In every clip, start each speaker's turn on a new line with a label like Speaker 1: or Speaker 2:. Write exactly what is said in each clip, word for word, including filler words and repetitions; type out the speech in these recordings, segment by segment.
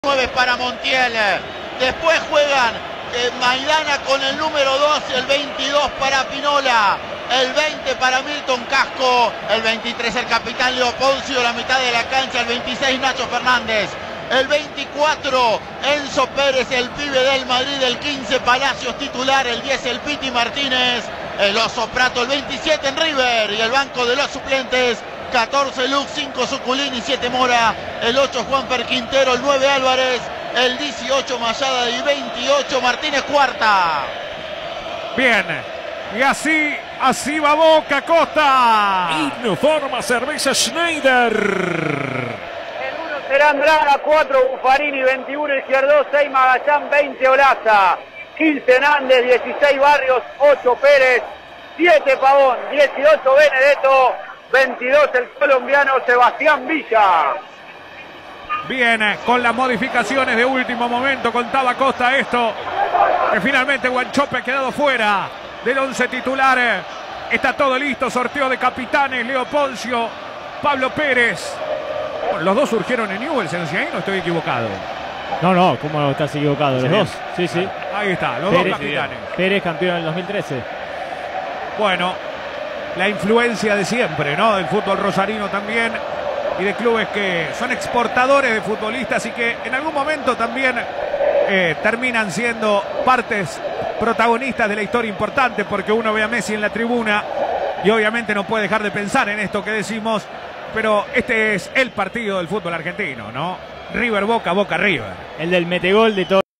Speaker 1: nueve para Montiel. Después juegan eh, Maidana con el número dos y el veintidós para Pinola. El veinte para Milton Casco. El veintitrés el capitán Leo Poncio. La mitad de la cancha el veintiséis Nacho Fernández. El veinticuatro Enzo Pérez, el pibe del Madrid. El quince Palacios titular. El diez el Piti Martínez. El Oso Prato el veintisiete en River. Y el banco de los suplentes catorce Lux, cinco Suculini, siete Mora, el ocho Juanfer Quintero, el nueve Álvarez, el dieciocho Mayada y veintiocho Martínez Cuarta.
Speaker 2: Bien, y así, así va Boca, Costa. Informa Cerveza Schneider.
Speaker 3: El uno será Andrada, cuatro Buffarini, veintiuno Izquierdo, seis Magallán, veinte Olaza, quince Hernández, dieciséis Barrios, ocho Pérez, siete Pavón, dieciocho Benedetto, veintidós el colombiano Sebastián Villa.
Speaker 2: Bien, con las modificaciones de último momento contaba Costa esto, que finalmente Guanchope ha quedado fuera del once titular. Está todo listo, sorteo de capitanes, Leo Poncio, Pablo Pérez. Bueno, los dos surgieron en Newell's, en ahí no estoy equivocado.
Speaker 4: No, no, ¿cómo estás equivocado? Los
Speaker 2: Sí,
Speaker 4: dos, sí, sí.
Speaker 2: Ahí está, los
Speaker 4: Pérez,
Speaker 2: dos capitanes.
Speaker 4: Pérez campeón en el dos mil trece.
Speaker 2: Bueno, la influencia de siempre, ¿no? Del fútbol rosarino también y de clubes que son exportadores de futbolistas y que en algún momento también eh, terminan siendo partes protagonistas de la historia importante, porque uno ve a Messi en la tribuna y obviamente no puede dejar de pensar en esto que decimos, pero este es el partido del fútbol argentino, ¿no? River Boca, Boca River.
Speaker 4: El del metegol de todos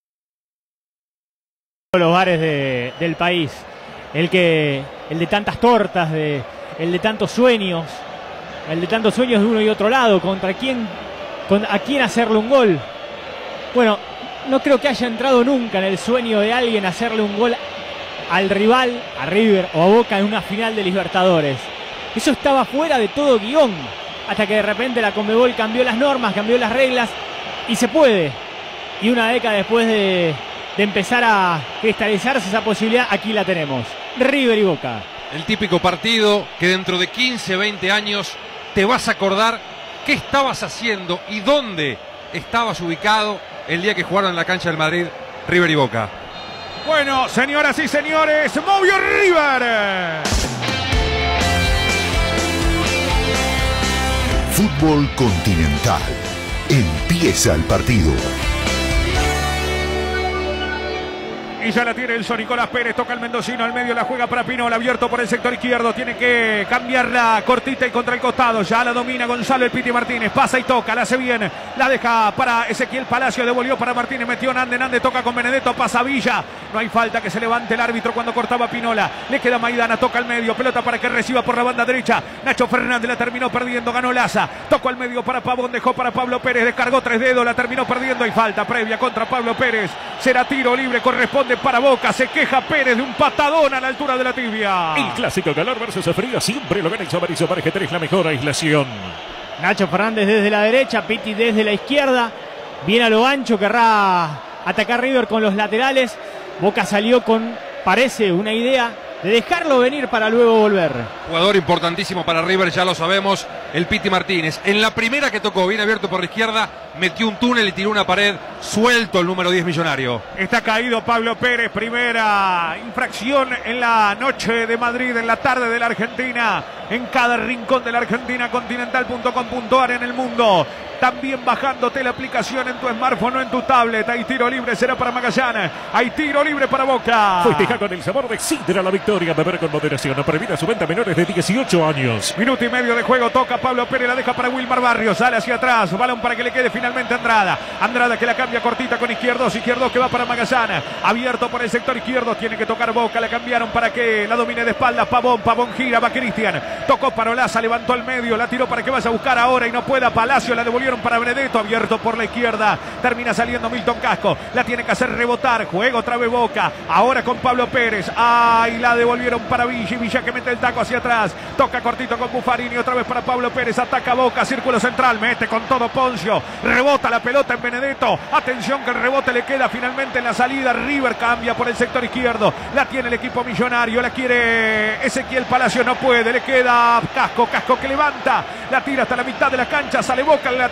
Speaker 4: los bares de, del país. El que, el de tantas tortas, de, el de tantos sueños, el de tantos sueños de uno y otro lado, contra quién, con, a quién hacerle un gol. Bueno, no creo que haya entrado nunca en el sueño de alguien hacerle un gol al rival, a River o a Boca en una final de Libertadores. Eso estaba fuera de todo guión, hasta que de repente la Conmebol cambió las normas, cambió las reglas y se puede. Y una década después de, de empezar a cristalizarse esa posibilidad, aquí la tenemos. River y Boca.
Speaker 5: El típico partido que dentro de quince, veinte años te vas a acordar qué estabas haciendo y dónde estabas ubicado el día que jugaron en la cancha del Madrid, River y Boca.
Speaker 2: Bueno, señoras y señores, movió River.
Speaker 6: Fútbol Continental. Empieza el partido.
Speaker 2: Y ya la tiene el Son Nicolás Pérez, toca el mendocino al medio, la juega para Pinola, abierto por el sector izquierdo, tiene que cambiarla cortita y contra el costado, ya la domina Gonzalo el Piti Martínez, pasa y toca, la hace bien, la deja para Ezequiel Palacio, devolvió para Martínez, metió Nande, Nande toca con Benedetto, pasa Villa, no hay falta, que se levante el árbitro cuando cortaba Pinola, le queda Maidana, toca al medio, pelota para que reciba por la banda derecha, Nacho Fernández la terminó perdiendo, ganó Laza, tocó al medio para Pavón, dejó para Pablo Pérez, descargó tres dedos, la terminó perdiendo, hay falta previa contra Pablo Pérez, será tiro libre, corresponde para Boca, se queja Pérez de un patadón a la altura de la tibia.
Speaker 7: El clásico calor versus frío siempre lo gana Isomar, Isomar G tres, la mejor aislación.
Speaker 4: Nacho Fernández desde la derecha, Piti desde la izquierda, bien a lo ancho, querrá atacar River con los laterales. Boca salió con, parece, una idea de dejarlo venir para luego volver.
Speaker 5: Jugador importantísimo para River, ya lo sabemos, el Piti Martínez. En la primera que tocó, bien abierto por la izquierda, metió un túnel y tiró una pared, suelto el número diez Millonario.
Speaker 2: Está caído Pablo Pérez, primera infracción en la noche de Madrid, en la tarde de la Argentina, en cada rincón de la Argentina, continental punto com punto ar en el mundo. También bajándote la aplicación en tu smartphone o en tu tablet. Hay tiro libre, será para Magallanes. Hay tiro libre para Boca.
Speaker 7: Festeja con el sabor de Sidra la victoria. Beber con moderación. No permita su venta a menores de dieciocho años.
Speaker 2: Minuto y medio de juego. Toca Pablo Pérez. La deja para Wilmar Barrios. Sale hacia atrás. Balón para que le quede finalmente Andrada. Andrada que la cambia cortita con Izquierdos. Izquierdos que va para Magallanes. Abierto por el sector izquierdo. Tiene que tocar Boca. La cambiaron para que la domine de espaldas. Pavón. Pavón gira. Va Cristian. Tocó para Olaza. Levantó al medio. La tiró para que vaya a buscar ahora y no pueda. Palacio. La devolvieron para Benedetto, abierto por la izquierda, termina saliendo Milton Casco, la tiene que hacer rebotar, juega otra vez Boca, ahora con Pablo Pérez, ay, la devolvieron para Villa, y Villa que mete el taco hacia atrás, toca cortito con Buffarini, otra vez para Pablo Pérez, ataca Boca, círculo central, mete con todo Poncio, rebota la pelota en Benedetto, atención que el rebote le queda finalmente en la salida, River cambia por el sector izquierdo, la tiene el equipo millonario, la quiere Ezequiel Palacio, no puede, le queda Casco, Casco que levanta, la tira hasta la mitad de la cancha, sale Boca al lateral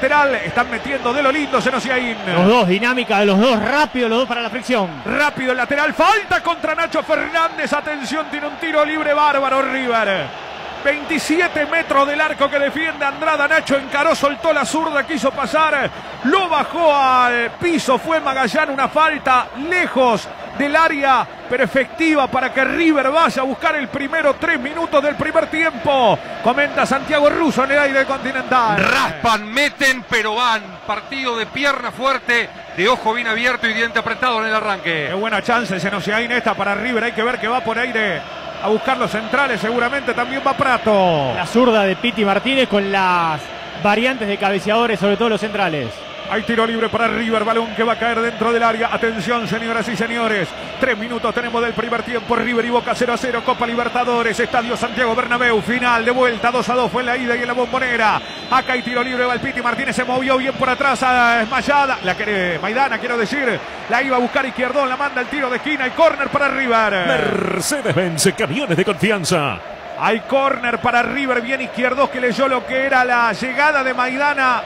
Speaker 2: lateral. Están metiendo de lo lindo Senosiaín.
Speaker 4: Los dos, dinámica de los dos, rápido los dos para la fricción.
Speaker 2: Rápido el lateral, falta contra Nacho Fernández. Atención, tiene un tiro libre bárbaro River. veintisiete metros del arco que defiende Andrada. Nacho encaró, soltó la zurda, quiso pasar, lo bajó al piso. Fue Magallán, una falta lejos del área, pero efectiva para que River vaya a buscar el primero. Tres minutos del primer tiempo. Comenta Santiago Russo en el aire continental.
Speaker 5: Raspan, meten, pero van. Partido de pierna fuerte, de ojo bien abierto y diente apretado en el arranque.
Speaker 2: Qué buena chance Senosiaín esta para River. Hay que ver que va por aire a buscar los centrales. Seguramente también va Prato.
Speaker 4: La zurda de Piti Martínez con las variantes de cabeceadores, sobre todo los centrales.
Speaker 2: Hay tiro libre para River, balón que va a caer dentro del área. Atención, señoras y señores. Tres minutos tenemos del primer tiempo. River y Boca cero a cero, Copa Libertadores, Estadio Santiago Bernabéu. Final de vuelta, dos a dos fue en la ida y en la Bombonera. Acá hay tiro libre, Valpiti Martínez se movió bien por atrás a Esmayada. La quiere Maidana, quiero decir. La iba a buscar Izquierdón, la manda el tiro de esquina y córner para River.
Speaker 7: Mercedes-Benz, camiones de confianza.
Speaker 2: Hay córner para River, bien Izquierdos que leyó lo que era la llegada de Maidana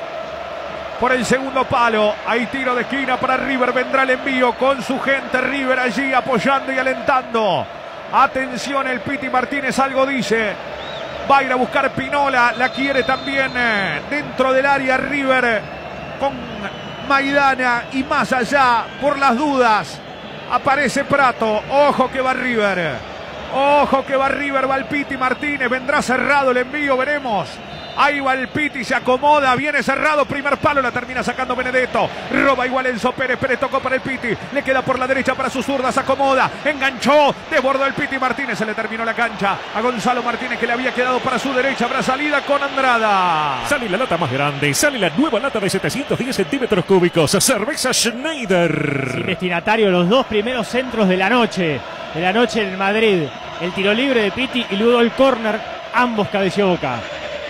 Speaker 2: por el segundo palo. Hay tiro de esquina para River. Vendrá el envío con su gente. River allí apoyando y alentando. Atención, el Piti Martínez algo dice. Va a ir a buscar Pinola. La quiere también eh, dentro del área River con Maidana. Y más allá, por las dudas, aparece Prato. Ojo que va River. Ojo que va River. Va el Piti Martínez. Vendrá cerrado el envío. Veremos. Ahí va el Piti, se acomoda, viene cerrado, primer palo, la termina sacando Benedetto. Roba igual Enzo Pérez, Pérez tocó para el Piti, le queda por la derecha para su zurda, se acomoda, enganchó, desbordó el Piti Martínez, se le terminó la cancha a Gonzalo Martínez que le había quedado para su derecha, habrá salida con Andrada.
Speaker 7: Sale la lata más grande, sale la nueva lata de setecientos diez centímetros cúbicos, cerveza Schneider.
Speaker 4: Sin destinatario, los dos primeros centros de la noche, de la noche en Madrid. El tiro libre de Piti y luego el córner, ambos cabeció Boca.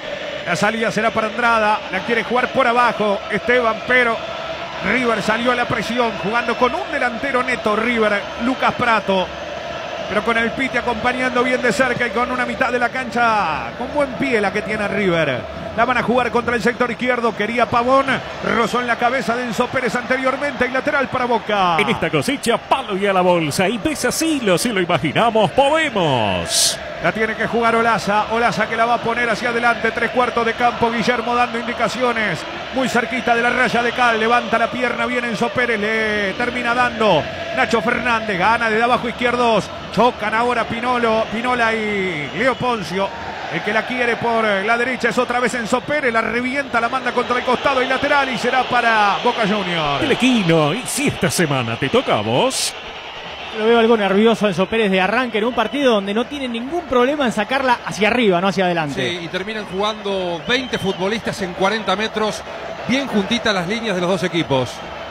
Speaker 2: La salida será para Andrada, la quiere jugar por abajo Esteban, pero River salió a la presión, jugando con un delantero neto River, Lucas Prato, pero con el Piti acompañando bien de cerca y con una mitad de la cancha con buen pie la que tiene River. La van a jugar contra el sector izquierdo, quería Pavón, rozó en la cabeza de Enzo Pérez anteriormente y lateral para Boca.
Speaker 7: En esta cosecha, palo y a la bolsa, y pesa asilo, si lo imaginamos, podemos.
Speaker 2: La tiene que jugar Olaza, Olaza que la va a poner hacia adelante, tres cuartos de campo, Guillermo dando indicaciones, muy cerquita de la raya de cal, levanta la pierna bien Enzo Pérez, le termina dando Nacho Fernández, gana desde abajo izquierdos, chocan ahora Pinolo, Pinola y Leo Poncio, el que la quiere por la derecha es otra vez Enzo Pérez, la revienta, la manda contra el costado y lateral y será para Boca Juniors.
Speaker 7: Telequino, y si esta semana te toca a vos.
Speaker 4: Lo veo algo nervioso Enzo Pérez de arranque en un partido donde no tiene ningún problema en sacarla hacia arriba, no hacia adelante.
Speaker 5: Sí, y terminan jugando veinte futbolistas en cuarenta metros, bien juntitas las líneas de los dos equipos.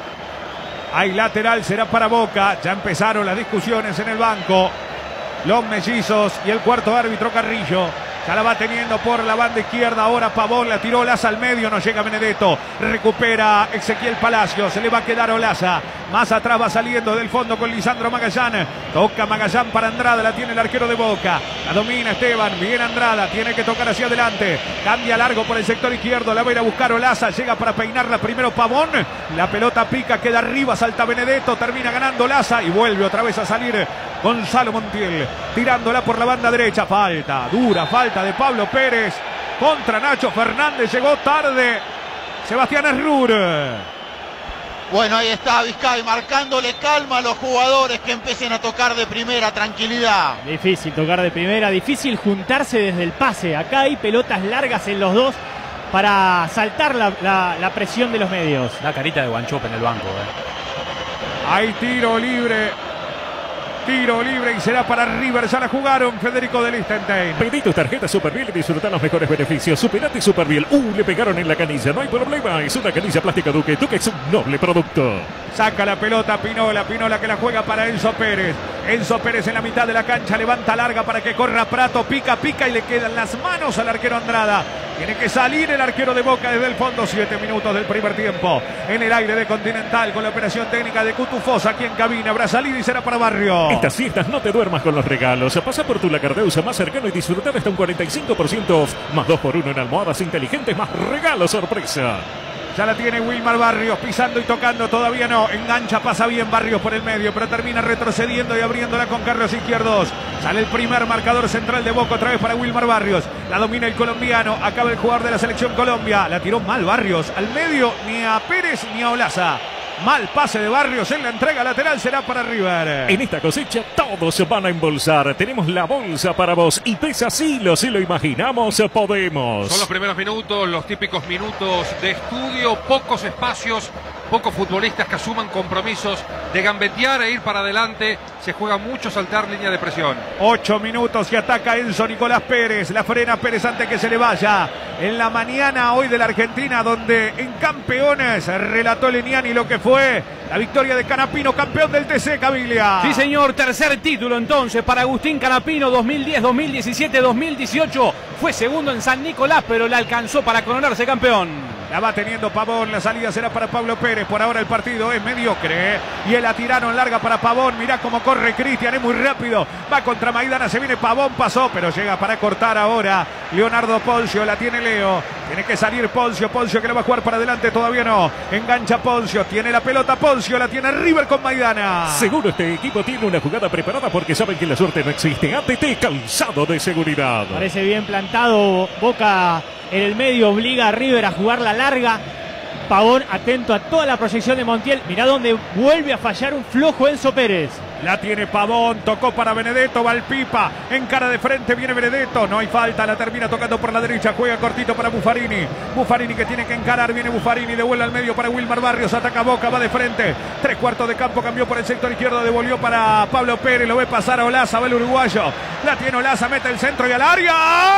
Speaker 2: Hay lateral, será para Boca. Ya empezaron las discusiones en el banco. Los mellizos y el cuarto árbitro Carrillo. Ya la va teniendo por la banda izquierda. Ahora Pavón la tiró Olaza al medio. No llega Benedetto. Recupera Ezequiel Palacios. Se le va a quedar Olaza. Más atrás va saliendo del fondo con Lisandro Magallán. Toca Magallán para Andrada. La tiene el arquero de Boca. La domina Esteban. Bien Andrada. Tiene que tocar hacia adelante. Cambia largo por el sector izquierdo. La va a ir a buscar Olaza. Llega para peinarla primero Pavón. La pelota pica. Queda arriba. Salta Benedetto. Termina ganando Olaza. Y vuelve otra vez a salir Gonzalo Montiel. Tirándola por la banda derecha. Falta. Dura falta de Pablo Pérez contra Nacho Fernández, llegó tarde Sebastián Errur.
Speaker 1: Bueno, ahí está Vizcay marcándole calma a los jugadores que empiecen a tocar de primera, tranquilidad.
Speaker 4: Difícil tocar de primera, difícil juntarse desde el pase. Acá hay pelotas largas en los dos para saltar la, la, la presión de los medios.
Speaker 8: La carita de Guanchope en el banco. Eh.
Speaker 2: Hay tiro libre. Tiro libre y será para River. Ya la jugaron Federico de Lichtenstein.
Speaker 7: Pedí tus tarjetas Superviel y disfruta los mejores beneficios. Superate Superviel. Uh, le pegaron en la canilla. No hay problema. Es una canilla plástica Duque. Duque es un noble producto.
Speaker 2: Saca la pelota Pinola. Pinola que la juega para Enzo Pérez. Enzo Pérez en la mitad de la cancha. Levanta larga para que corra Prato. Pica, pica y le quedan las manos al arquero Andrada. Tiene que salir el arquero de Boca desde el fondo. Siete minutos del primer tiempo. En el aire de Continental con la operación técnica de Cutufosa aquí en cabina. Brasalini será para Barrio.
Speaker 7: Estas fiestas no te duermas con los regalos. Pasa por tu Lacardeusa más cercano y disfrutar hasta un cuarenta y cinco por ciento off. Más dos por uno en almohadas inteligentes más regalo sorpresa.
Speaker 2: Ya la tiene Wilmar Barrios, pisando y tocando, todavía no, engancha, pasa bien Barrios por el medio, pero termina retrocediendo y abriéndola con Carlos Izquierdos. Sale el primer marcador central de Boca, otra vez para Wilmar Barrios, la domina el colombiano, acaba el jugador de la selección Colombia, la tiró mal Barrios, al medio ni a Pérez ni a Olaza. Mal pase de Barrios en la entrega lateral, será para River.
Speaker 7: En esta cosecha todos se van a embolsar. Tenemos la bolsa para vos y pesa asilo. Si lo imaginamos, podemos.
Speaker 5: Son los primeros minutos, los típicos minutos de estudio, pocos espacios, pocos futbolistas que asuman compromisos de gambetear e ir para adelante. Se juega mucho saltar línea de presión.
Speaker 2: Ocho minutos y ataca Enzo Nicolás Pérez. La frena Pérez antes que se le vaya. En la mañana hoy de la Argentina, donde en Campeones relató Leniani lo que fue la victoria de Canapino, campeón del T C Caviglia.
Speaker 8: Sí, señor, tercer título entonces para Agustín Canapino, dos mil diez, dos mil diecisiete, dos mil dieciocho. Fue segundo en San Nicolás, pero le alcanzó para coronarse campeón.
Speaker 2: La va teniendo Pavón, la salida será para Pablo Pérez. Por ahora el partido es mediocre. Y el atiraron larga para Pavón. Mirá cómo corre Cristian, es muy rápido. Va contra Maidana, se viene Pavón, pasó, pero llega para cortar ahora Leonardo Poncio, la tiene Leo. Tiene que salir Poncio, Poncio que la va a jugar para adelante, todavía no. Engancha Poncio, tiene la pelota Poncio, la tiene River con Maidana.
Speaker 7: Seguro este equipo tiene una jugada preparada porque saben que la suerte no existe. A T T, calzado de seguridad.
Speaker 4: Parece bien plantado Boca en el medio, obliga a River a jugar la larga. Pavón atento a toda la proyección de Montiel. Mirá donde vuelve a fallar un flojo Enzo Pérez.
Speaker 2: La tiene Pavón, tocó para Benedetto, va el Pipa, en cara de frente viene Benedetto, no hay falta, la termina tocando por la derecha, juega cortito para Buffarini, Buffarini que tiene que encarar, viene Buffarini, devuelve al medio para Wilmar Barrios, ataca Boca, va de frente, tres cuartos de campo, cambió por el sector izquierdo, devolvió para Pablo Pérez, lo ve pasar a Olaza, va el uruguayo, la tiene Olaza, mete el centro y al área,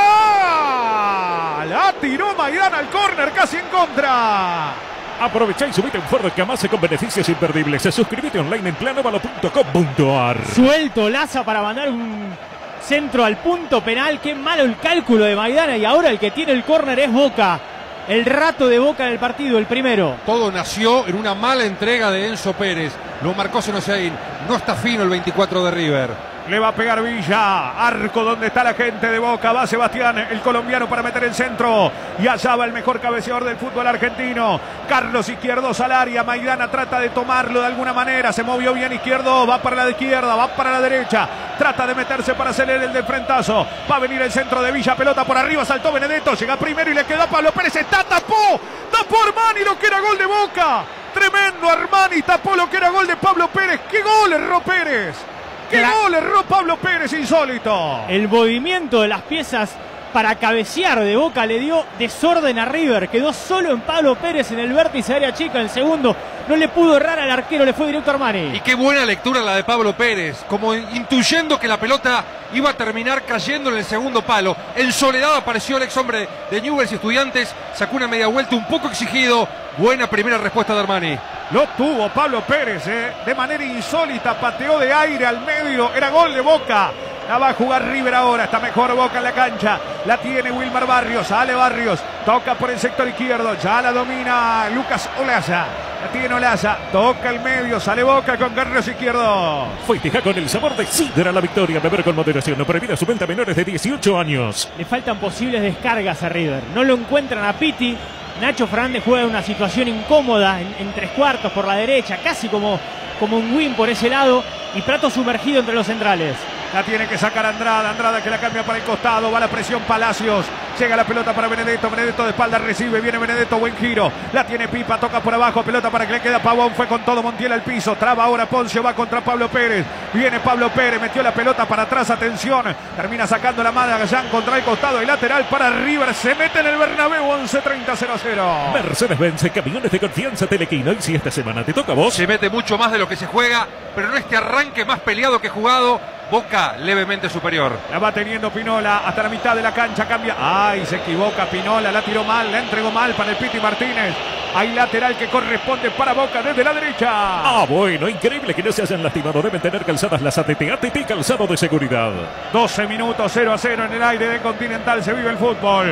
Speaker 2: la tiró Maidana al córner, casi en contra.
Speaker 7: Aprovecha y subite un Ford Kamaz con beneficios imperdibles. Suscríbete online en planovalo punto com punto ar.
Speaker 4: Suelto Laza para mandar un centro al punto penal. Qué malo el cálculo de Maidana. Y ahora el que tiene el córner es Boca. El rato de Boca en el partido, el primero.
Speaker 5: Todo nació en una mala entrega de Enzo Pérez. Lo marcó Senosein. No está fino el veinticuatro de River.
Speaker 2: Le va a pegar Villa, arco donde está la gente de Boca, va Sebastián, el colombiano para meter el centro, y allá va el mejor cabeceador del fútbol argentino, Carlos Izquierdo al área, Maidana trata de tomarlo de alguna manera, se movió bien Izquierdo, va para la izquierda, va para la derecha, trata de meterse para hacer el del frentazo, va a venir el centro de Villa, pelota por arriba, saltó Benedetto, llega primero y le quedó a Pablo Pérez, está, tapó, tapó Armani lo que era gol de Boca, tremendo Armani, tapó lo que era gol de Pablo Pérez, qué gol erró Pérez. ¡Qué
Speaker 4: La...
Speaker 2: gol erró Pablo Pérez, insólito!
Speaker 4: El movimiento de las piezas para cabecear de Boca le dio desorden a River. Quedó solo en Pablo Pérez en el vértice área chica. El segundo no le pudo errar al arquero, le fue directo a Armani.
Speaker 5: Y qué buena lectura la de Pablo Pérez, como intuyendo que la pelota iba a terminar cayendo en el segundo palo. En soledad apareció el ex hombre de Newell's y Estudiantes, sacó una media vuelta un poco exigido. Buena primera respuesta de Armani.
Speaker 2: Lo tuvo Pablo Pérez, eh, de manera insólita, pateó de aire al medio, era gol de Boca. La va a jugar River ahora, está mejor Boca en la cancha, la tiene Wilmar Barrios, sale Barrios, toca por el sector izquierdo, ya la domina Lucas Olaza, la tiene Olaza, toca el medio, sale Boca con Carlos Izquierdo.
Speaker 7: Festeja con el sabor de sidra la victoria, beber con moderación, no prohibida su venta a menores de dieciocho años.
Speaker 4: Le faltan posibles descargas a River, no lo encuentran a Pitti. Nacho Fernández juega en una situación incómoda en, en tres cuartos por la derecha, casi como, como un win por ese lado, y Prato sumergido entre los centrales.
Speaker 2: La tiene que sacar Andrada, Andrada que la cambia para el costado, va la presión Palacios, llega la pelota para Benedetto, Benedetto de espalda recibe, viene Benedetto, buen giro, la tiene Pipa, toca por abajo, pelota para que le quede a Pavón, fue con todo Montiel al piso, traba ahora Poncio, va contra Pablo Pérez, viene Pablo Pérez, metió la pelota para atrás, atención, termina sacando la mano Gallán contra el costado y lateral para River, se mete en el Bernabéu, once treinta cero cero.
Speaker 7: Mercedes-Benz, camiones de confianza Telequino, y si esta semana te toca a vos.
Speaker 5: Se mete mucho más de lo que se juega, pero en este arranque más peleado que jugado, Boca levemente superior.
Speaker 2: La va teniendo Pinola hasta la mitad de la cancha, cambia. Ay, se equivoca Pinola, la tiró mal, la entregó mal para el Piti Martínez. Hay lateral que corresponde para Boca desde la derecha.
Speaker 7: Ah, bueno, increíble que no se hayan lastimado. Deben tener calzadas las A T T, A T T calzado de seguridad.
Speaker 2: doce minutos, cero a cero en el aire de Continental, se vive el fútbol.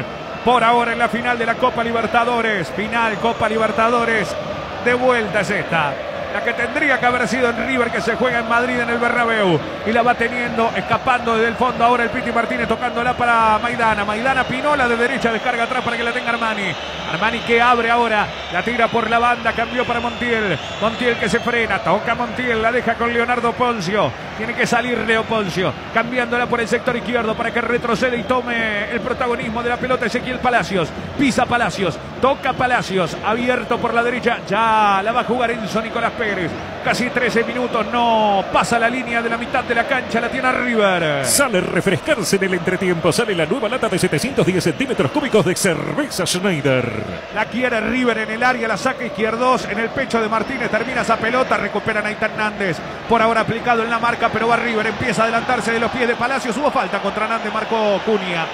Speaker 2: por ahora en la final de la Copa Libertadores. Final Copa Libertadores. De vuelta es esta. La que tendría que haber sido en River, que se juega en Madrid en el Bernabéu. Y la va teniendo, escapando desde el fondo ahora el Piti Martínez, tocándola para Maidana. Maidana, Pinola de derecha, descarga atrás para que la tenga Armani. Armani que abre ahora, la tira por la banda, cambió para Montiel. Montiel que se frena, toca Montiel, la deja con Leonardo Poncio. Tiene que salir Leo Poncio, cambiándola por el sector izquierdo para que retroceda y tome el protagonismo de la pelota Ezequiel Palacios. Pisa Palacios, toca Palacios, abierto por la derecha, ya la va a jugar Enzo Nicolás Pérez. Casi trece minutos, no pasa la línea de la mitad de la cancha, la tiene River.
Speaker 7: Sale a refrescarse en el entretiempo, sale la nueva lata de setecientos diez centímetros cúbicos de cerveza Schneider.
Speaker 2: La quiere River en el área, la saca izquierdos, en el pecho de Martínez, termina esa pelota, recupera Naita Hernández, por ahora aplicado en la marca, pero va River, empieza a adelantarse de los pies de Palacios, hubo falta contra Hernández, marcó Cunha.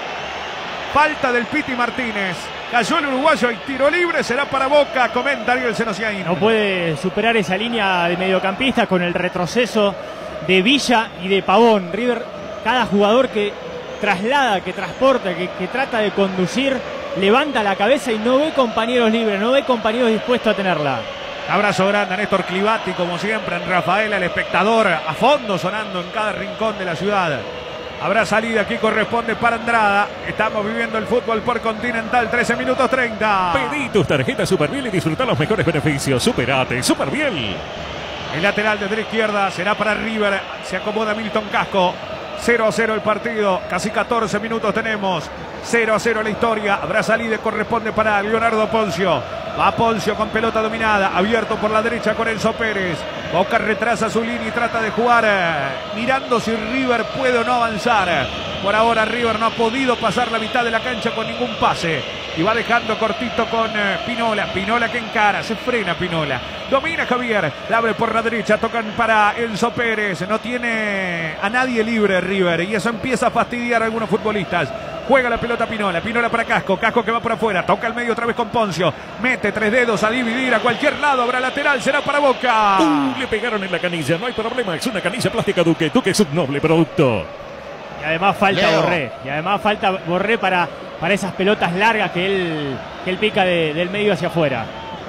Speaker 2: Falta del Piti Martínez. Cayó el uruguayo y tiro libre será para Boca. Comenta Ariel Senosiaín.
Speaker 4: No puede superar esa línea de mediocampistas con el retroceso de Villa y de Pavón. River, cada jugador que traslada, que transporta, que, que trata de conducir, levanta la cabeza y no ve compañeros libres, no ve compañeros dispuestos a tenerla.
Speaker 2: Abrazo grande a Néstor Clivati, como siempre, en Rafaela, el espectador a fondo sonando en cada rincón de la ciudad. Habrá salida, aquí corresponde para Andrada. Estamos viviendo el fútbol por Continental, trece minutos treinta.
Speaker 7: Pedí tus tarjetas Superbiel y disfruta los mejores beneficios. Superate, Superbiel.
Speaker 2: El lateral desde la izquierda será para River. Se acomoda Milton Casco. cero a cero el partido, casi catorce minutos tenemos. cero a cero la historia. Habrá salida, corresponde para Leonardo Poncio. Va Poncio con pelota dominada, abierto por la derecha con Enzo Pérez. Boca retrasa su línea y trata de jugar eh, mirando si River puede o no avanzar. Por ahora River no ha podido pasar la mitad de la cancha con ningún pase. Y va dejando cortito con eh, Pinola. Pinola que encara, se frena Pinola. Domina Javier, la abre por la derecha, tocan para Enzo Pérez. No tiene a nadie libre River y eso empieza a fastidiar a algunos futbolistas. Juega la pelota Pinola, Pinola para Casco, Casco que va por afuera, toca el medio otra vez con Poncio, mete tres dedos a dividir a cualquier lado, habrá lateral, será para Boca.
Speaker 7: Uh, le pegaron en la canilla, no hay problema, es una canilla plástica Duque, Duque es un noble producto.
Speaker 4: Y además falta
Speaker 1: Leo.
Speaker 4: Borré, y además falta Borré para, para esas pelotas largas que él, que él pica de, del medio hacia afuera.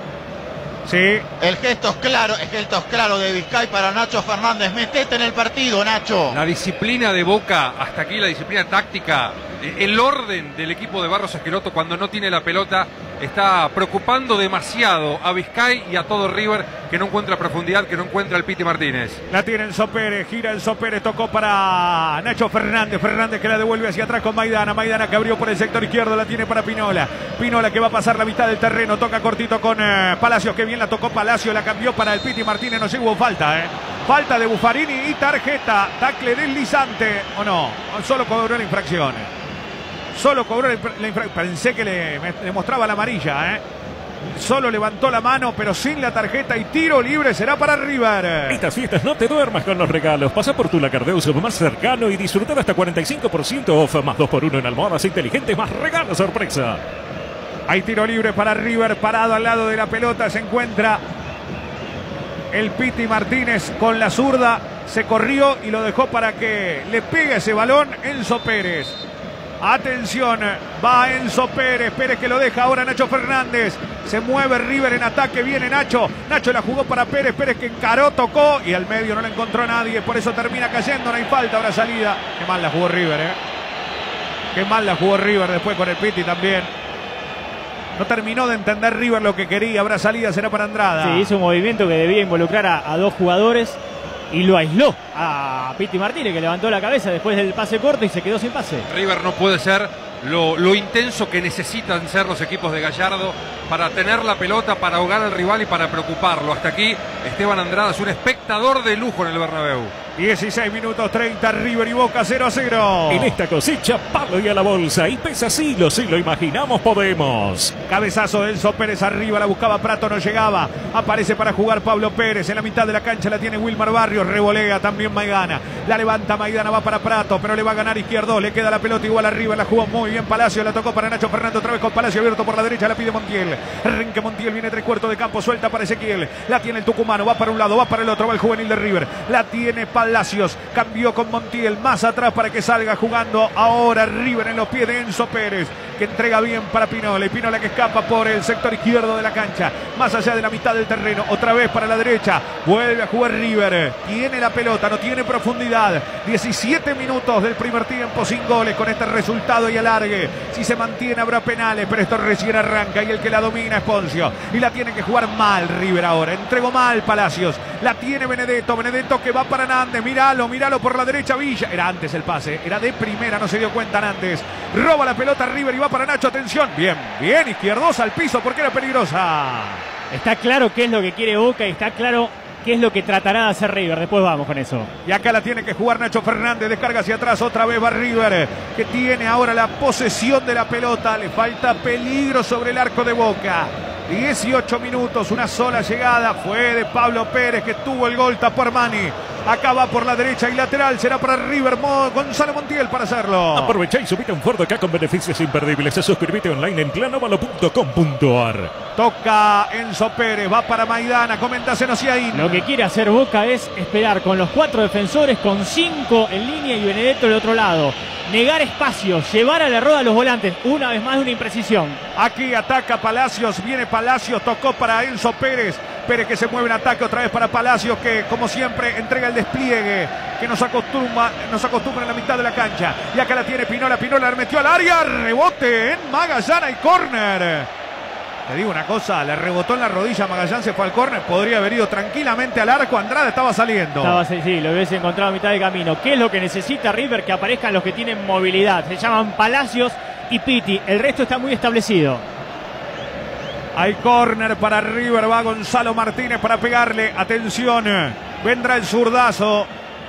Speaker 2: Sí.
Speaker 1: El gesto es claro, el gesto es claro de Vizcay para Nacho Fernández. Metete en el partido, Nacho.
Speaker 5: La disciplina de Boca, hasta aquí la disciplina táctica, el orden del equipo de Barros Esqueloto cuando no tiene la pelota está preocupando demasiado a Vizcay y a todo River, que no encuentra profundidad, que no encuentra el Piti Martínez.
Speaker 2: La tiene Enzo Pérez, gira Enzo Pérez, tocó para Nacho Fernández, Fernández que la devuelve hacia atrás con Maidana, Maidana que abrió por el sector izquierdo, la tiene para Pinola, Pinola que va a pasar la mitad del terreno, toca cortito con eh, Palacios, que bien la tocó Palacios, la cambió para el Piti Martínez, no llegó falta, eh. Falta de Buffarini y tarjeta, tacle deslizante, o no, solo cobró la infracción. Solo cobró la infracción, pensé que le, le mostraba la amarilla, eh. Solo levantó la mano, pero sin la tarjeta y tiro libre será para River.
Speaker 7: Estas fiestas no te duermas con los regalos. Pasa por tu Lacardeus más cercano y disfrutar hasta cuarenta y cinco por ciento off, más dos por uno en almohadas inteligentes, más regalo sorpresa.
Speaker 2: Hay tiro libre para River, parado al lado de la pelota se encuentra el Piti Martínez con la zurda. Se corrió y lo dejó para que le pegue ese balón Enzo Pérez. Atención, va Enzo Pérez, Pérez que lo deja ahora Nacho Fernández, se mueve River en ataque, viene Nacho, Nacho la jugó para Pérez, Pérez que encaró, tocó y al medio no le encontró nadie, por eso termina cayendo, no hay falta, ahora salida. Qué mal la jugó River, eh. Qué mal la jugó River después con el Piti también. No terminó de entender River lo que quería, habrá salida, será para Andrada.
Speaker 4: Sí, hizo un movimiento que debía involucrar a, a dos jugadores y lo aisló a Piti Martínez, que levantó la cabeza después del pase corto y se quedó sin pase.
Speaker 5: River no puede ser lo, lo intenso que necesitan ser los equipos de Gallardo para tener la pelota, para ahogar al rival y para preocuparlo. Hasta aquí Esteban Andrada es un espectador de lujo en el Bernabéu.
Speaker 2: dieciséis minutos treinta, River y Boca cero a cero.
Speaker 7: En esta cosecha, palo y a la bolsa. Y pesa asilo, si lo imaginamos, podemos.
Speaker 2: Cabezazo de Enzo Pérez arriba, la buscaba Prato, no llegaba. Aparece para jugar Pablo Pérez. En la mitad de la cancha la tiene Wilmar Barrios. Revolea también Maidana. La levanta Maidana, va para Prato, pero le va a ganar Izquierdo. Le queda la pelota igual arriba, la jugó muy bien Palacio. La tocó para Nacho Fernández, otra vez con Palacio abierto por la derecha. La pide Montiel. Renque Montiel viene tres cuartos de campo, suelta para Ezequiel. La tiene el tucumano, va para un lado, va para el otro, va el juvenil de River. La tiene Palacios, cambió con Montiel más atrás para que salga jugando ahora River en los pies de Enzo Pérez. que entrega bien para Pinola. Y Pinola que escapa por el sector izquierdo de la cancha. Más allá de la mitad del terreno. Otra vez para la derecha. Vuelve a jugar River. Tiene la pelota, no tiene profundidad. diecisiete minutos del primer tiempo sin goles con este resultado y alargue. Si se mantiene habrá penales, pero esto recién arranca y el que la domina es Poncio. Y la tiene que jugar mal River ahora. Entregó mal Palacios. La tiene Benedetto. Benedetto que va para Nández. Míralo, míralo por la derecha Villa. Era antes el pase. Era de primera, no se dio cuenta Nández. Roba la pelota River y va para Nacho. Atención. Bien, bien. Izquierdosa al piso porque era peligrosa.
Speaker 4: Está claro qué es lo que quiere Boca y está claro qué es lo que tratará de hacer River. Después vamos con eso.
Speaker 2: Y acá la tiene que jugar Nacho Fernández. Descarga hacia atrás. Otra vez va River, que tiene ahora la posesión de la pelota. Le falta peligro sobre el arco de Boca. dieciocho minutos, una sola llegada. Fue de Pablo Pérez que tuvo el gol. Tapó Armani. Acá va por la derecha y lateral. Será para River. Mo, Gonzalo Montiel para hacerlo.
Speaker 7: Aprovecha y subite un Ford acá con beneficios imperdibles. Suscríbete online en planovalo punto com punto ar.
Speaker 2: Toca Enzo Pérez. Va para Maidana. Comentación hacia ahí.
Speaker 4: Lo que quiere hacer Boca es esperar con los cuatro defensores, con cinco en línea y Benedetto del otro lado. Negar espacios, llevar a la rueda a los volantes. Una vez más una imprecisión.
Speaker 2: Aquí ataca Palacios. Viene Palacios. Tocó para Enzo Pérez. Pérez que se mueve en ataque otra vez para Palacios, que como siempre entrega el despliegue que nos acostumbra, nos acostumbra en la mitad de la cancha. Y acá la tiene Pinola. Pinola la metió al área. Rebote en Magallán y córner. Te digo una cosa, le rebotó en la rodilla, Magallán se fue al córner, podría haber ido tranquilamente al arco, Andrade estaba saliendo.
Speaker 4: Estaba, sí, lo hubiese encontrado a mitad de camino. ¿Qué es lo que necesita River? Que aparezcan los que tienen movilidad. Se llaman Palacios y Pitti, el resto está muy establecido.
Speaker 2: Hay córner para River, va Gonzalo Martínez para pegarle, atención, vendrá el zurdazo.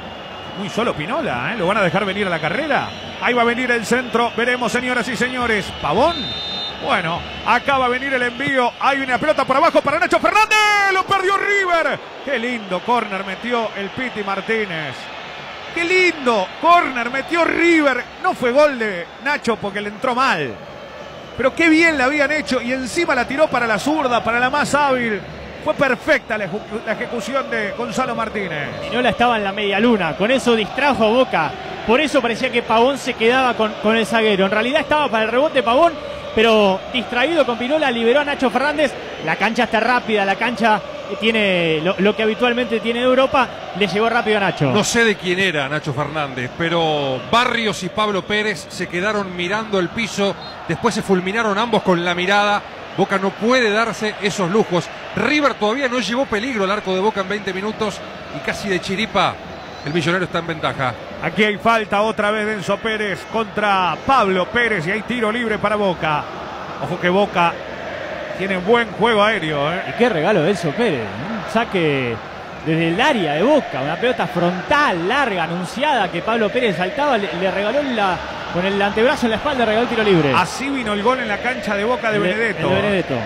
Speaker 2: Muy solo Pinola, ¿eh? ¿Lo van a dejar venir a la carrera? Ahí va a venir el centro, veremos señoras y señores. Pavón. Bueno, acá va a venir el envío. Hay una pelota por abajo para Nacho Fernández. Lo perdió River. Qué lindo córner metió el Piti Martínez. Qué lindo córner metió River. No fue gol de Nacho porque le entró mal. Pero qué bien la habían hecho. Y encima la tiró para la zurda, para la más hábil. Fue perfecta la, ejecu la ejecución de Gonzalo Martínez.
Speaker 4: Pinola estaba en la media luna. Con eso distrajo a Boca. Por eso parecía que Pavón se quedaba con, con el zaguero. En realidad estaba para el rebote Pavón, pero distraído con Pinola, liberó a Nacho Fernández. La cancha está rápida, la cancha tiene lo, lo que habitualmente tiene Europa, le llegó rápido a Nacho.
Speaker 5: No sé de quién era Nacho Fernández, pero Barrios y Pablo Pérez se quedaron mirando el piso, después se fulminaron ambos con la mirada. Boca no puede darse esos lujos. River todavía no llevó peligro al arco de Boca en veinte minutos y casi de chiripa el Millonario está en ventaja.
Speaker 2: Aquí hay falta otra vez de Enzo Pérez contra Pablo Pérez y hay tiro libre para Boca. Ojo que Boca tiene buen juego aéreo, ¿eh?
Speaker 4: Y qué regalo de Enzo Pérez. Un saque desde el área de Boca. Una pelota frontal, larga, anunciada, que Pablo Pérez saltaba. Le, le regaló la, con el antebrazo en la espalda, regaló el tiro libre.
Speaker 2: Así vino el gol en la cancha de Boca de Benedetto.
Speaker 4: El Benedetto.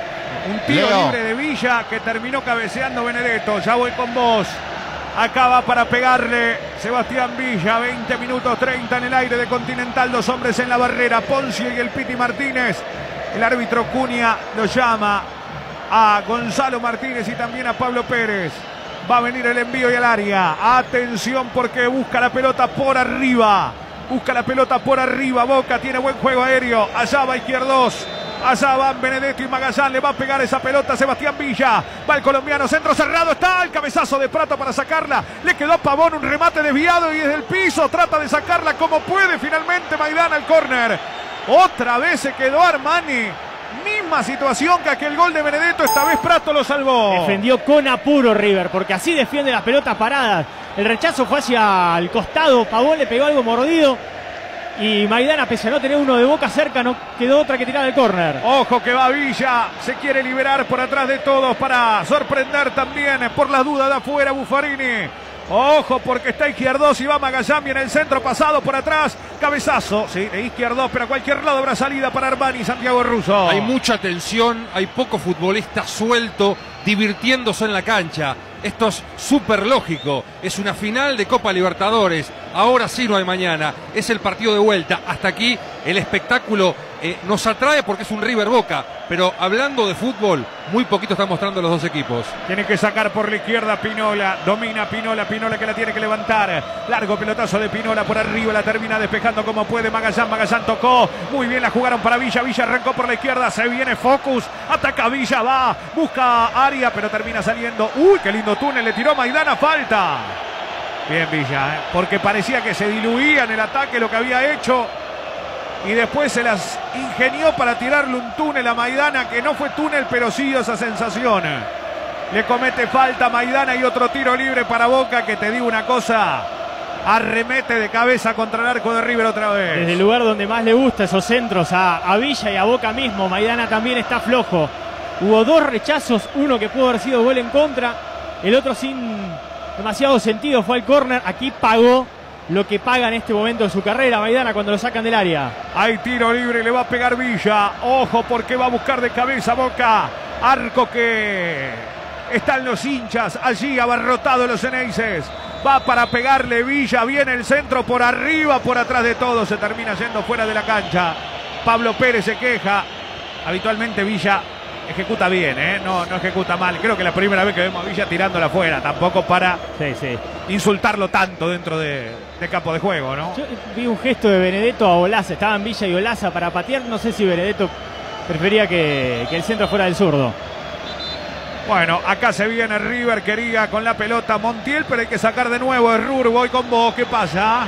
Speaker 2: Un tiro
Speaker 1: Leo.
Speaker 2: libre de Villa que terminó cabeceando Benedetto. Ya voy con vos. Acá va para pegarle Sebastián Villa. veinte minutos treinta en el aire de Continental. Dos hombres en la barrera. Poncio y el Piti Martínez. El árbitro Cunha lo llama a Gonzalo Martínez y también a Pablo Pérez. Va a venir el envío y al área. Atención porque busca la pelota por arriba. Busca la pelota por arriba. Boca tiene buen juego aéreo. Allá va Izquierdos. Allá van Benedetto y Magallán. Le va a pegar esa pelota a Sebastián Villa. Va el colombiano. Centro cerrado. Está el cabezazo de Prato para sacarla. Le quedó a Pavón un remate desviado y desde el piso trata de sacarla como puede. Finalmente Maidana al córner. Otra vez se quedó Armani. Misma situación que aquel gol de Benedetto. Esta vez Prato lo salvó.
Speaker 4: Defendió con apuro River, porque así defiende las pelotas paradas. El rechazo fue hacia el costado. Pavón le pegó algo mordido. Y Maidana, pese a no tener uno de Boca cerca, no quedó otra que tirar del córner.
Speaker 2: Ojo que va Villa. Se quiere liberar por atrás de todos para sorprender también por las dudas de afuera Buffarini. Ojo porque está Izquierdos y va Magallán, viene el centro pasado por atrás. Cabezazo, sí, de Izquierdos, pero a cualquier lado habrá salida para Armani y Santiago Russo.
Speaker 5: Hay mucha tensión, hay poco futbolista suelto. divirtiéndose en la cancha. Esto es súper lógico, es una final de Copa Libertadores, ahora sí no hay mañana, es el partido de vuelta. Hasta aquí el espectáculo eh, nos atrae porque es un River Boca, pero hablando de fútbol, muy poquito están mostrando los dos equipos.
Speaker 2: Tiene que sacar por la izquierda Pinola, domina Pinola, Pinola que la tiene que levantar, largo pelotazo de Pinola por arriba, la termina despejando como puede Magallán, Magallán tocó, muy bien la jugaron para Villa, Villa arrancó por la izquierda, se viene Focus, ataca Villa, va, busca área, pero termina saliendo, uy, qué lindo túnel, le tiró Maidana, falta. Bien Villa, ¿eh? Porque parecía que se diluía en el ataque lo que había hecho y después se las ingenió para tirarle un túnel a Maidana, que no fue túnel, pero sí dio esa sensación. Le comete falta a Maidana y otro tiro libre para Boca, que te digo una cosa, arremete de cabeza contra el arco de River otra vez.
Speaker 4: Desde el lugar donde más le gusta esos centros a, a Villa y a Boca mismo, Maidana también está flojo. Hubo dos rechazos, uno que pudo haber sido gol en contra, el otro sin demasiado sentido fue al córner. Aquí pagó lo que paga en este momento de su carrera Maidana cuando lo sacan del área.
Speaker 2: Hay tiro libre, le va a pegar Villa. Ojo porque va a buscar de cabeza Boca. Arco que están los hinchas allí abarrotados los Ceneices. Va para pegarle Villa, viene el centro por arriba, por atrás de todo. Se termina yendo fuera de la cancha. Pablo Pérez se queja. Habitualmente Villa ejecuta bien, ¿eh? no, no ejecuta mal. Creo que la primera vez que vemos a Villa tirándola afuera, tampoco para
Speaker 4: sí, sí.
Speaker 2: insultarlo tanto dentro de, de campo de juego, ¿no?
Speaker 4: Yo vi un gesto de Benedetto a Olaza, estaban Villa y Olaza para patear, no sé si Benedetto prefería que, que el centro fuera del zurdo.
Speaker 2: Bueno, acá se viene River, quería con la pelota Montiel, pero hay que sacar de nuevo. Es Rur, voy con vos, ¿qué pasa?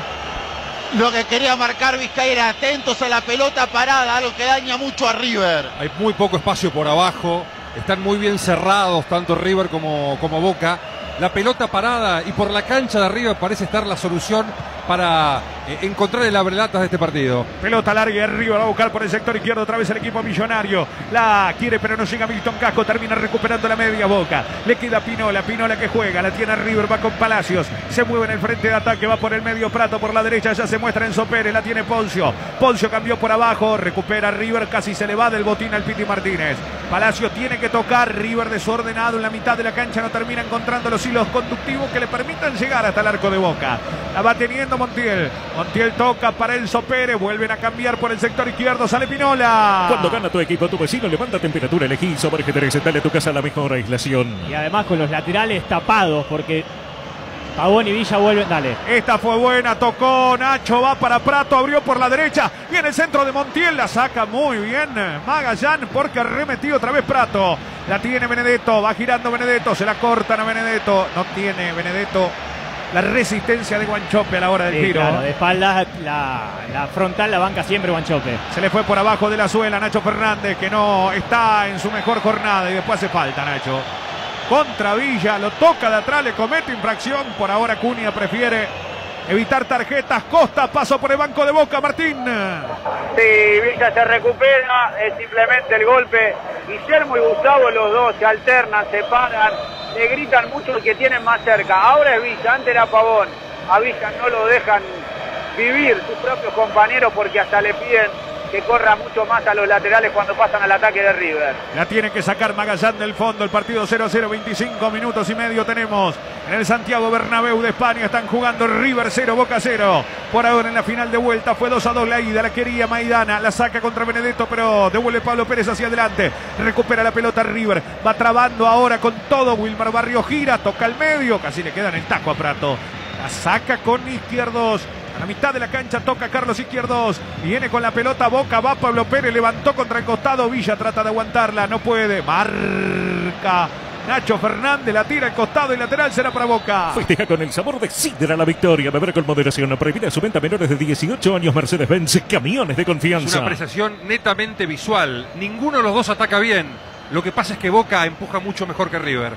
Speaker 1: Lo que quería marcar Vizcaíra, atentos a la pelota parada, algo que daña mucho a River.
Speaker 5: Hay muy poco espacio por abajo, están muy bien cerrados tanto River como, como Boca. La pelota parada y por la cancha de arriba parece estar la solución para eh, encontrar el abrelatas de este partido.
Speaker 2: Pelota larga y arriba, va a buscar por el sector izquierdo otra vez el equipo millonario. La quiere pero no llega Milton Casco, termina recuperando la media Boca. Le queda Pinola, Pinola que juega, la tiene River, va con Palacios. Se mueve en el frente de ataque, va por el medio Prato, por la derecha ya se muestra Enzo Pérez, la tiene Poncio. Poncio cambió por abajo, recupera River, casi se le va del botín al Piti Martínez. Palacios tiene que tocar, River desordenado en la mitad de la cancha, no termina encontrando los hilos conductivos que le permitan llegar hasta el arco de Boca. La va teniendo Montiel. Montiel toca para Enzo Pérez. Vuelven a cambiar por el sector izquierdo. Sale Pinola.
Speaker 7: Cuando gana tu equipo, tu vecino levanta temperatura. Elegí Sobre G tres. Dale a tu casa la mejor aislación.
Speaker 4: Y además con los laterales tapados porque Pavón y Villa vuelven. Dale.
Speaker 2: Esta fue buena. Tocó Nacho. Va para Prato. Abrió por la derecha. Viene el centro de Montiel. La saca muy bien Magallán porque remetió otra vez Prato. La tiene Benedetto. Va girando Benedetto. Se la cortan a Benedetto. No tiene Benedetto la resistencia de Guanchope a la hora del
Speaker 4: sí,
Speaker 2: tiro.
Speaker 4: Claro, de espaldas la, la frontal la banca siempre Guanchope.
Speaker 2: Se le fue por abajo de la suela Nacho Fernández, que no está en su mejor jornada y después hace falta Nacho. Contra Villa, lo toca de atrás, le comete infracción. Por ahora Cunha prefiere evitar tarjetas. Costa, paso por el banco de Boca, Martín.
Speaker 3: Sí, Villa se recupera, es simplemente el golpe. Guillermo y Gustavo, los dos se alternan, se paran, le gritan mucho el que tienen más cerca. Ahora es Villa, antes era Pavón. A Villa no lo dejan vivir sus propios compañeros porque hasta le piden que corra mucho más a los laterales cuando pasan al ataque de River.
Speaker 2: La tiene que sacar Magallán del fondo. El partido cero a cero, veinticinco minutos y medio tenemos en el Santiago Bernabéu de España. Están jugando River cero, Boca cero. Por ahora en la final de vuelta fue dos a dos la ida. La quería Maidana, la saca contra Benedetto, pero devuelve Pablo Pérez hacia adelante. Recupera la pelota River. Va trabando ahora con todo. Wilmar Barrio gira, toca al medio. Casi le queda en el taco a Prato. La saca con Izquierdos. A la mitad de la cancha toca Carlos Izquierdos. Viene con la pelota Boca. Va Pablo Pérez. Levantó contra el costado. Villa trata de aguantarla. No puede. Marca Nacho Fernández. La tira al costado y lateral será para Boca.
Speaker 7: Festeja con el sabor de Sidra la victoria. Beber con moderación. Prohibida su venta a menores de dieciocho años. Mercedes-Benz. Camiones de confianza.
Speaker 5: Es una apreciación netamente visual. Ninguno de los dos ataca bien. Lo que pasa es que Boca empuja mucho mejor que River.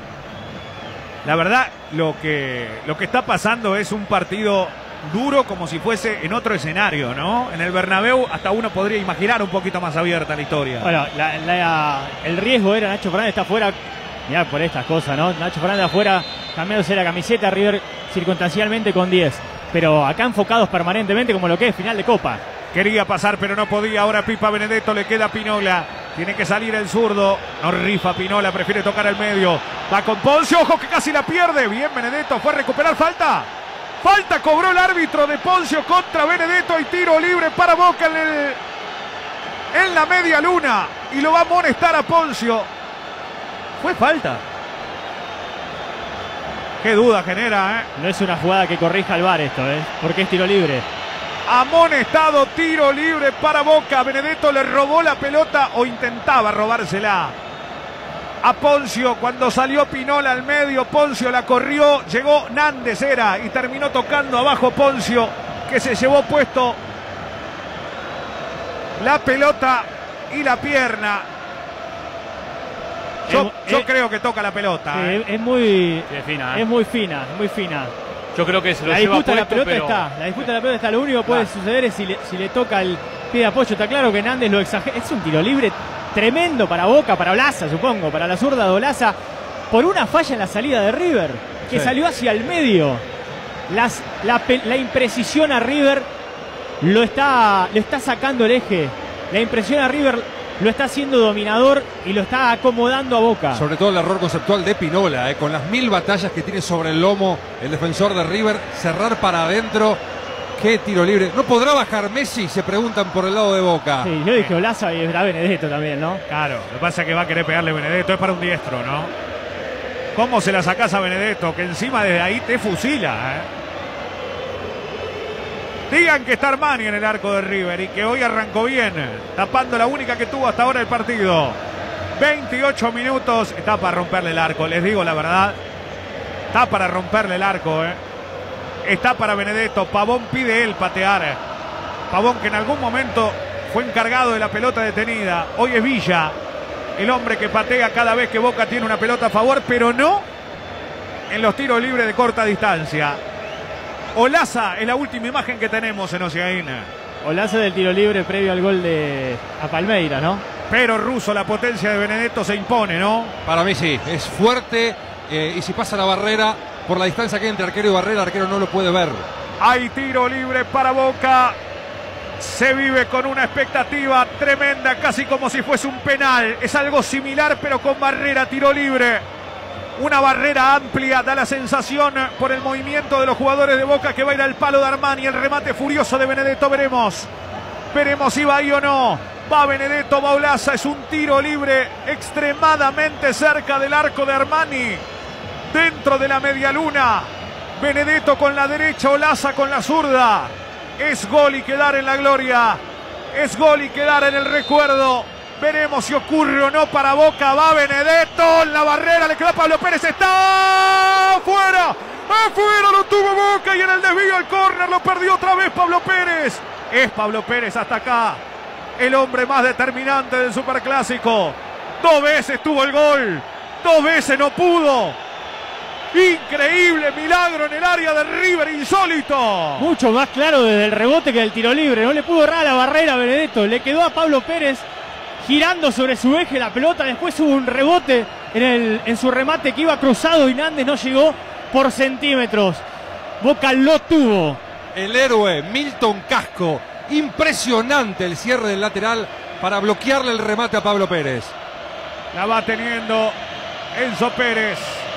Speaker 2: La verdad, lo que, lo que está pasando es un partido duro como si fuese en otro escenario, ¿no? En el Bernabéu hasta uno podría imaginar un poquito más abierta la historia.
Speaker 4: Bueno, la, la, el riesgo era Nacho Fernández está afuera, mirá por estas cosas, ¿no? Nacho Fernández afuera cambiándose la camiseta, River circunstancialmente con diez. Pero acá enfocados permanentemente como lo que es final de Copa.
Speaker 2: Quería pasar pero no podía, ahora Pipa Benedetto, le queda Pinola. Tiene que salir el zurdo. No rifa Pinola, prefiere tocar el medio. Va con Poncio, ojo que casi la pierde. Bien Benedetto, fue a recuperar, falta. Falta cobró el árbitro de Poncio contra Benedetto y tiro libre para Boca en, el, en la media luna. Y lo va a amonestar a Poncio. Fue falta. Qué duda genera, ¿eh?
Speaker 4: No es una jugada que corrija el V A R esto, ¿eh? Porque es tiro libre.
Speaker 2: Amonestado, tiro libre para Boca. Benedetto le robó la pelota o intentaba robársela a Poncio cuando salió Pinola al medio. Poncio la corrió, llegó Nández era y terminó tocando abajo Poncio, que se llevó puesto la pelota y la pierna. Yo,
Speaker 8: es,
Speaker 2: yo
Speaker 8: es,
Speaker 2: creo que toca la pelota.
Speaker 4: Sí,
Speaker 2: ¿eh?
Speaker 4: Es muy,
Speaker 8: sí, es fina, ¿eh?
Speaker 4: es muy fina, muy fina.
Speaker 8: Yo creo que se lo
Speaker 4: la
Speaker 8: lleva
Speaker 4: disputa de la
Speaker 8: puesto,
Speaker 4: pelota
Speaker 8: pero...
Speaker 4: está, la disputa de la pelota está. Lo único que puede
Speaker 8: Claro.
Speaker 4: suceder es si le, si le toca el pie de apoyo. Está claro que Nández lo exagera. Es un tiro libre tremendo para Boca, para Olaza, supongo, para la zurda de Olaza, por una falla en la salida de River, que
Speaker 5: Sí.
Speaker 4: salió hacia el medio. Las, la, la imprecisión a River lo está, lo está sacando el eje. La impresión a River lo está haciendo dominador y lo está acomodando a Boca.
Speaker 5: Sobre todo el error conceptual de Pinola, eh, con las mil batallas que tiene sobre el lomo el defensor de River, cerrar para adentro. Qué tiro libre. ¿No podrá bajar Messi? Se preguntan por el lado de Boca.
Speaker 4: Sí, yo dije Olaza y era Benedetto también, ¿no?
Speaker 2: Claro, lo que pasa es que va a querer pegarle Benedetto, es para un diestro, ¿no? ¿Cómo se la sacás a Benedetto? Que encima desde ahí te fusila, ¿eh? Digan que está Armani en el arco de River y que hoy arrancó bien, tapando la única que tuvo hasta ahora el partido. veintiocho minutos, está para romperle el arco, les digo la verdad. Está para romperle el arco, ¿eh? Está para Benedetto. Pavón pide él patear. Pavón, que en algún momento fue encargado de la pelota detenida. Hoy es Villa, el hombre que patea cada vez que Boca tiene una pelota a favor, pero no en los tiros libres de corta distancia. Olaza es la última imagen que tenemos en Oceaína.
Speaker 4: Olaza del tiro libre previo al gol de a Palmeira, ¿no?
Speaker 2: Pero Russo, la potencia de Benedetto se impone, ¿no?
Speaker 5: Para mí sí, es fuerte eh, y si pasa la barrera, por la distancia que hay entre arquero y barrera, el arquero no lo puede ver.
Speaker 2: Hay tiro libre para Boca. Se vive con una expectativa tremenda, casi como si fuese un penal. Es algo similar, pero con barrera, tiro libre. Una barrera amplia, da la sensación por el movimiento de los jugadores de Boca que va a ir al palo de Armani. El remate furioso de Benedetto, veremos. Veremos si va ahí o no. Va Benedetto, va Olaza. Es un tiro libre extremadamente cerca del arco de Armani. Dentro de la media luna. Benedetto con la derecha, Olaza con la zurda. Es gol y quedar en la gloria. Es gol y quedar en el recuerdo. Veremos si ocurre o no para Boca. Va Benedetto. La barrera le queda a Pablo Pérez. Está afuera. Afuera lo tuvo Boca. Y en el desvío al córner lo perdió otra vez Pablo Pérez. Es Pablo Pérez hasta acá el hombre más determinante del Superclásico. Dos veces tuvo el gol. Dos veces no pudo. Increíble milagro en el área de River, insólito.
Speaker 4: Mucho más claro desde el rebote que del tiro libre. No le pudo errar la barrera a Benedetto. Le quedó a Pablo Pérez girando sobre su eje la pelota. Después hubo un rebote en, el, en su remate que iba cruzado y Nández no llegó por centímetros. Boca lo tuvo.
Speaker 5: El héroe Milton Casco. Impresionante el cierre del lateral para bloquearle el remate a Pablo Pérez.
Speaker 2: La va teniendo Enzo Pérez.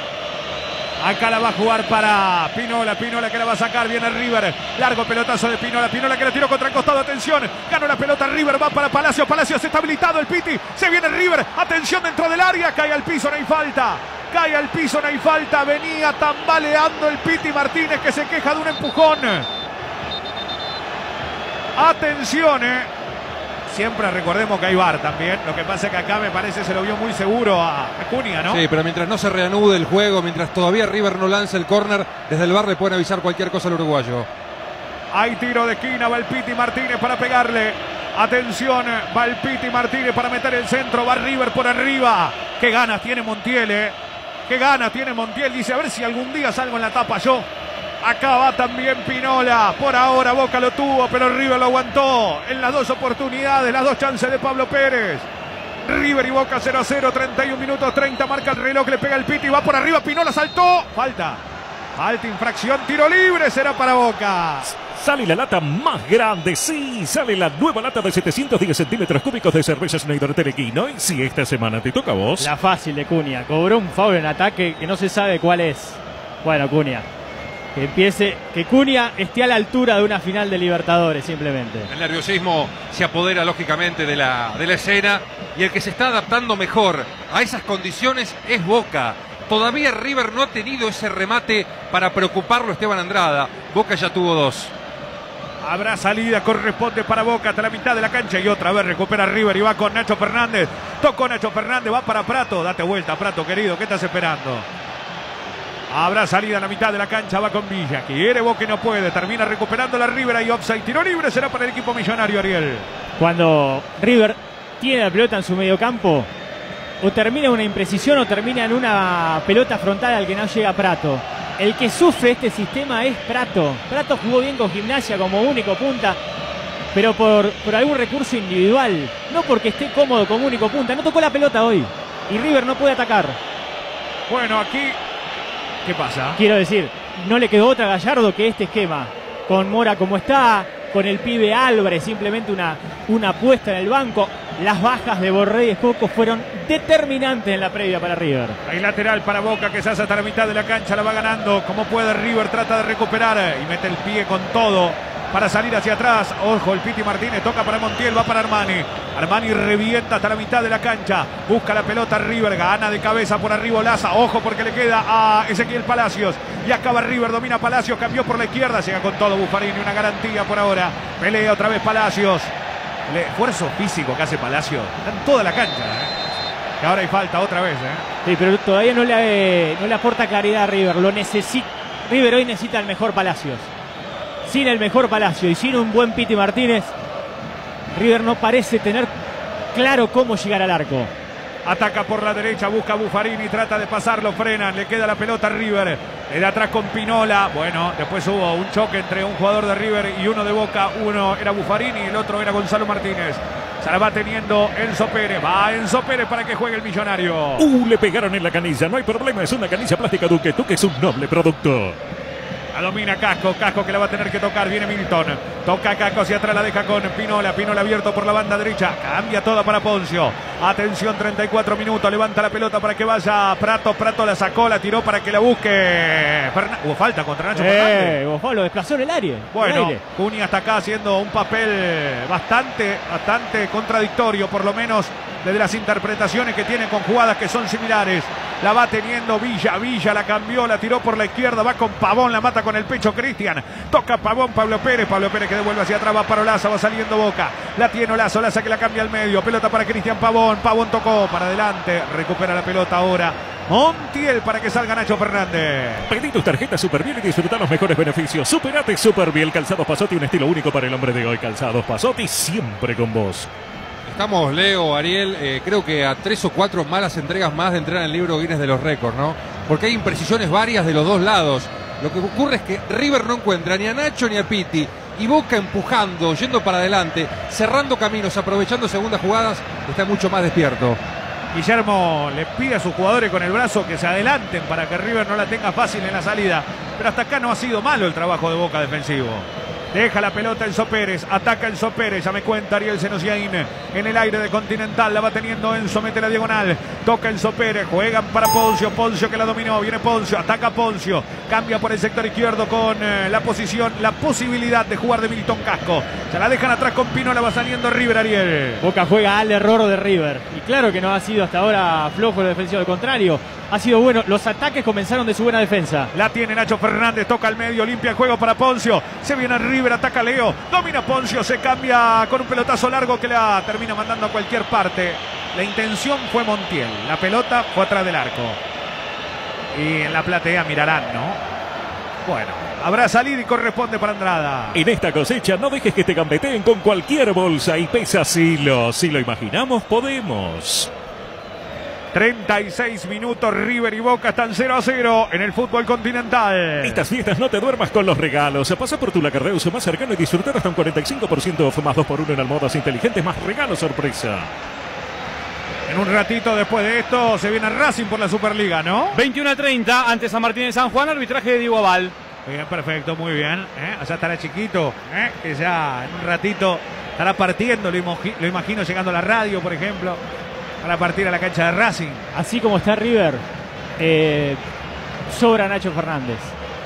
Speaker 2: Acá la va a jugar para Pinola. Pinola que la va a sacar. Viene River. Largo pelotazo de Pinola. Pinola que la tiró contra el costado. Atención. Ganó la pelota River. Va para Palacios. Palacios está habilitado el Piti. Se viene River. Atención dentro del área. Cae al piso. No hay falta. Cae al piso. No hay falta. Venía tambaleando el Piti Martínez que se queja de un empujón. Atención, eh. Siempre recordemos que hay V A R también. Lo que pasa es que acá me parece se lo vio muy seguro a Acuña, ¿no?
Speaker 5: Sí, pero mientras no se reanude el juego, mientras todavía River no lance el córner, desde el V A R le pueden avisar cualquier cosa al uruguayo.
Speaker 2: Hay tiro de esquina, va el Piti Martínez para pegarle. Atención, va el Piti Martínez para meter el centro, va River por arriba. Qué ganas tiene Montiel, eh. Qué ganas tiene Montiel. Dice, a ver si algún día salgo en la tapa yo. Acá va también Pinola. Por ahora Boca lo tuvo, pero River lo aguantó. En las dos oportunidades, las dos chances de Pablo Pérez. River y Boca cero a cero, treinta y un minutos treinta. Marca el reloj, le pega el Piti. Va por arriba, Pinola saltó. Falta. Falta, infracción, tiro libre. Será para Boca.
Speaker 7: Sale la lata más grande, sí, sale la nueva lata de setecientos diez centímetros cúbicos de cerveza Schneider Telequino. Y si esta semana te toca a vos.
Speaker 4: La fácil de Cunha, cobró un foul en ataque que no se sabe cuál es. Bueno, Cunha, que empiece, que Cunha esté a la altura de una final de Libertadores, simplemente.
Speaker 5: El nerviosismo se apodera lógicamente de la, de la escena, y el que se está adaptando mejor a esas condiciones es Boca. Todavía River no ha tenido ese remate para preocuparlo Esteban Andrada. Boca ya tuvo dos.
Speaker 2: Habrá salida, corresponde para Boca hasta la mitad de la cancha y otra vez recupera River y va con Nacho Fernández. Tocó Nacho Fernández, va para Prato. Date vuelta, Prato, querido, ¿qué estás esperando? Habrá salida a la mitad de la cancha, va con Villa. Quiere Boca y no puede, termina recuperando la River y offside. Tiro libre será para el equipo millonario, Ariel.
Speaker 4: Cuando River tiene la pelota en su medio campo, o termina una imprecisión o termina en una pelota frontal al que no llega Prato. El que sufre este sistema es Prato. Prato jugó bien con Gimnasia como único punta, pero por, por algún recurso individual, no porque esté cómodo como único punta. No tocó la pelota hoy y River no puede atacar.
Speaker 2: Bueno, aquí, ¿qué pasa?
Speaker 4: Quiero decir, no le quedó otra a Gallardo que este esquema, con Mora como está, con el pibe Álvarez, simplemente una, una apuesta en el banco. Las bajas de Borré y Escoco fueron determinantes en la previa para River.
Speaker 2: Hay lateral para Boca que se hace hasta la mitad de la cancha, la va ganando. Como puede River, trata de recuperar y mete el pie con todo para salir hacia atrás. Ojo, el Piti Martínez toca para Montiel, va para Armani. Armani revienta hasta la mitad de la cancha. Busca la pelota River, gana de cabeza por arriba Olaza. Ojo porque le queda a Ezequiel Palacios. Y acaba River, domina Palacios, cambió por la izquierda. Llega con todo Buffarini, una garantía por ahora. Pelea otra vez Palacios. El esfuerzo físico que hace Palacios. Está en toda la cancha, ¿eh? Y ahora hay falta otra vez, ¿eh?
Speaker 4: Sí, pero todavía no le, no le aporta claridad a River. Lo necesita. River hoy necesita el mejor Palacios. Sin el mejor Palacio y sin un buen Piti Martínez, River no parece tener claro cómo llegar al arco.
Speaker 2: Ataca por la derecha, busca a Buffarini, trata de pasarlo, frenan, le queda la pelota a River. Le da atrás con Pinola. Bueno, después hubo un choque entre un jugador de River y uno de Boca. Uno era Buffarini y el otro era Gonzalo Martínez. Se la va teniendo Enzo Pérez. Va Enzo Pérez para que juegue el millonario.
Speaker 7: Uh, le pegaron en la canilla. No hay problema, es una canilla plástica Duque. Duque es un noble producto.
Speaker 2: La domina Casco, Casco que la va a tener que tocar, viene Milton, toca Casco hacia atrás, la deja con Pinola, Pinola abierto por la banda derecha, cambia toda para Poncio, atención, treinta y cuatro minutos, levanta la pelota para que vaya Prato, Prato la sacó, la tiró para que la busque Fernan... Hubo falta contra Nacho
Speaker 4: eh,
Speaker 2: Fernández.
Speaker 4: Hubo, lo desplazó en el área.
Speaker 2: Bueno, Cunha está acá haciendo un papel bastante, bastante contradictorio, por lo menos desde las interpretaciones que tiene con jugadas que son similares. La va teniendo Villa, Villa la cambió, la tiró por la izquierda, va con Pavón, la mata con el pecho Cristian, toca Pavón, Pablo Pérez, Pablo Pérez que devuelve hacia atrás, va para Olaza, va saliendo Boca, la tiene Olaza, Olaza que la cambia al medio, pelota para Cristian Pavón, Pavón tocó para adelante, recupera la pelota ahora Montiel para que salga Nacho Fernández.
Speaker 7: Pedí tus tarjetas Superbiel y disfruta los mejores beneficios. Superate Superbiel, Calzados Pasotti, un estilo único para el hombre de hoy. Calzados Pasotti, siempre con vos.
Speaker 5: Estamos, Leo, Ariel, eh, creo que a tres o cuatro malas entregas más de entrar en el libro Guinness de los récords, ¿no? Porque hay imprecisiones varias de los dos lados. Lo que ocurre es que River no encuentra ni a Nacho ni a Piti. Y Boca empujando, yendo para adelante, cerrando caminos, aprovechando segundas jugadas, está mucho más despierto.
Speaker 2: Guillermo le pide a sus jugadores con el brazo que se adelanten para que River no la tenga fácil en la salida. Pero hasta acá no ha sido malo el trabajo de Boca defensivo. Deja la pelota Enzo Pérez, ataca Enzo Pérez, ya me cuenta Ariel Senosiaín en el aire de Continental, la va teniendo Enzo, mete la diagonal, toca Enzo Pérez, juegan para Poncio, Poncio que la dominó, viene Poncio, ataca Poncio, cambia por el sector izquierdo con eh, la posición, la posibilidad de jugar de Milton Casco, se la dejan atrás con Pino, la va saliendo River, Ariel.
Speaker 4: Boca juega al error de River, y claro que no ha sido hasta ahora flojo el defensivo, al contrario, ha sido bueno, los ataques comenzaron de su buena defensa.
Speaker 2: La tiene Nacho Fernández, toca al medio, limpia el juego para Poncio, se viene River, ataca Leo, domina Poncio, se cambia con un pelotazo largo que la termina mandando a cualquier parte. La intención fue Montiel, la pelota fue atrás del arco. Y en la platea mirarán, ¿no? Bueno, habrá salida y corresponde para Andrada.
Speaker 7: En esta cosecha no dejes que te gambeteen con cualquier bolsa y pesa Silo. Si lo imaginamos, podemos.
Speaker 2: treinta y seis minutos, River y Boca están cero a cero en el fútbol continental.
Speaker 7: Estas fiestas no te duermas con los regalos. Pasa por tu Lacardeus más cercano y disfrutar hasta un cuarenta y cinco por ciento off, más dos por uno en almohadas inteligentes, más regalo sorpresa.
Speaker 2: En un ratito después de esto se viene Racing por la Superliga, ¿no?
Speaker 8: veintiuno a treinta ante San Martín de San Juan, arbitraje de Diego Aval.
Speaker 2: Bien, perfecto, muy bien. ¿eh? Allá estará Chiquito, ¿eh? que ya en un ratito estará partiendo, lo, imagi lo imagino llegando a la radio, por ejemplo, para partir a la cancha de Racing.
Speaker 4: Así como está River, eh, sobra Nacho Fernández.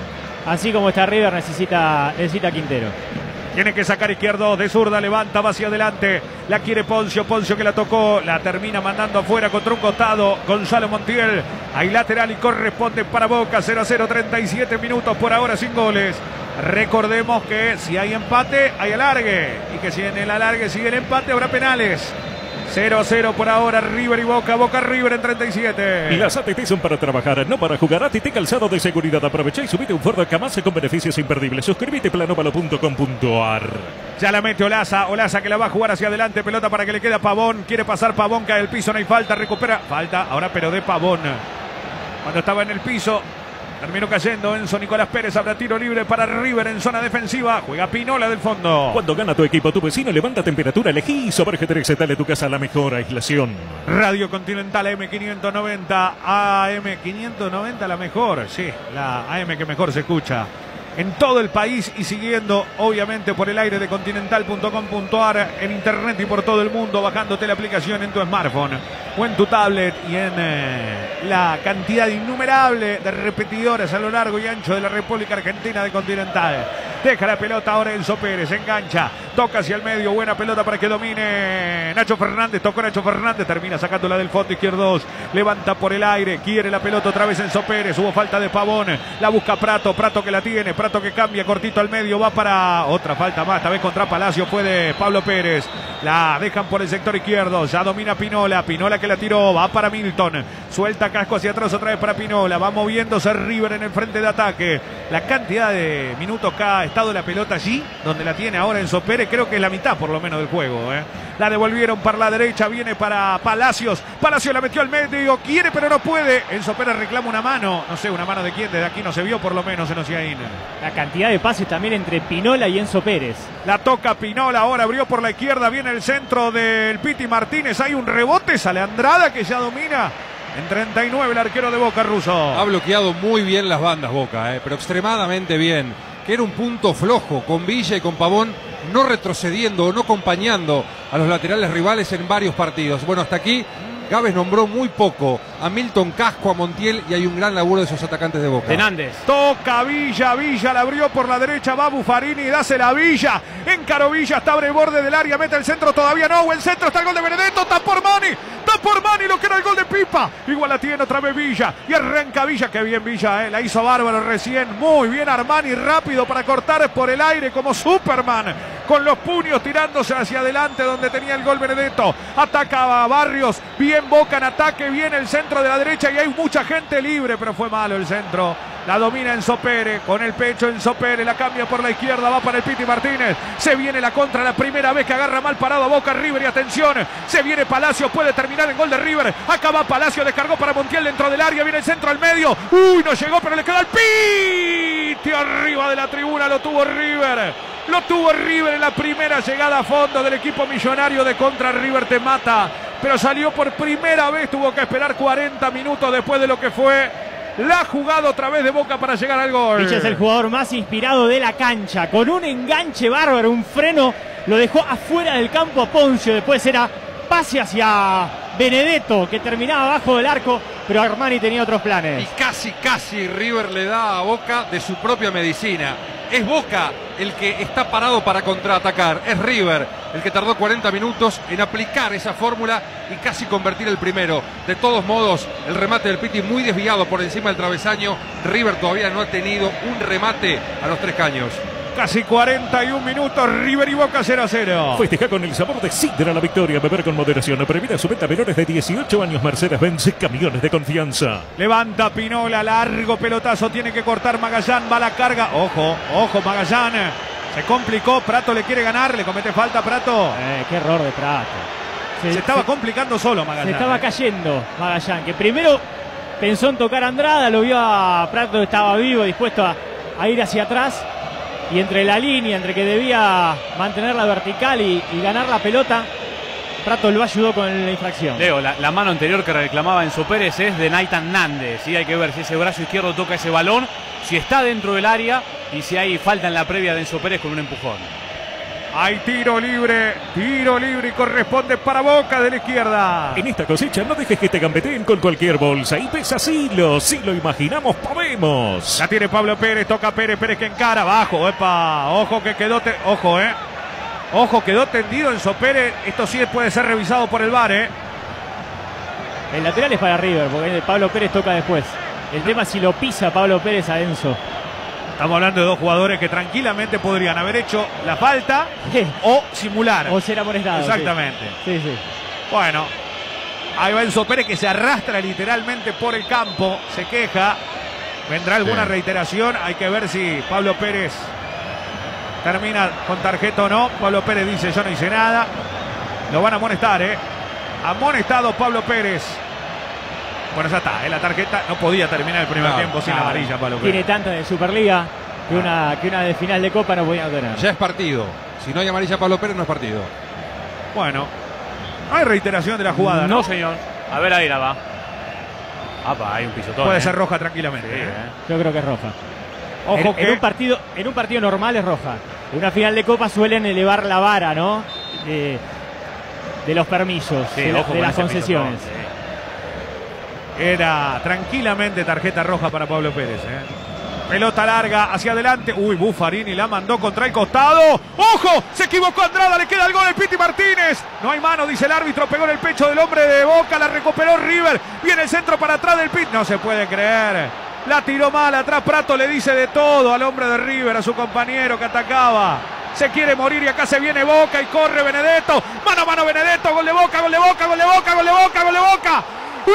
Speaker 4: Así como está River, necesita, necesita Quintero.
Speaker 2: Tiene que sacar izquierdo de zurda, levanta, va hacia adelante. La quiere Poncio, Poncio que la tocó, la termina mandando afuera contra un costado. Gonzalo Montiel, ahí lateral y corresponde para Boca. cero a cero, treinta y siete minutos por ahora sin goles. Recordemos que si hay empate, hay alargue. Y que si en el alargue sigue el empate, habrá penales. cero a cero por ahora, River y Boca, Boca River en treinta y siete.
Speaker 7: Y las A T T son para trabajar, no para jugar. A T T Calzado de Seguridad. Aprovecha y subite un Ford Kamaz con beneficios imperdibles. Suscríbete planovalo punto com punto ar.
Speaker 2: Ya la mete Olaza, Olaza que la va a jugar hacia adelante, pelota para que le quede a Pavón. Quiere pasar Pavón, cae el piso, no hay falta, recupera. Falta ahora pero de Pavón. Cuando estaba en el piso, terminó cayendo Enzo Nicolás Pérez. Habrá tiro libre para River en zona defensiva. Juega Pinola del fondo.
Speaker 7: Cuando gana tu equipo, tu vecino levanta temperatura, elegí Isobar G tres. Dale tu casa la mejor aislación.
Speaker 2: Radio Continental A M quinientos noventa. A M quinientos noventa la mejor. Sí, la A M que mejor se escucha en todo el país y siguiendo obviamente por el aire de continental punto com punto ar, en internet y por todo el mundo, bajándote la aplicación en tu smartphone o en tu tablet y en eh, la cantidad innumerable de repetidores a lo largo y ancho de la República Argentina de Continental. Deja la pelota ahora Enzo Pérez, engancha, toca hacia el medio, buena pelota para que domine Nacho Fernández, tocó Nacho Fernández, termina sacándola del fondo izquierdo, levanta por el aire, quiere la pelota otra vez Enzo Pérez, hubo falta de Pavón, la busca Prato, Prato que la tiene, Prato que cambia, cortito al medio, va para otra falta más, esta vez contra Palacio, fue de Pablo Pérez, la dejan por el sector izquierdo, ya domina Pinola, Pinola que la tiró, va para Milton, suelta Casco hacia atrás otra vez para Pinola, va moviéndose River en el frente de ataque, la cantidad de minutos que ha estado la pelota allí, donde la tiene ahora Enzo Pérez, creo que es la mitad por lo menos del juego, ¿eh? La devolvieron para la derecha, viene para Palacios, Palacios la metió al medio, quiere pero no puede, Enzo Pérez reclama una mano, no sé, una mano de quién, desde aquí no se vio por lo menos en Ociaín.
Speaker 4: La cantidad de pases también entre Pinola y Enzo Pérez.
Speaker 2: La toca Pinola, ahora abrió por la izquierda, viene el centro del Piti Martínez, hay un rebote, sale Andrada que ya domina. En treinta y nueve el arquero de Boca, Russo.
Speaker 5: Ha bloqueado muy bien las bandas Boca, eh, pero extremadamente bien. Que era un punto flojo con Villa y con Pavón no retrocediendo o no acompañando a los laterales rivales en varios partidos. Bueno, hasta aquí Gávez nombró muy poco a Milton Casco, a Montiel, y hay un gran laburo de esos atacantes de Boca.
Speaker 8: Hernández.
Speaker 2: Toca Villa, Villa la abrió por la derecha, va Buffarini, dásela a Villa, encaró Villa, está abre borde del área, mete el centro, todavía no, el centro, está el gol de Benedetto, está por Mani, está por Mani, lo que era el gol de Pipa, igual la tiene otra vez Villa, y arranca Villa, que bien Villa, eh, la hizo bárbaro recién, muy bien Armani, rápido para cortar por el aire como Superman, con los puños tirándose hacia adelante donde tenía el gol Benedetto, ataca a Barrios, bien Boca en ataque, viene el centro de la derecha y hay mucha gente libre, pero fue malo el centro. La domina Enzo Pérez, con el pecho Enzo Pérez, la cambia por la izquierda, va para el Piti Martínez. Se viene la contra, la primera vez que agarra mal parado a Boca River y atención, se viene Palacio, puede terminar el gol de River. Acaba Palacio, descargó para Montiel dentro del área, viene el centro al medio. Uy, no llegó, pero le queda el Piti arriba de la tribuna, lo tuvo River. Lo tuvo River en la primera llegada a fondo del equipo millonario de contra. River te mata, pero salió por primera vez, tuvo que esperar cuarenta minutos después de lo que fue la jugada otra vez de Boca para llegar al gol.
Speaker 4: Villa es el jugador más inspirado de la cancha, con un enganche bárbaro, un freno, lo dejó afuera del campo a Poncio, después era pase hacia Benedetto, que terminaba abajo del arco, pero Armani tenía otros planes.
Speaker 5: Y casi, casi River le da a Boca de su propia medicina. Es Boca el que está parado para contraatacar. Es River el que tardó cuarenta minutos en aplicar esa fórmula y casi convertir el primero. De todos modos, el remate del Piti muy desviado por encima del travesaño. River todavía no ha tenido un remate a los tres caños.
Speaker 2: Casi cuarenta y un minutos, River y Boca cero a cero.
Speaker 7: Festeja con el sabor de Sidra la victoria, beber con moderación. Prohibida su venta a menores de dieciocho años. Mercedes-Benz, camiones de confianza.
Speaker 2: Levanta Pinola, largo pelotazo, tiene que cortar Magallán, va la carga. Ojo, ojo Magallán. Se complicó, Prato le quiere ganar, le comete falta Prato.
Speaker 4: Eh, qué error de Prato.
Speaker 2: Se, se estaba se, complicando solo Magallán.
Speaker 4: Se estaba cayendo Magallán, que primero pensó en tocar a Andrada, lo vio a Prato, estaba vivo, dispuesto a, a ir hacia atrás. Y entre la línea, entre que debía mantener la vertical y, y ganar la pelota, Prato lo ayudó con la infracción.
Speaker 8: Leo, la, la mano anterior que reclamaba Enzo Pérez es de Nathan Nández. ¿Sí? Hay que ver si ese brazo izquierdo toca ese balón, si está dentro del área y si hay falta en la previa de Enzo Pérez con un empujón.
Speaker 2: Hay tiro libre, tiro libre y corresponde para Boca de la izquierda.
Speaker 7: En esta cosecha no dejes que te gambeteen con cualquier bolsa y pesa Silo. Si lo imaginamos, podemos.
Speaker 2: La tiene Pablo Pérez, toca Pérez, Pérez que encara, abajo, epa, ojo que quedó, te... ojo, eh. Ojo, quedó tendido Enzo Pérez, esto sí puede ser revisado por el V A R, eh.
Speaker 4: El lateral es para River, porque Pablo Pérez toca después. El tema es si lo pisa Pablo Pérez a Enzo.
Speaker 2: Estamos hablando de dos jugadores que tranquilamente podrían haber hecho la falta o simular.
Speaker 4: O ser amonestado.
Speaker 2: Exactamente.
Speaker 4: Sí, sí.
Speaker 2: Bueno, ahí va Enzo Pérez que se arrastra literalmente por el campo, se queja. Vendrá alguna sí. reiteración, hay que ver si Pablo Pérez termina con tarjeta o no. Pablo Pérez dice yo no hice nada. Lo van a amonestar, ¿eh? Amonestado Pablo Pérez. Bueno, ya está, ¿eh? La tarjeta no podía terminar el primer no, tiempo sin no, amarilla, Pablo Pérez.
Speaker 4: Tiene tanta de Superliga que una, que una de final de Copa no podía tener.
Speaker 5: Ya es partido. Si no hay amarilla Pablo Pérez, no es partido.
Speaker 2: Bueno, no hay reiteración de la jugada, ¿no?
Speaker 8: No, señor. A ver, ahí la va. Apa, hay un pisotón.
Speaker 2: Puede
Speaker 8: ¿eh?
Speaker 2: ser roja tranquilamente. Sí,
Speaker 4: ¿eh? Yo creo que es roja.
Speaker 2: Ojo
Speaker 4: en,
Speaker 2: que...
Speaker 4: en, un partido, en un partido normal es roja. En una final de Copa suelen elevar la vara, ¿no? De, de los permisos, sí, de, de las concesiones. Pisotón, sí.
Speaker 2: Era tranquilamente tarjeta roja para Pablo Pérez, ¿eh? Pelota larga hacia adelante. Uy, Buffarini la mandó contra el costado. ¡Ojo! Se equivocó Andrada, le queda el gol el Piti Martínez. No hay mano, dice el árbitro. Pegó en el pecho del hombre de Boca. La recuperó River. Viene el centro para atrás del Piti. No se puede creer. La tiró mal atrás. Prato le dice de todo al hombre de River, a su compañero que atacaba. Se quiere morir y acá se viene Boca y corre Benedetto. Mano a mano Benedetto. Gol de Boca, gol de Boca, gol de Boca, gol de Boca, gol de Boca. ¡Gol!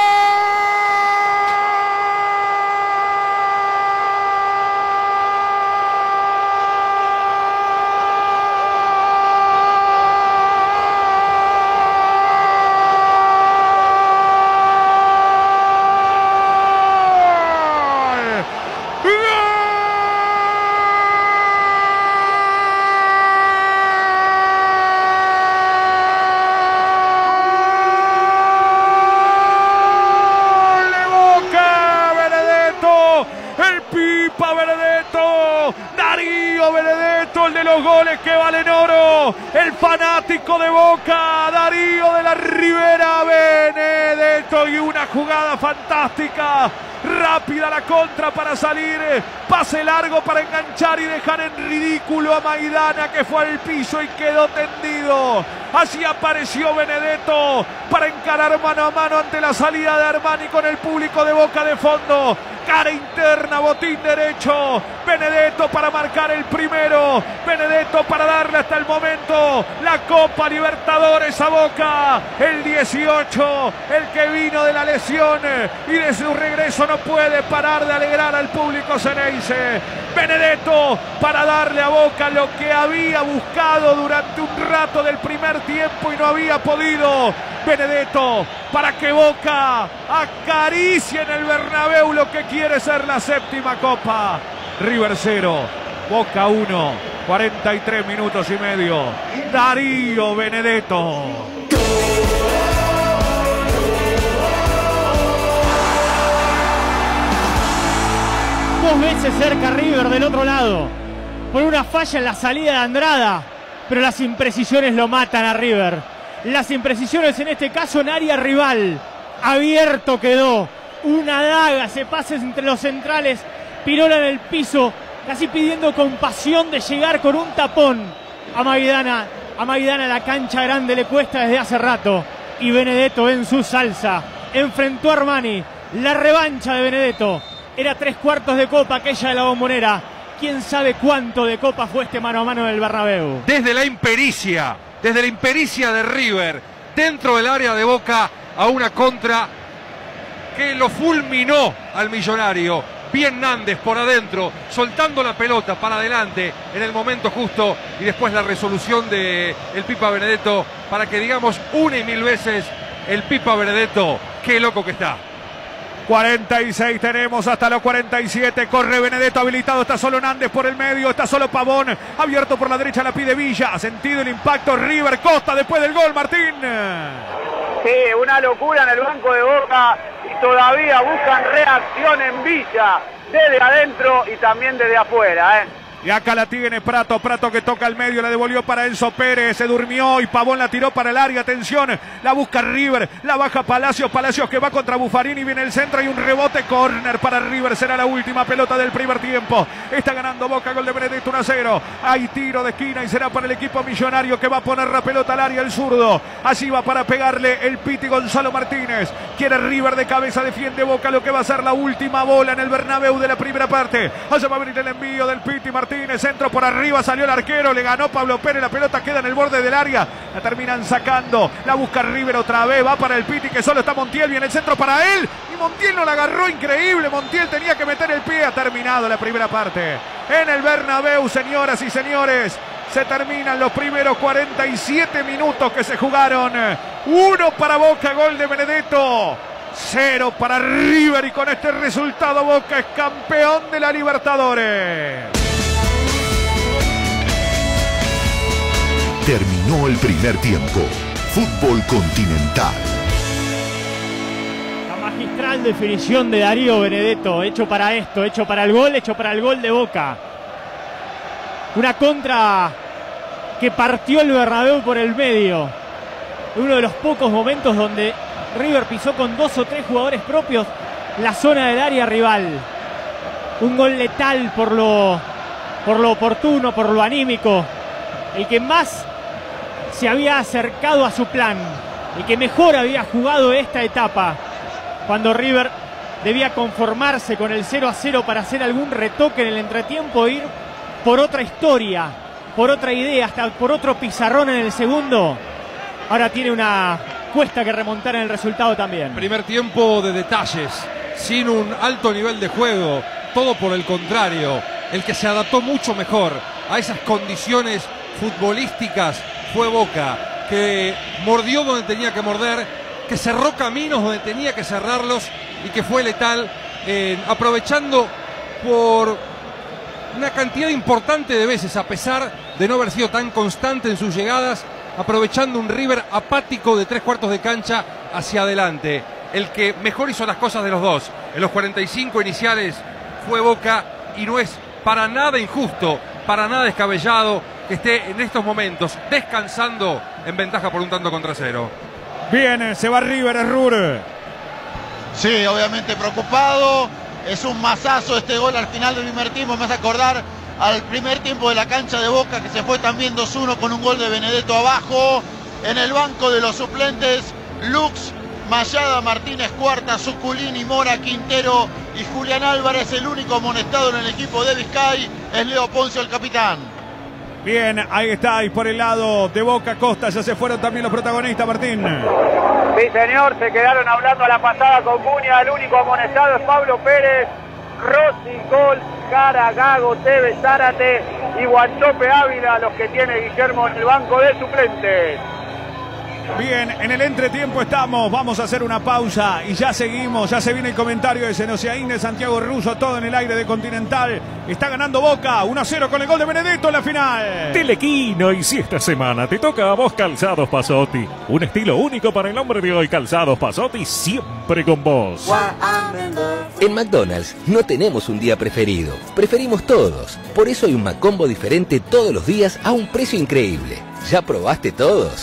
Speaker 2: Los goles que valen oro, el fanático de Boca, Darío de la Ribera, Benedetto, y una jugada fantástica, rápida la contra para salir, pase largo para enganchar y dejar en ridículo a Maidana, que fue al piso y quedó tendido. Allí apareció Benedetto para encarar mano a mano ante la salida de Armani con el público de Boca de fondo. Cara interna, botín derecho. Benedetto para marcar el primero. Benedetto para darle hasta el momento la Copa Libertadores a Boca. El dieciocho, el que vino de la lesión y de su regreso no puede parar de alegrar al público ceneice. Benedetto para darle a Boca lo que había buscado durante un rato del primer tiempo y no había podido. Benedetto para que Boca acaricie en el Bernabéu lo que quiere ser la séptima Copa. River cero, Boca uno, cuarenta y tres minutos y medio. Darío Benedetto.
Speaker 4: Dos veces cerca River del otro lado, por una falla en la salida de Andrada, pero las imprecisiones lo matan a River. Las imprecisiones en este caso en área rival. Abierto quedó. Una daga se pasa entre los centrales. Pirola en el piso, casi pidiendo compasión de llegar con un tapón. A Maidana, a Maidana la cancha grande le cuesta desde hace rato. Y Benedetto en su salsa. Enfrentó a Armani. La revancha de Benedetto. Era tres cuartos de Copa aquella de la Bombonera. ¿Quién sabe cuánto de Copa fue este mano a mano del Bernabéu?
Speaker 5: Desde la impericia. Desde la impericia de River, dentro del área de Boca, a una contra que lo fulminó al millonario. Bien Nández por adentro, soltando la pelota para adelante en el momento justo, y después la resolución de el Pipa Benedetto para que digamos una y mil veces el Pipa Benedetto, qué loco que está.
Speaker 2: cuarenta y seis tenemos hasta los cuarenta y siete. Corre Benedetto habilitado. Está solo Nández por el medio. Está solo Pavón. Abierto por la derecha la pide Villa. Ha sentido el impacto River Costa después del gol, Martín.
Speaker 3: Sí, una locura en el banco de Boca y todavía buscan reacción en Villa. Desde adentro y también desde afuera, ¿eh?
Speaker 2: Y acá la tiene Prato, Prato que toca al medio, la devolvió para Enzo Pérez, se durmió y Pavón la tiró para el área, atención, la busca River, la baja Palacios, Palacios que va contra Buffarini, viene el centro y un rebote, córner para River, será la última pelota del primer tiempo, está ganando Boca, gol de Benedetto uno a cero, hay tiro de esquina y será para el equipo millonario que va a poner la pelota al área el zurdo, allí va para pegarle el Piti Gonzalo Martínez, quiere River de cabeza, defiende Boca lo que va a ser la última bola en el Bernabéu de la primera parte, allá va a venir el envío del Piti Martínez, centro por arriba, salió el arquero, le ganó Pablo Pérez, la pelota queda en el borde del área, la terminan sacando, la busca River otra vez, va para el Piti que solo está Montiel, viene el centro para él, y Montiel no la agarró, increíble, Montiel tenía que meter el pie, ha terminado la primera parte, en el Bernabéu, señoras y señores, se terminan los primeros cuarenta y siete minutos que se jugaron, uno para Boca, gol de Benedetto, cero para River y con este resultado Boca es campeón de la Libertadores.
Speaker 6: Terminó el primer tiempo. Fútbol Continental.
Speaker 4: La magistral definición de Darío Benedetto, hecho para esto, hecho para el gol, hecho para el gol de Boca. Una contra que partió el Bernabéu por el medio. Uno de los pocos momentos donde River pisó con dos o tres jugadores propios la zona del área rival. Un gol letal por lo, por lo oportuno, por lo anímico. El que más se había acercado a su plan, el que mejor había jugado esta etapa, cuando River debía conformarse con el cero a cero para hacer algún retoque en el entretiempo e ir por otra historia, por otra idea, hasta por otro pizarrón en el segundo. Ahora tiene una cuesta que remontar en el resultado también.
Speaker 5: Primer tiempo de detalles, sin un alto nivel de juego, todo por el contrario, el que se adaptó mucho mejor a esas condiciones futbolísticas fue Boca, que mordió donde tenía que morder, que cerró caminos donde tenía que cerrarlos y que fue letal, eh, aprovechando por una cantidad importante de veces, a pesar de no haber sido tan constante en sus llegadas, aprovechando un River apático de tres cuartos de cancha hacia adelante. El que mejor hizo las cosas de los dos en los cuarenta y cinco iniciales fue Boca, y no es para nada injusto, para nada descabellado que esté en estos momentos descansando en ventaja por un tanto contra cero.
Speaker 2: Bien, se va River, es Rur.
Speaker 1: Sí, obviamente preocupado. Es un masazo este gol al final del primer tiempo. Me hace acordar al primer tiempo de la cancha de Boca, que se fue también dos uno con un gol de Benedetto abajo. En el banco de los suplentes, Lux, Mayada, Martínez, Cuarta, Zuculini, Mora, Quintero y Julián Álvarez. El único amonestado en el equipo de Vizcay es Leo Poncio, el capitán.
Speaker 2: Bien, ahí está, y por el lado de Boca Costa ya se fueron también los protagonistas, Martín.
Speaker 3: Sí, señor, se quedaron hablando a la pasada con Cunha. El único amonestado es Pablo Pérez, Rossi, Gol, Jara, Gago, Tevez, Zárate y Guanchope Ávila, los que tiene Guillermo en el banco de suplentes.
Speaker 2: Bien, en el entretiempo estamos, vamos a hacer una pausa y ya seguimos, ya se viene el comentario de Senosiaín, de Santiago Russo, todo en el aire de Continental. Está ganando Boca, uno a cero con el gol de Benedetto en la final.
Speaker 7: Telequino, y si esta semana te toca a vos Calzados Pasotti, un estilo único para el hombre de hoy, Calzados Pasotti, siempre con vos.
Speaker 9: En McDonald's no tenemos un día preferido, preferimos todos. Por eso hay un McCombo diferente todos los días a un precio increíble. ¿Ya probaste todos?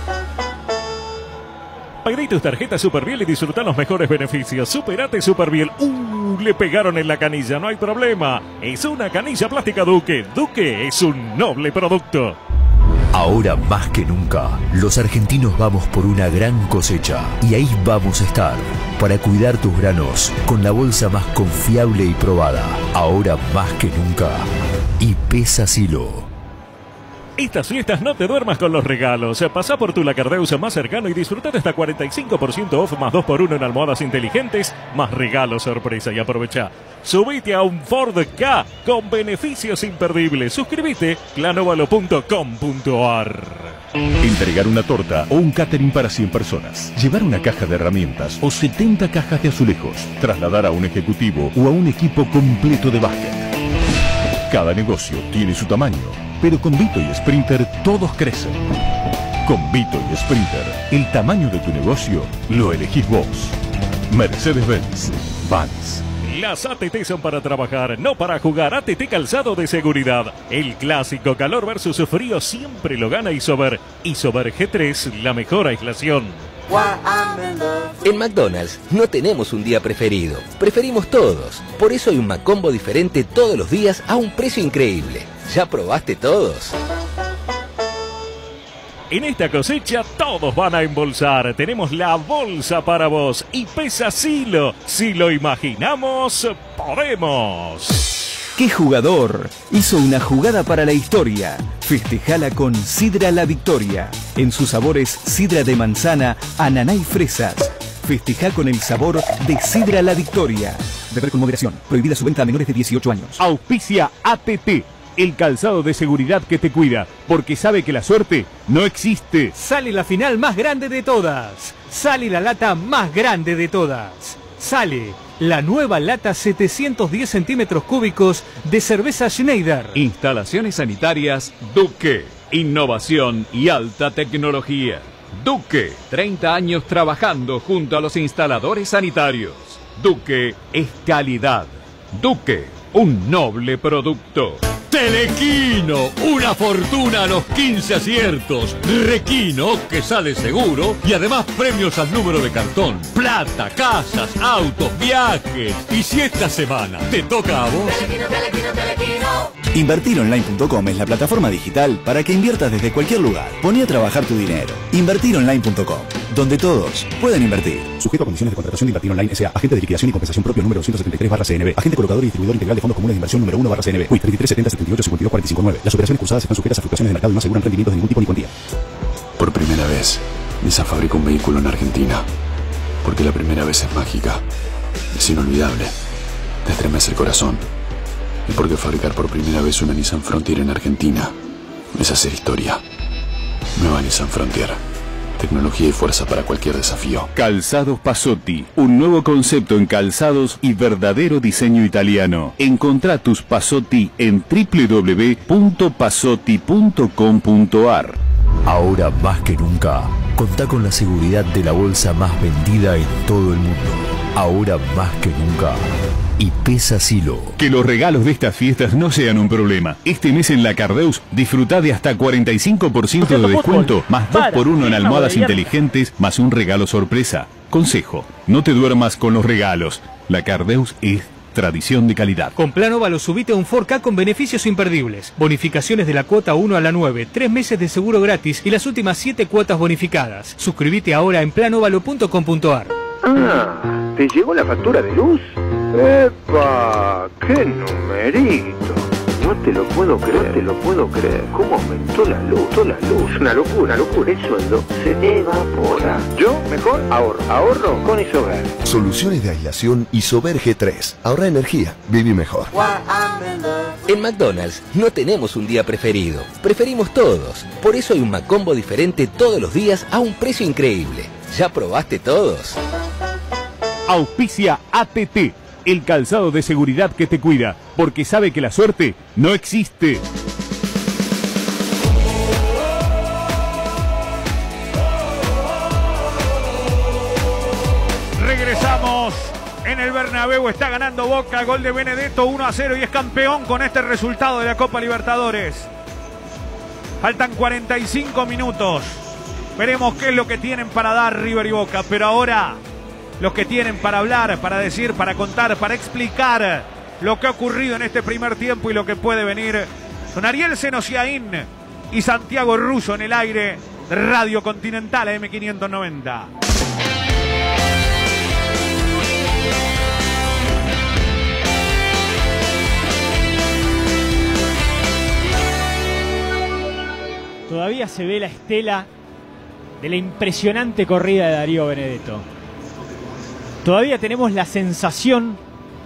Speaker 7: Pedí tus tarjetas Superbiel y disfruta los mejores beneficios. Superate Superbiel. Uh, le pegaron en la canilla, no hay problema. Es una canilla plástica Duque. Duque es un noble producto.
Speaker 6: Ahora más que nunca, los argentinos vamos por una gran cosecha. Y ahí vamos a estar, para cuidar tus granos, con la bolsa más confiable y probada. Ahora más que nunca, Y P E S A Silo.
Speaker 7: Estas fiestas no te duermas con los regalos. Pasá por tu Lacardeus más cercano y disfruta de hasta cuarenta y cinco por ciento off más dos por uno en almohadas inteligentes, más regalos sorpresa y aprovecha. Subite a un Ford K con beneficios imperdibles. Suscríbete planovalo punto com punto ar.
Speaker 10: Entregar una torta o un catering para cien personas. Llevar una caja de herramientas o setenta cajas de azulejos. Trasladar a un ejecutivo o a un equipo completo de básquet. Cada negocio tiene su tamaño, pero con Vito y Sprinter todos crecen. Con Vito y Sprinter, el tamaño de tu negocio lo elegís vos. Mercedes-Benz, Vans.
Speaker 7: Las A T T son para trabajar, no para jugar. A T T Calzado de Seguridad. El clásico calor versus frío siempre lo gana Isover. Isover G tres, la mejor aislación.
Speaker 9: En McDonald's no tenemos un día preferido, preferimos todos. Por eso hay un Macombo diferente todos los días a un precio increíble. ¿Ya probaste todos?
Speaker 7: En esta cosecha todos van a embolsar. Tenemos la bolsa para vos y pesa Silo. Si lo imaginamos, podemos.
Speaker 11: ¿Qué jugador hizo una jugada para la historia? Festejala con Sidra La Victoria. En sus sabores sidra de manzana, ananá y fresas. Festeja con el sabor de Sidra La Victoria. Beber con moderación. Prohibida su venta a menores de dieciocho años.
Speaker 12: Auspicia A T T. El calzado de seguridad que te cuida, porque sabe que la suerte no existe.
Speaker 4: Sale la final más grande de todas. Sale la lata más grande de todas. Sale la nueva lata setecientos diez centímetros cúbicos de cerveza Schneider.
Speaker 12: Instalaciones sanitarias Duque. Innovación y alta tecnología. Duque, treinta años trabajando junto a los instaladores sanitarios. Duque es calidad. Duque, un noble producto.
Speaker 13: Telequino, una fortuna a los quince aciertos. Requino, que sale seguro y además premios al número de cartón. Plata, casas, autos, viajes. Y si esta semana te toca a vos... Telequino, telequino,
Speaker 11: telequino. Invertir online punto com es la plataforma digital para que inviertas desde cualquier lugar. Poné a trabajar tu dinero. Invertir online punto com, donde todos pueden invertir.
Speaker 14: Sujeto a condiciones de contratación de Invertir Online S A. Agente de liquidación y compensación propio número doscientos setenta y tres barra C N B. Agente colocador y distribuidor integral de fondos comunes de inversión número uno barra C N B. U I treinta y tres setenta setenta y ocho cincuenta y dos cuarenta y cinco nueve. Las operaciones cursadas están sujetas a fluctuaciones de mercado y no aseguran rendimientos de ningún tipo ni cuantía.
Speaker 15: Por primera vez, Nissan fabrica un vehículo en Argentina. Porque la primera vez es mágica. Es inolvidable. Te estremece el corazón. Y porque fabricar por primera vez una Nissan Frontier en Argentina es hacer historia. Nueva Nissan Frontier. Tecnología y fuerza para cualquier desafío.
Speaker 10: Calzados Pasotti, un nuevo concepto en calzados y verdadero diseño italiano. Encontrá tus Pasotti en w w w punto pasotti punto com punto ar.
Speaker 6: Ahora más que nunca, contá con la seguridad de la bolsa más vendida en todo el mundo. Ahora más que nunca. Y pesa Silo.
Speaker 10: Que los regalos de estas fiestas no sean un problema. Este mes en Lacardeus disfrutá de hasta cuarenta y cinco por ciento de descuento, más dos por uno en almohadas inteligentes, más un regalo sorpresa. Consejo, no te duermas con los regalos. Lacardeus es tradición de calidad.
Speaker 4: Con Plan Óvalo subite a un cuatro K con beneficios imperdibles. Bonificaciones de la cuota uno a la nueve, tres meses de seguro gratis y las últimas siete cuotas bonificadas. Suscríbete ahora en plan óvalo punto com punto ar.
Speaker 16: Ah, ¿te llegó la factura de luz? ¡Epa! ¡Qué numerito! No te lo puedo creer, no te lo puedo creer. ¿Cómo aumentó la luz? Toda la luz, una locura, una locura. El sueldo se evapora. Yo, mejor, ahorro. Ahorro con Isover.
Speaker 17: Soluciones de aislación Isover G tres. Ahorra energía, viví mejor.
Speaker 9: En McDonald's no tenemos un día preferido, preferimos todos. Por eso hay un Macombo diferente todos los días a un precio increíble. ¿Ya probaste todos?
Speaker 12: Auspicia A T T, el calzado de seguridad que te cuida, porque sabe que la suerte no existe.
Speaker 2: Regresamos en el Bernabéu, está ganando Boca, gol de Benedetto, uno a cero y es campeón con este resultado de la Copa Libertadores. Faltan cuarenta y cinco minutos. Veremos qué es lo que tienen para dar River y Boca, pero ahora los que tienen para hablar, para decir, para contar, para explicar lo que ha ocurrido en este primer tiempo y lo que puede venir son Ariel Senosiaín y Santiago Russo en el aire de Radio Continental M quinientos noventa.
Speaker 4: todavía se ve la estela de la impresionante corrida de Darío Benedetto. Todavía tenemos la sensación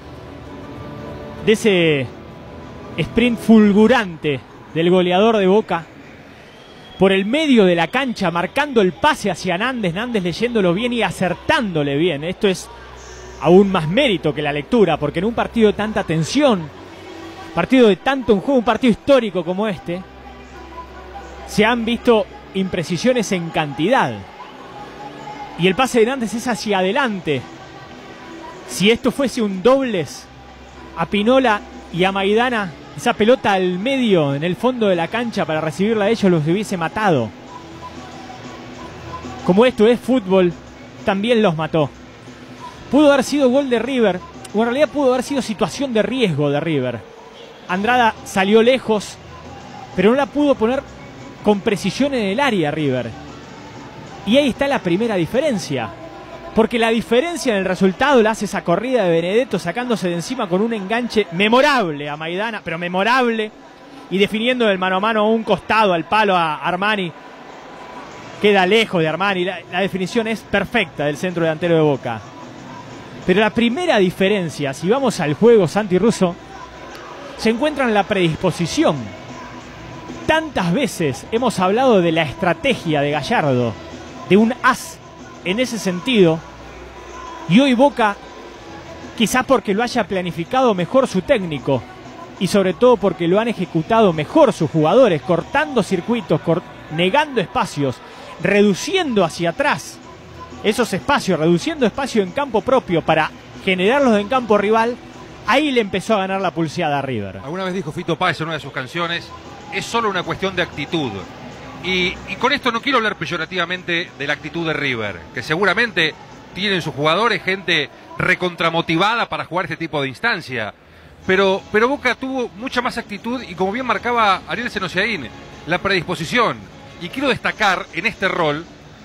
Speaker 4: de ese sprint fulgurante del goleador de Boca por el medio de la cancha, marcando el pase hacia Nández, Nández leyéndolo bien y acertándole bien. Esto es aún más mérito que la lectura, porque en un partido de tanta tensión, partido de tanto en juego, un partido histórico como este, se han visto imprecisiones en cantidad. Y el pase de Nández es hacia adelante. Si esto fuese un dobles, a Pinola y a Maidana, esa pelota al medio, en el fondo de la cancha, para recibirla a ellos, los hubiese matado. Como esto es fútbol, también los mató. Pudo haber sido gol de River, o en realidad pudo haber sido situación de riesgo de River. Andrada salió lejos, pero no la pudo poner con precisión en el área River. Y ahí está la primera diferencia. Porque la diferencia en el resultado la hace esa corrida de Benedetto, sacándose de encima con un enganche memorable a Maidana, pero memorable, y definiendo del mano a mano a un costado al palo a Armani. Queda lejos de Armani, la, la definición es perfecta del centro delantero de Boca. Pero la primera diferencia, si vamos al juego, Santi Russo, se encuentra en la predisposición. Tantas veces hemos hablado de la estrategia de Gallardo, de un as en ese sentido, y hoy Boca, quizás porque lo haya planificado mejor su técnico y sobre todo porque lo han ejecutado mejor sus jugadores, cortando circuitos, cort negando espacios, reduciendo hacia atrás esos espacios, reduciendo espacio en campo propio para generarlos en campo rival, ahí le empezó a ganar la pulseada a River.
Speaker 5: Alguna vez dijo Fito Páez en una de sus canciones, es solo una cuestión de actitud. Y, y con esto no quiero hablar peyorativamente de la actitud de River, que seguramente tienen sus jugadores gente recontramotivada para jugar este tipo de instancia. Pero, pero Boca tuvo mucha más actitud y, como bien marcaba Ariel Senosiaín, la predisposición. Y quiero destacar en este rol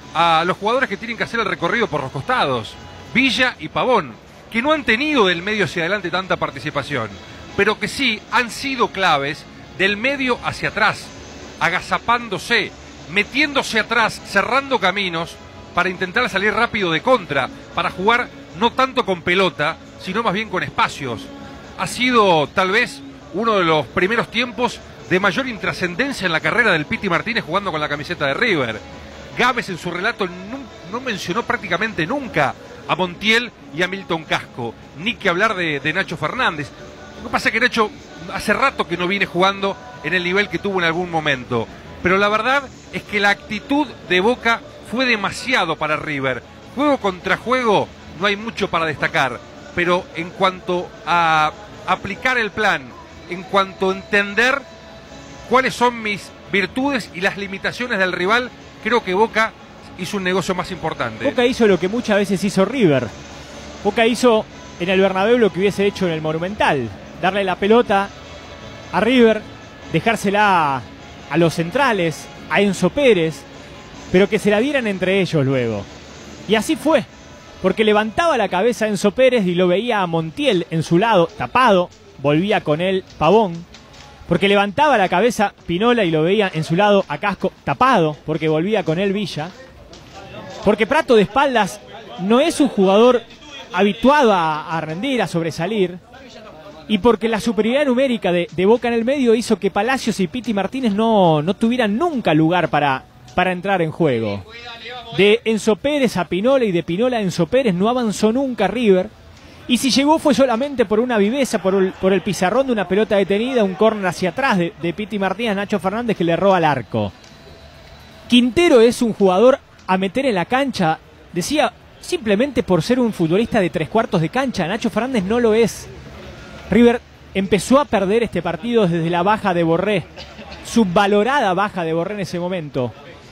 Speaker 5: a los jugadores que tienen que hacer el recorrido por los costados, Villa y Pavón, que no han tenido del medio hacia adelante tanta participación, pero que sí han sido claves del medio hacia atrás, agazapándose, metiéndose atrás, cerrando caminos para intentar salir rápido de contra, para jugar no tanto con pelota, sino más bien con espacios. Ha sido tal vez uno de los primeros tiempos de mayor intrascendencia en la carrera del Piti Martínez jugando con la camiseta de River. Gámez en su relato no, no mencionó prácticamente nunca a Montiel y a Milton Casco, ni que hablar de, de Nacho Fernández. Lo que pasa es que Nacho hace rato que no viene jugando en el nivel que tuvo en algún momento. Pero la verdad es que la actitud de Boca fue demasiado para River. Juego contra juego no hay mucho para destacar, pero en cuanto a aplicar el plan, en cuanto a entender cuáles son mis virtudes y las limitaciones del rival, creo que Boca hizo un negocio más importante.
Speaker 4: Boca hizo lo que muchas veces hizo River. Boca hizo en el Bernabéu lo que hubiese hecho en el Monumental. Darle la pelota a River, dejársela a, a los centrales, a Enzo Pérez, pero que se la dieran entre ellos luego. Y así fue, porque levantaba la cabeza Enzo Pérez y lo veía a Montiel en su lado, tapado, volvía con él Pavón, porque levantaba la cabeza Pinola y lo veía en su lado a Casco, tapado, porque volvía con él Villa, porque Prato de espaldas no es un jugador habituado a, a rendir, a sobresalir, y porque la superioridad numérica de, de Boca en el medio hizo que Palacios y Piti Martínez no, no tuvieran nunca lugar para, para entrar en juego. De Enzo Pérez a Pinola y de Pinola a Enzo Pérez no avanzó nunca River, y si llegó fue solamente por una viveza, por el, por el pizarrón de una pelota detenida, un córner hacia atrás de, de Piti Martínez, Nacho Fernández, que le erró al arco. Quintero es un jugador a meter en la cancha, decía, simplemente por ser un futbolista de tres cuartos de cancha. Nacho Fernández no lo es. River empezó a perder este partido desde la baja de Borré, subvalorada baja de Borré en ese momento.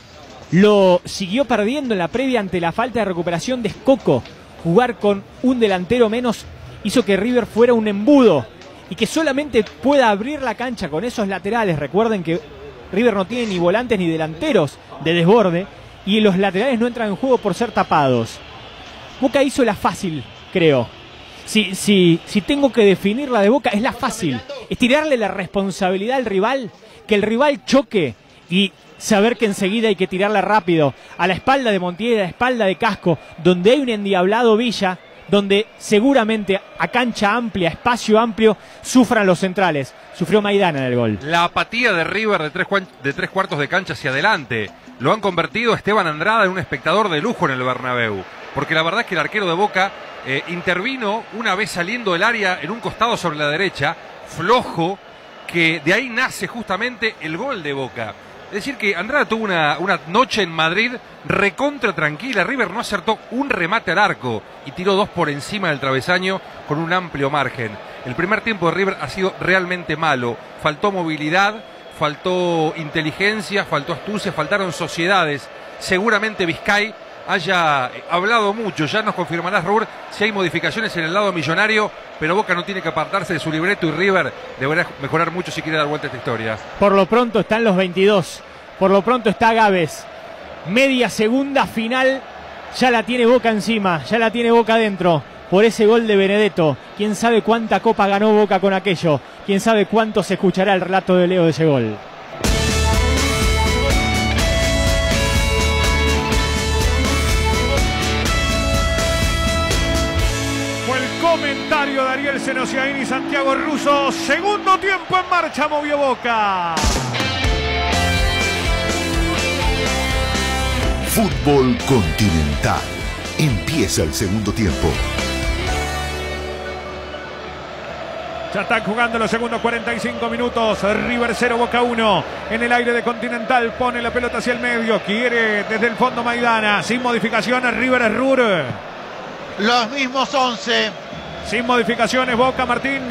Speaker 4: Lo siguió perdiendo en la previa ante la falta de recuperación de Escoco. Jugar con un delantero menos hizo que River fuera un embudo y que solamente pueda abrir la cancha con esos laterales. Recuerden que River no tiene ni volantes ni delanteros de desborde y los laterales no entran en juego por ser tapados. Boca hizo la fácil, creo. Si, si, si tengo que definir la de Boca, es la fácil. Es tirarle la responsabilidad al rival, que el rival choque y saber que enseguida hay que tirarla rápido a la espalda de Montiel, a la espalda de Casco, donde hay un endiablado Villa, donde seguramente a cancha amplia, espacio amplio, sufran los centrales. Sufrió Maidana en el gol.
Speaker 5: La apatía de River de tres, de tres cuartos de cancha hacia adelante lo han convertido a Esteban Andrada en un espectador de lujo en el Bernabéu, porque la verdad es que el arquero de Boca eh, intervino una vez saliendo del área en un costado sobre la derecha, flojo, que de ahí nace justamente el gol de Boca. Es decir que Andrada tuvo una, una noche en Madrid recontra tranquila. River no acertó un remate al arco y tiró dos por encima del travesaño con un amplio margen. El primer tiempo de River ha sido realmente malo. Faltó movilidad, faltó inteligencia, faltó astucia, faltaron sociedades. Seguramente Vizcay haya hablado mucho. Ya nos confirmarás, Raúl, si hay modificaciones en el lado millonario, pero Boca no tiene que apartarse de su libreto y River deberá mejorar mucho si quiere dar vuelta a esta historia.
Speaker 4: Por lo pronto están los veintidós, por lo pronto está Gávez. Media segunda final, ya la tiene Boca encima, ya la tiene Boca adentro. Por ese gol de Benedetto, quién sabe cuánta copa ganó Boca con aquello, quién sabe cuánto se escuchará el relato de Leo de ese gol.
Speaker 2: Comentario de Ariel Senosiaín y Santiago Russo. Segundo tiempo en marcha, movió Boca.
Speaker 17: Fútbol Continental. Empieza el segundo tiempo.
Speaker 2: Ya están jugando los segundos cuarenta y cinco minutos. River cero, Boca uno. En el aire de Continental pone la pelota hacia el medio. Quiere desde el fondo Maidana. Sin modificaciones, River es Rur.
Speaker 1: Los mismos once.
Speaker 2: Sin modificaciones, Boca, Martín.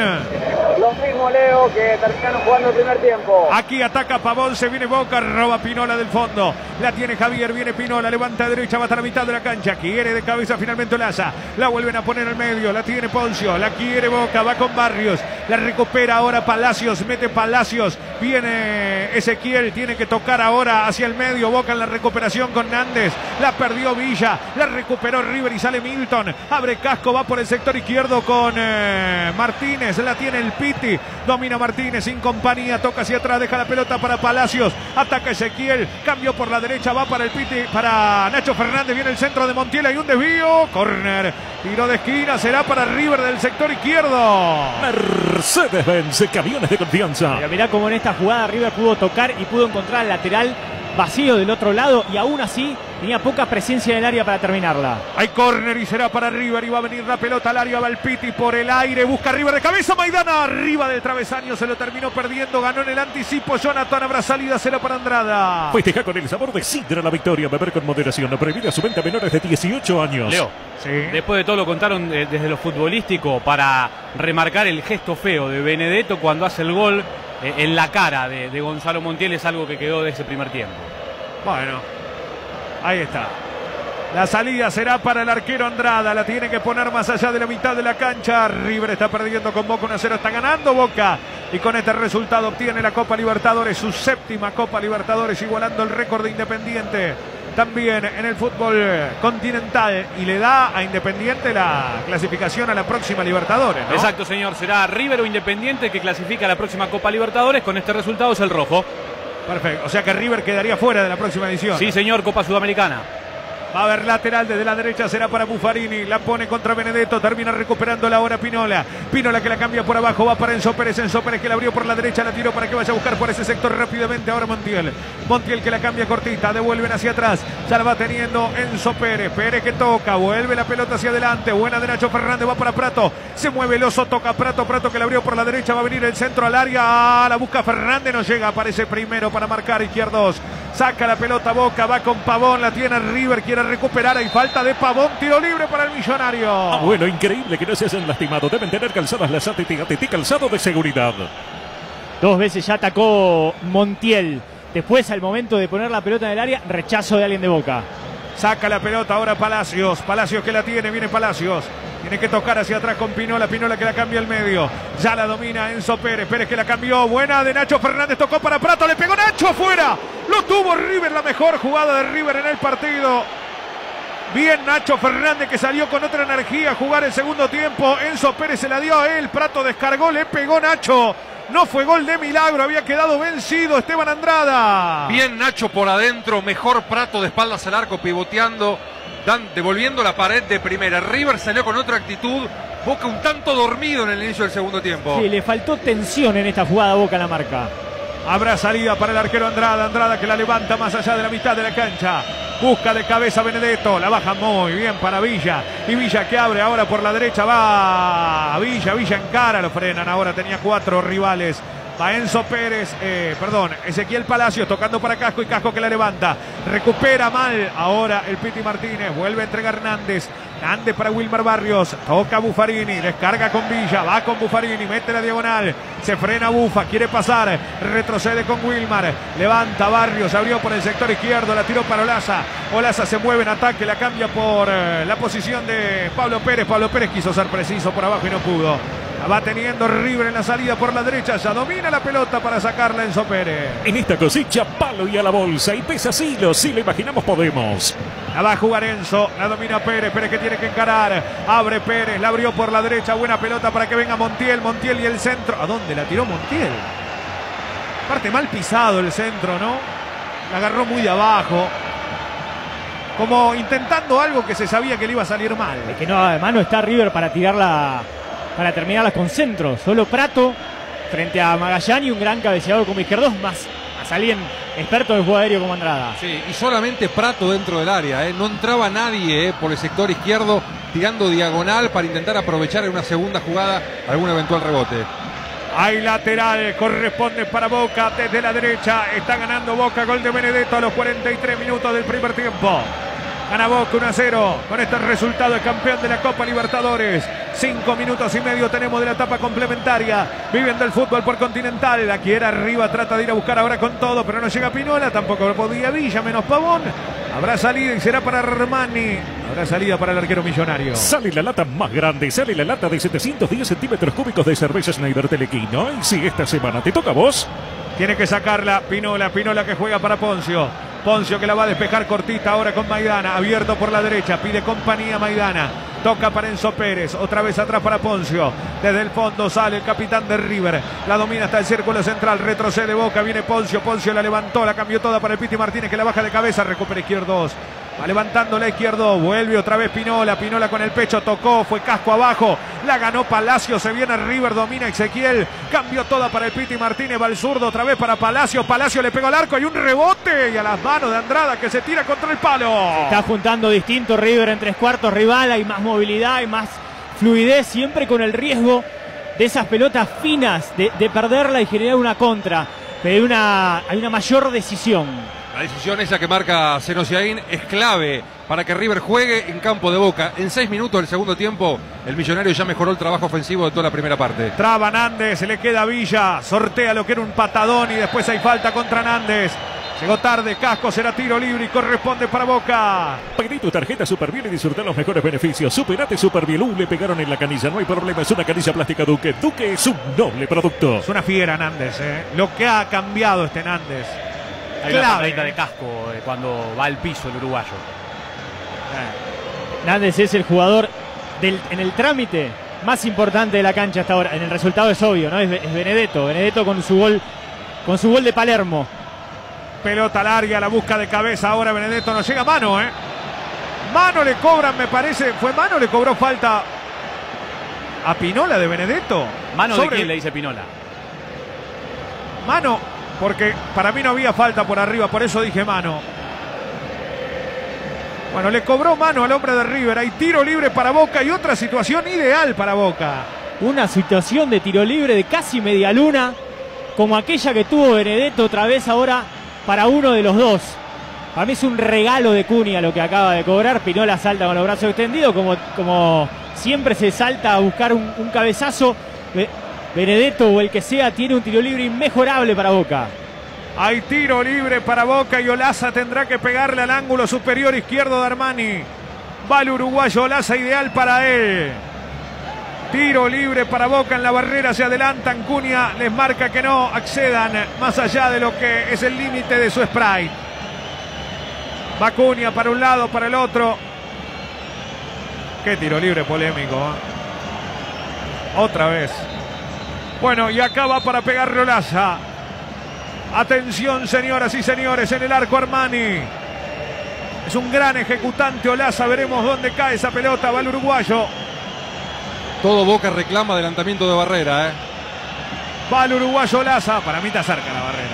Speaker 3: Lo mismo, Leo, que terminaron jugando el primer tiempo.
Speaker 2: Aquí ataca Pavón, se viene Boca, roba Pinola del fondo. La tiene Javier, viene Pinola, levanta a derecha, va hasta la mitad de la cancha. Quiere de cabeza finalmente Olaza. La vuelven a poner al medio, la tiene Poncio, la quiere Boca, va con Barrios. La recupera ahora Palacios, mete Palacios. Viene Ezequiel, tiene que tocar ahora hacia el medio. Boca en la recuperación con Nández. La perdió Villa, la recuperó River y sale Milton. Abre Casco, va por el sector izquierdo con eh, Martínez, la tiene el Piti, domina Martínez sin compañía, toca hacia atrás, deja la pelota para Palacios, ataca Ezequiel, cambió por la derecha, va para el Piti, para Nacho Fernández, viene el centro de Montiel, hay un desvío, córner, tiro de esquina, será para River del sector izquierdo.
Speaker 7: Mercedes-Benz, camiones de confianza.
Speaker 4: Pero mirá cómo en esta jugada River pudo tocar y pudo encontrar el lateral vacío del otro lado y aún así tenía poca presencia en el área para terminarla.
Speaker 2: Hay córner y será para River y va a venir la pelota al área, va el Piti por el aire, busca River de cabeza, Maidana arriba del travesaño, se lo terminó perdiendo, ganó en el anticipo Jonathan, habrá salida, será para Andrada.
Speaker 7: Festeja con el sabor de Sidra la victoria, beber con moderación, prohibida su venta a menores de dieciocho años.
Speaker 8: Leo, sí. Después de todo lo contaron eh, desde lo futbolístico para remarcar el gesto feo de Benedetto cuando hace el gol eh, en la cara de, de Gonzalo Montiel, es algo que quedó de ese primer tiempo.
Speaker 2: Bueno, ahí está. La salida será para el arquero Andrada. La tiene que poner más allá de la mitad de la cancha. River está perdiendo con Boca uno a cero. Está ganando Boca. Y con este resultado obtiene la Copa Libertadores. Su séptima Copa Libertadores. Igualando el récord de Independiente. También en el fútbol continental. Y le da a Independiente la clasificación a la próxima Libertadores, ¿no?
Speaker 8: Exacto, señor. Será River o Independiente que clasifica a la próxima Copa Libertadores. Con este resultado es el rojo.
Speaker 2: Perfecto, o sea que River quedaría fuera de la próxima edición.
Speaker 8: Sí, señor, Copa Sudamericana.
Speaker 2: Va a haber lateral desde la derecha, será para Buffarini, la pone contra Benedetto, termina recuperando la hora Pinola. Pinola que la cambia por abajo, va para Enzo Pérez, Enzo Pérez que la abrió por la derecha, la tiró para que vaya a buscar por ese sector rápidamente ahora Montiel. Montiel que la cambia cortita, devuelven hacia atrás, ya la va teniendo Enzo Pérez, Pérez que toca, vuelve la pelota hacia adelante, buena de Nacho Fernández, va para Prato, se mueve el oso, toca Prato, Prato que la abrió por la derecha, va a venir el centro al área, la busca Fernández, no llega, aparece primero para marcar izquierdos, saca la pelota Boca, va con Pavón, la tiene River, quiere recuperar, hay falta de Pavón, tiro libre para el Millonario.
Speaker 7: Ah, bueno, increíble que no se hayan lastimado, deben tener calzadas las A T T, A T T calzado de seguridad.
Speaker 4: Dos veces ya atacó Montiel, después al momento de poner la pelota en el área, rechazo de alguien de Boca.
Speaker 2: Saca la pelota ahora Palacios, Palacios que la tiene, viene Palacios. Tiene que tocar hacia atrás con Pinola, Pinola que la cambia al medio. Ya la domina Enzo Pérez, Pérez que la cambió. Buena de Nacho Fernández, tocó para Prato, le pegó Nacho afuera. Lo tuvo River, la mejor jugada de River en el partido. Bien Nacho Fernández que salió con otra energía a jugar el segundo tiempo. Enzo Pérez se la dio a él, Prato descargó, le pegó Nacho. No fue gol de milagro, había quedado vencido Esteban Andrada.
Speaker 5: Bien Nacho por adentro, mejor Prato de espaldas al arco, pivoteando, dan, devolviendo la pared de primera. River salió con otra actitud, Boca un tanto dormido en el inicio del segundo tiempo.
Speaker 4: Sí, le faltó tensión en esta jugada a Boca en la marca.
Speaker 2: Habrá salida para el arquero Andrada, Andrada que la levanta más allá de la mitad de la cancha. Busca de cabeza Benedetto, la baja muy bien para Villa. Y Villa que abre ahora por la derecha, va Villa, Villa encara, lo frenan. Ahora tenía cuatro rivales. Va Enzo Pérez, eh, perdón, Ezequiel Palacios tocando para Casco y Casco que la levanta. Recupera mal ahora el Piti Martínez, vuelve a entregar Hernández. Hernández para Wilmar Barrios, toca Buffarini, descarga con Villa, va con Buffarini, mete la diagonal, se frena Bufa, quiere pasar, retrocede con Wilmar, levanta Barrios, abrió por el sector izquierdo, la tiró para Olaza. Olaza se mueve en ataque, la cambia por eh, la posición de Pablo Pérez. Pablo Pérez quiso ser preciso por abajo y no pudo. La va teniendo River en la salida por la derecha. Ya domina la pelota para sacarla Enzo Pérez.
Speaker 7: En esta cosecha, palo y a la bolsa. Y pesa Silo. Si lo imaginamos, podemos.
Speaker 2: La va a jugar Enzo. La domina Pérez. Pérez que tiene que encarar. Abre Pérez. La abrió por la derecha. Buena pelota para que venga Montiel. Montiel y el centro. ¿A dónde la tiró Montiel? Parte mal pisado el centro, ¿no? La agarró muy de abajo. Como intentando algo que se sabía que le iba a salir mal.
Speaker 4: Es que no, además no está River para tirarla, para terminarlas con centro. Solo Prato frente a Magallán y un gran cabeceador como Izquierdos, más, más alguien experto del juego aéreo como Andrada.
Speaker 5: Sí, y solamente Prato dentro del área, ¿eh? No entraba nadie ¿eh? por el sector izquierdo tirando diagonal para intentar aprovechar en una segunda jugada algún eventual rebote.
Speaker 2: Hay lateral, corresponde para Boca desde la derecha. Está ganando Boca, gol de Benedetto a los cuarenta y tres minutos del primer tiempo. Gana Boca uno a cero con este resultado de campeón de la Copa Libertadores. Cinco minutos y medio tenemos de la etapa complementaria. Viviendo el fútbol por Continental. Aquí era arriba, trata de ir a buscar ahora con todo, pero no llega Pinola. Tampoco podía Villa, menos Pavón. Habrá salida y será para Armani. Habrá salida para el arquero Millonario.
Speaker 7: Sale la lata más grande, sale la lata de setecientos diez centímetros cúbicos de cerveza Schneider Telequino. Y si esta semana te toca a vos,
Speaker 2: tiene que sacarla Pinola, Pinola que juega para Poncio. Poncio que la va a despejar cortita ahora con Maidana, abierto por la derecha, pide compañía Maidana, toca para Enzo Pérez, otra vez atrás para Poncio, desde el fondo sale el capitán de River, la domina hasta el círculo central, retrocede Boca, viene Poncio, Poncio la levantó, la cambió toda para el Piti Martínez que la baja de cabeza, recupera Izquierdos, va levantando la Izquierdo, vuelve otra vez Pinola, Pinola con el pecho, tocó, fue Casco abajo, la ganó Palacio, se viene River, domina Ezequiel, cambió toda para el Piti Martínez, va al zurdo otra vez para Palacio, Palacio le pegó al arco, hay un rebote y a las manos de Andrada que se tira contra el palo.
Speaker 4: Se está juntando distinto River en tres cuartos rival, hay más movilidad, hay más fluidez, siempre con el riesgo de esas pelotas finas, de, de perderla y generar una contra, pero hay una, hay una mayor decisión.
Speaker 5: La decisión esa que marca Senosiaín es clave para que River juegue en campo de Boca. En seis minutos del segundo tiempo, el Millonario ya mejoró el trabajo ofensivo de toda la primera parte.
Speaker 2: Traba Nández, le queda Villa, sortea lo que era un patadón y después hay falta contra Nández. Llegó tarde, Casco, será tiro libre y corresponde para Boca.
Speaker 7: Pedí tu tarjeta Superbiel y disfruta los mejores beneficios. Superate Superbiel, uh, le pegaron en la canilla, no hay problema, es una canilla plástica Duque. Duque es un noble producto.
Speaker 2: Es una fiera Nández, ¿eh? Lo que ha cambiado este Nández.
Speaker 8: Hay una patadita de Casco eh, cuando va al piso el uruguayo.
Speaker 4: Eh. Nández es el jugador del, en el trámite más importante de la cancha hasta ahora. En el resultado es obvio, ¿no? Es, es Benedetto. Benedetto con su gol, con su gol de Palermo.
Speaker 2: Pelota larga, la busca de cabeza ahora Benedetto, no llega mano, ¿eh? Mano le cobran, me parece. ¿Fue mano? ¿Le cobró falta a Pinola de Benedetto?
Speaker 8: ¿Mano Sobre... de quién le dice Pinola?
Speaker 2: Mano, porque para mí no había falta por arriba, por eso dije mano. Bueno, le cobró mano al hombre de River. Hay tiro libre para Boca y otra situación ideal para Boca.
Speaker 4: Una situación de tiro libre de casi media luna, como aquella que tuvo Benedetto otra vez ahora para uno de los dos. Para mí es un regalo de Cunha lo que acaba de cobrar. Pinola salta con los brazos extendidos, como, como siempre se salta a buscar un, un cabezazo. Benedetto o el que sea tiene un tiro libre inmejorable para Boca.
Speaker 2: Hay tiro libre para Boca y Olaza tendrá que pegarle al ángulo superior izquierdo de Armani. Va el uruguayo Olaza, ideal para él. Tiro libre para Boca en la barrera, se adelantan, Cunha les marca que no accedan más allá de lo que es el límite de su sprite. Va Cunha para un lado, para el otro. Qué tiro libre polémico, ¿eh? Otra vez. Bueno, y acá va para pegarle Olaza. Atención, señoras y señores, en el arco Armani. Es un gran ejecutante Olaza. Veremos dónde cae esa pelota. Va el uruguayo.
Speaker 5: Todo Boca reclama adelantamiento de Barrera, ¿eh?
Speaker 2: Va el uruguayo Olaza. Para mí está cerca la Barrera.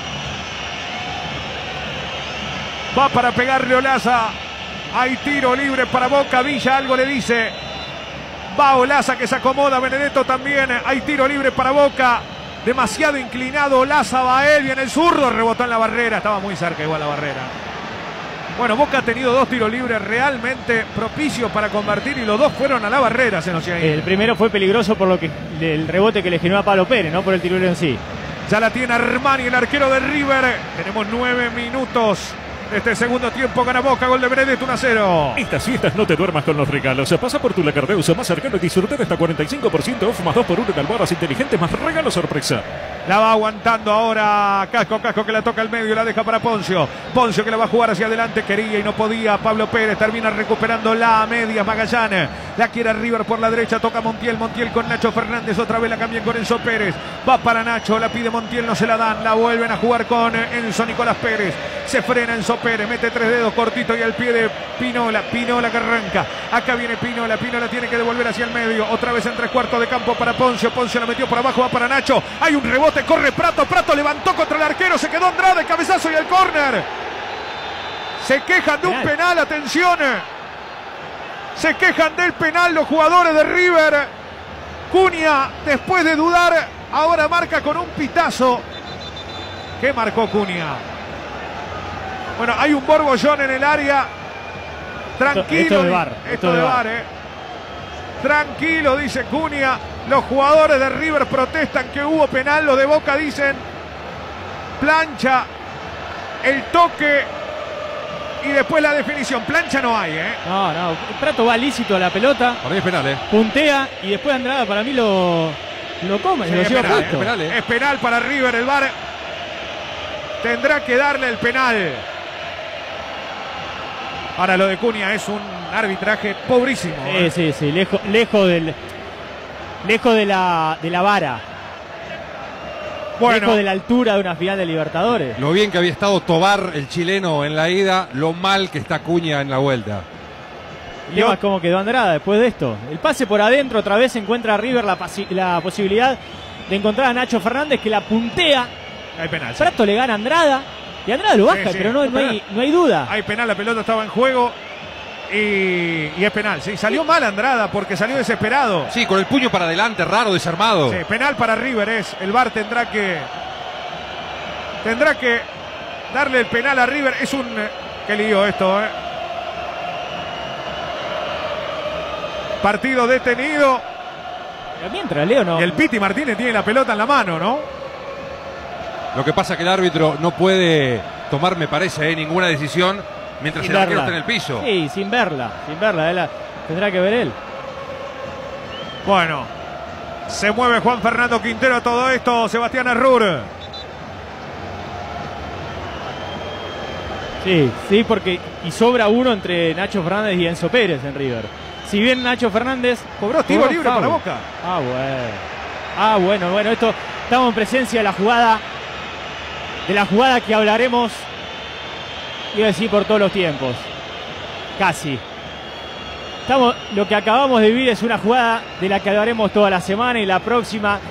Speaker 2: Va para pegarle Olaza. Hay tiro libre para Boca. Villa algo le dice. Va Olaza que se acomoda. Benedetto también. Hay tiro libre para Boca. Demasiado inclinado Olaza. Va él. Viene el zurdo. Rebotó en la Barrera. Estaba muy cerca igual la Barrera. Bueno, Boca ha tenido dos tiros libres realmente propicios para convertir y los dos fueron a la Barrera. Se nos iba a ir.
Speaker 4: El primero fue peligroso por lo que el rebote que le generó a Pablo Pérez, no por el tiro libre en sí.
Speaker 2: Ya la tiene Armani, el arquero de River. Tenemos nueve minutos. Este segundo tiempo gana Boca, gol de Benedetto, uno a cero.
Speaker 7: Estas fiestas no te duermas con los regalos. Pasa por tu Lacardeusa más cercano y disfruta de hasta cuarenta y cinco por ciento off más dos por uno en almohadas inteligentes más regalo sorpresa.
Speaker 2: La va aguantando ahora Casco, Casco que la toca al medio, la deja para Poncio. Poncio que la va a jugar hacia adelante, quería y no podía. Pablo Pérez termina recuperando la media. Magallanes la quiere River por la derecha, toca Montiel, Montiel con Nacho Fernández, otra vez la cambian con Enzo Pérez. Va para Nacho, la pide Montiel, no se la dan, la vuelven a jugar con Enzo Nicolás Pérez. Se frena Enzo Pérez, mete tres dedos cortito y al pie de Pinola, Pinola que arranca. Acá viene Pinola, Pinola tiene que devolver hacia el medio, otra vez en tres cuartos de campo para Poncio. Poncio la metió por abajo, va para Nacho. Hay un rebote, corre Prato, Prato levantó contra el arquero, se quedó Andrade, cabezazo y el córner. Se quejan de un penal, atención. Se quejan del penal los jugadores de River. Cunha, después de dudar, ahora marca con un pitazo. ¿Qué marcó Cunha? Bueno, hay un borbollón en el área. Tranquilo.
Speaker 4: Esto, esto de VAR.
Speaker 2: Esto, esto de VAR, eh. Tranquilo, dice Cunha. Los jugadores de River protestan que hubo penal. Los de Boca dicen plancha, el toque y después la definición. Plancha no hay, ¿eh?
Speaker 4: No, no. Prato va lícito a la pelota.
Speaker 5: Para mí es penal, ¿eh?
Speaker 4: Puntea y después Andrada para mí lo, lo come.
Speaker 2: Sí,
Speaker 4: lo
Speaker 2: es,
Speaker 4: lleva
Speaker 2: penal,
Speaker 4: puesto.
Speaker 2: es, penal, ¿eh? Es penal para River. El VAR tendrá que darle el penal. Ahora lo de Cunha es un arbitraje pobrísimo.
Speaker 4: Sí, ¿eh? sí, sí. Lejos, lejos del. Lejos de la, de la vara. Bueno. Lejos de la altura de una final de Libertadores.
Speaker 5: Lo bien que había estado Tobar, el chileno, en la ida, lo mal que está Cunha en la vuelta.
Speaker 4: Y más cómo quedó Andrada después de esto. El pase por adentro, otra vez encuentra a River la, la posibilidad de encontrar a Nacho Fernández que la puntea.
Speaker 2: Hay penal.
Speaker 4: Prato sí. Le gana a Andrada y Andrada lo baja, sí, sí. pero no, no, hay, no hay duda.
Speaker 2: Hay penal, la pelota estaba en juego. Y, y es penal, sí, salió mal Andrada porque salió desesperado.
Speaker 5: Sí, con el puño para adelante, raro, desarmado.
Speaker 2: Sí, penal para River es, el VAR tendrá que tendrá que darle el penal a River. Es un, qué lío esto, eh. Partido detenido.
Speaker 4: Pero mientras, Leo, no.
Speaker 2: Y el Piti Martínez tiene la pelota en la mano, ¿no?
Speaker 5: Lo que pasa es que el árbitro no puede tomar, me parece, eh, ninguna decisión mientras sin el arquero está en el piso.
Speaker 4: Sí, sin verla, sin verla, la, tendrá que ver él.
Speaker 2: Bueno, se mueve Juan Fernando Quintero a todo esto, Sebastián Arrur.
Speaker 4: Sí, sí, porque y sobra uno entre Nacho Fernández y Enzo Pérez en River. Si bien Nacho Fernández
Speaker 2: cobró tiro libre para Boca.
Speaker 4: Ah, bueno. Ah, bueno, bueno, esto estamos en presencia de la jugada de la jugada que hablaremos. Iba a decir por todos los tiempos. Casi. Estamos, lo que acabamos de vivir es una jugada de la que hablaremos toda la semana y la próxima.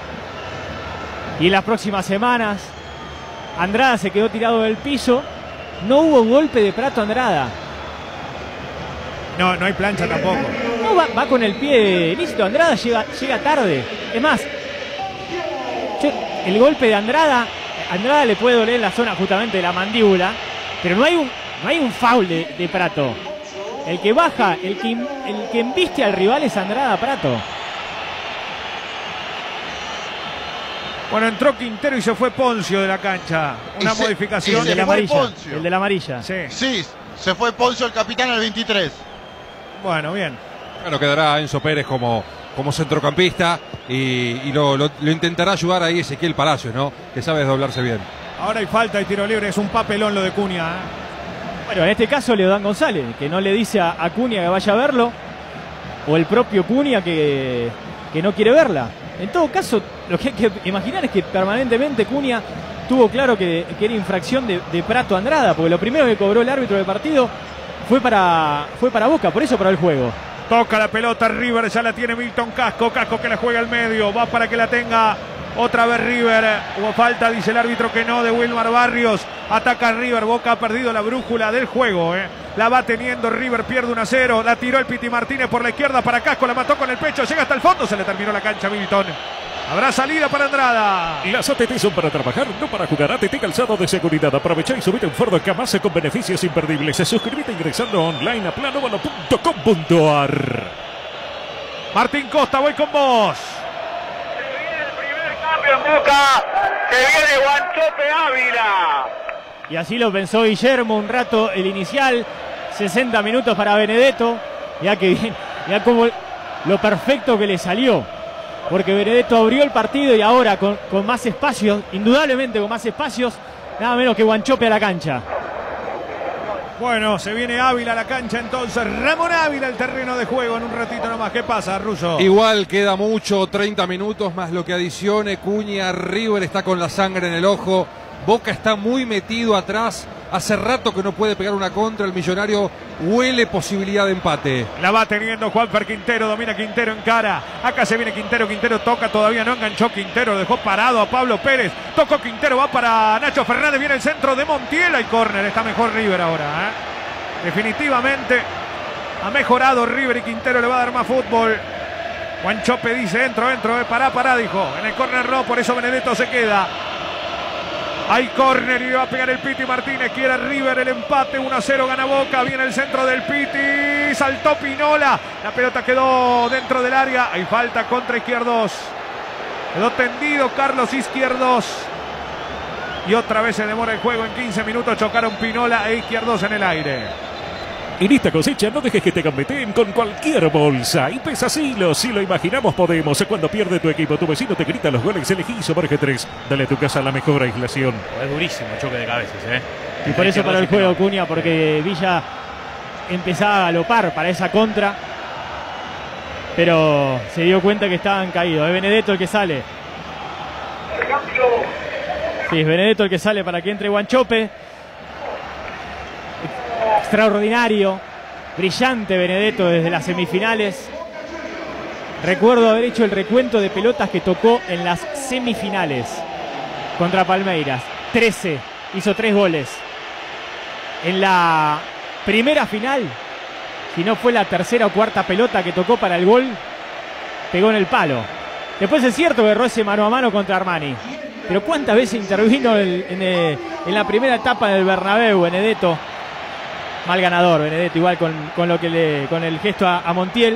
Speaker 4: Y en las próximas semanas. Andrada se quedó tirado del piso. No hubo golpe de Prato Andrada.
Speaker 2: No, no hay plancha tampoco.
Speaker 4: No, va, va con el pie lícito. Andrada llega, llega tarde. Es más, yo, el golpe de Andrada, Andrada le puede doler en la zona justamente de la mandíbula. Pero no hay un, no hay un foul de, de Prato. El que baja, el que, el que embiste al rival es Andrada Prato.
Speaker 2: Bueno, entró Quintero y se fue Poncio de la cancha. Una
Speaker 1: se,
Speaker 2: modificación.
Speaker 4: El de la amarilla. El de la amarilla.
Speaker 2: Sí.
Speaker 1: sí, se fue Poncio, el capitán, al veintitrés.
Speaker 2: Bueno, bien.
Speaker 5: Bueno, quedará Enzo Pérez como, como centrocampista y, y lo, lo, lo intentará ayudar ahí Ezequiel Palacios, ¿no? Que sabe desdoblarse bien.
Speaker 2: Ahora hay falta y tiro libre, es un papelón lo de Cunha, ¿eh?
Speaker 4: Bueno, en este caso le dan González, que no le dice a Cunha que vaya a verlo, o el propio Cunha que, que no quiere verla. En todo caso, lo que hay que imaginar es que permanentemente Cunha tuvo claro que, que era infracción de, de Prato Andrada, porque lo primero que cobró el árbitro del partido fue para, fue para Boca, por eso para el juego.
Speaker 2: Toca la pelota River, ya la tiene Milton Casco. Casco que la juega al medio, va para que la tenga otra vez River. Hubo falta, dice el árbitro que no, de Wilmar Barrios. Ataca River, Boca ha perdido la brújula del juego. ¿eh? La va teniendo River, pierde uno a cero. La tiró el Piti Martínez por la izquierda para Casco, la mató con el pecho, llega hasta el fondo, se le terminó la cancha a Milton. Habrá salida para Andrada.
Speaker 7: Las A T T son para trabajar, no para jugar. A T T Calzado de Seguridad. Aprovecha y subite un Ford Kamaz con beneficios imperdibles. Suscríbete ingresando online a planovalo punto com punto a r.
Speaker 2: Martín Costa, voy con vos.
Speaker 3: Cambio en Boca, que viene Guanchope Ávila.
Speaker 4: Y así lo pensó Guillermo un rato, el inicial. sesenta minutos para Benedetto. Ya que bien, ya como lo perfecto que le salió. Porque Benedetto abrió el partido y ahora con, con más espacios, indudablemente con más espacios, nada menos que Guanchope a la cancha.
Speaker 2: Bueno, se viene Ávila a la cancha entonces. Ramón Ávila al terreno de juego en un ratito nomás. ¿Qué pasa, Russo?
Speaker 5: Igual queda mucho, treinta minutos más lo que adicione Cunha. River está con la sangre en el ojo. Boca está muy metido atrás. Hace rato que no puede pegar una contra. El Millonario huele posibilidad de empate.
Speaker 2: La va teniendo Juanfer Quintero. Domina Quintero en cara. Acá se viene Quintero. Quintero toca. Todavía no enganchó Quintero. Dejó parado a Pablo Pérez. Tocó Quintero. Va para Nacho Fernández. Viene el centro de Montiel. Y córner. Está mejor River ahora. ¿eh? Definitivamente ha mejorado River y Quintero le va a dar más fútbol. Guanchope dice entro, entro. Eh. Pará, pará, dijo. En el córner no. Por eso Benedetto se queda. Hay córner y va a pegar el Piti Martínez. Quiere River el empate. uno a cero gana Boca. Viene el centro del Piti. Saltó Pinola. La pelota quedó dentro del área. Hay falta contra Izquierdos. Quedó tendido Carlos Izquierdos. Y otra vez se demora el juego. En quince minutos chocaron Pinola e Izquierdos en el aire.
Speaker 7: En esta cosecha no dejes que te gambeteen con cualquier bolsa. Y Pesasilo, si lo imaginamos podemos. Cuando pierde tu equipo, tu vecino te grita los goles, elegí Sober G tres. Dale a tu casa la mejor aislación.
Speaker 8: Es durísimo el choque de cabezas, ¿eh?
Speaker 4: Y por eso para el juego Cunha, porque Villa empezaba a galopar para esa contra. Pero se dio cuenta que estaban caídos. Es Benedetto el que sale. Sí, es Benedetto el que sale para que entre Guanchope. Extraordinario, brillante Benedetto desde las semifinales. Recuerdo haber hecho el recuento de pelotas que tocó en las semifinales contra Palmeiras. trece, hizo tres goles. En la primera final, si no fue la tercera o cuarta pelota que tocó para el gol, pegó en el palo. Después es cierto que erró ese mano a mano contra Armani. Pero ¿cuántas veces intervino en, en, en la primera etapa del Bernabéu, Benedetto? Mal ganador, Benedetto, igual con, con, lo que le, con el gesto a, a Montiel.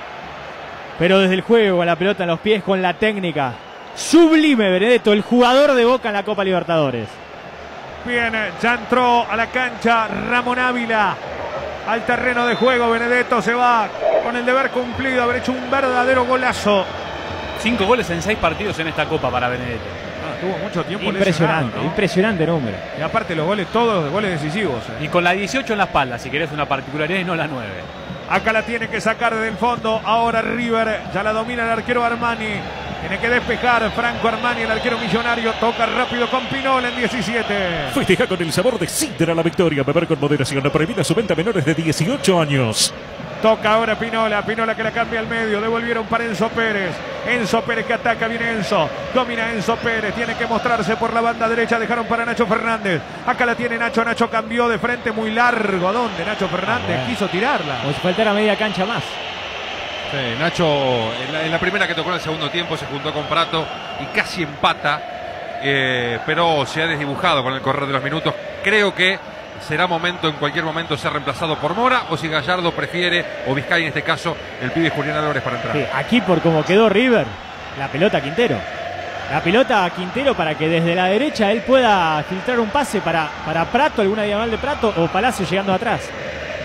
Speaker 4: Pero desde el juego, con la pelota en los pies, con la técnica. Sublime Benedetto, el jugador de Boca en la Copa Libertadores.
Speaker 2: Bien, ya entró a la cancha Ramón Ávila. Al terreno de juego, Benedetto se va con el deber cumplido, haber hecho un verdadero golazo.
Speaker 8: Cinco goles en seis partidos en esta Copa para Benedetto.
Speaker 2: Ah, tuvo mucho tiempo
Speaker 4: impresionante,
Speaker 2: lesionado, ¿no?
Speaker 4: Impresionante número.
Speaker 2: Y aparte los goles, todos los goles decisivos. ¿eh?
Speaker 8: Y con la dieciocho en la espalda, si querés una particularidad, y no la nueve.
Speaker 2: Acá la tiene que sacar del fondo. Ahora River, ya la domina el arquero Armani. Tiene que despejar Franco Armani, el arquero Millonario. Toca rápido con Pinola en diecisiete.
Speaker 7: Festeja con el sabor de Sidra la victoria. Beber con moderación. No prohibida su venta a menores de dieciocho años.
Speaker 2: Toca ahora Pinola, Pinola que la cambia al medio, devolvieron para Enzo Pérez, Enzo Pérez que ataca, viene Enzo, domina Enzo Pérez, tiene que mostrarse por la banda derecha, dejaron para Nacho Fernández, acá la tiene Nacho, Nacho cambió de frente muy largo, ¿a dónde? Nacho Fernández ah, quiso tirarla.
Speaker 4: Como si faltara media cancha más.
Speaker 5: Sí, Nacho en la, en la primera que tocó en el segundo tiempo se juntó con Prato y casi empata, eh, pero se ha desdibujado con el correr de los minutos. Creo que será momento, en cualquier momento, ser reemplazado por Mora, o si Gallardo prefiere, o Vizcay en este caso, el pibe Julián Álvarez para entrar.
Speaker 4: Sí, aquí por como quedó River, la pelota a Quintero. La pelota a Quintero para que desde la derecha él pueda filtrar un pase para, para Prato, alguna diagonal de Prato, o Palacio llegando atrás.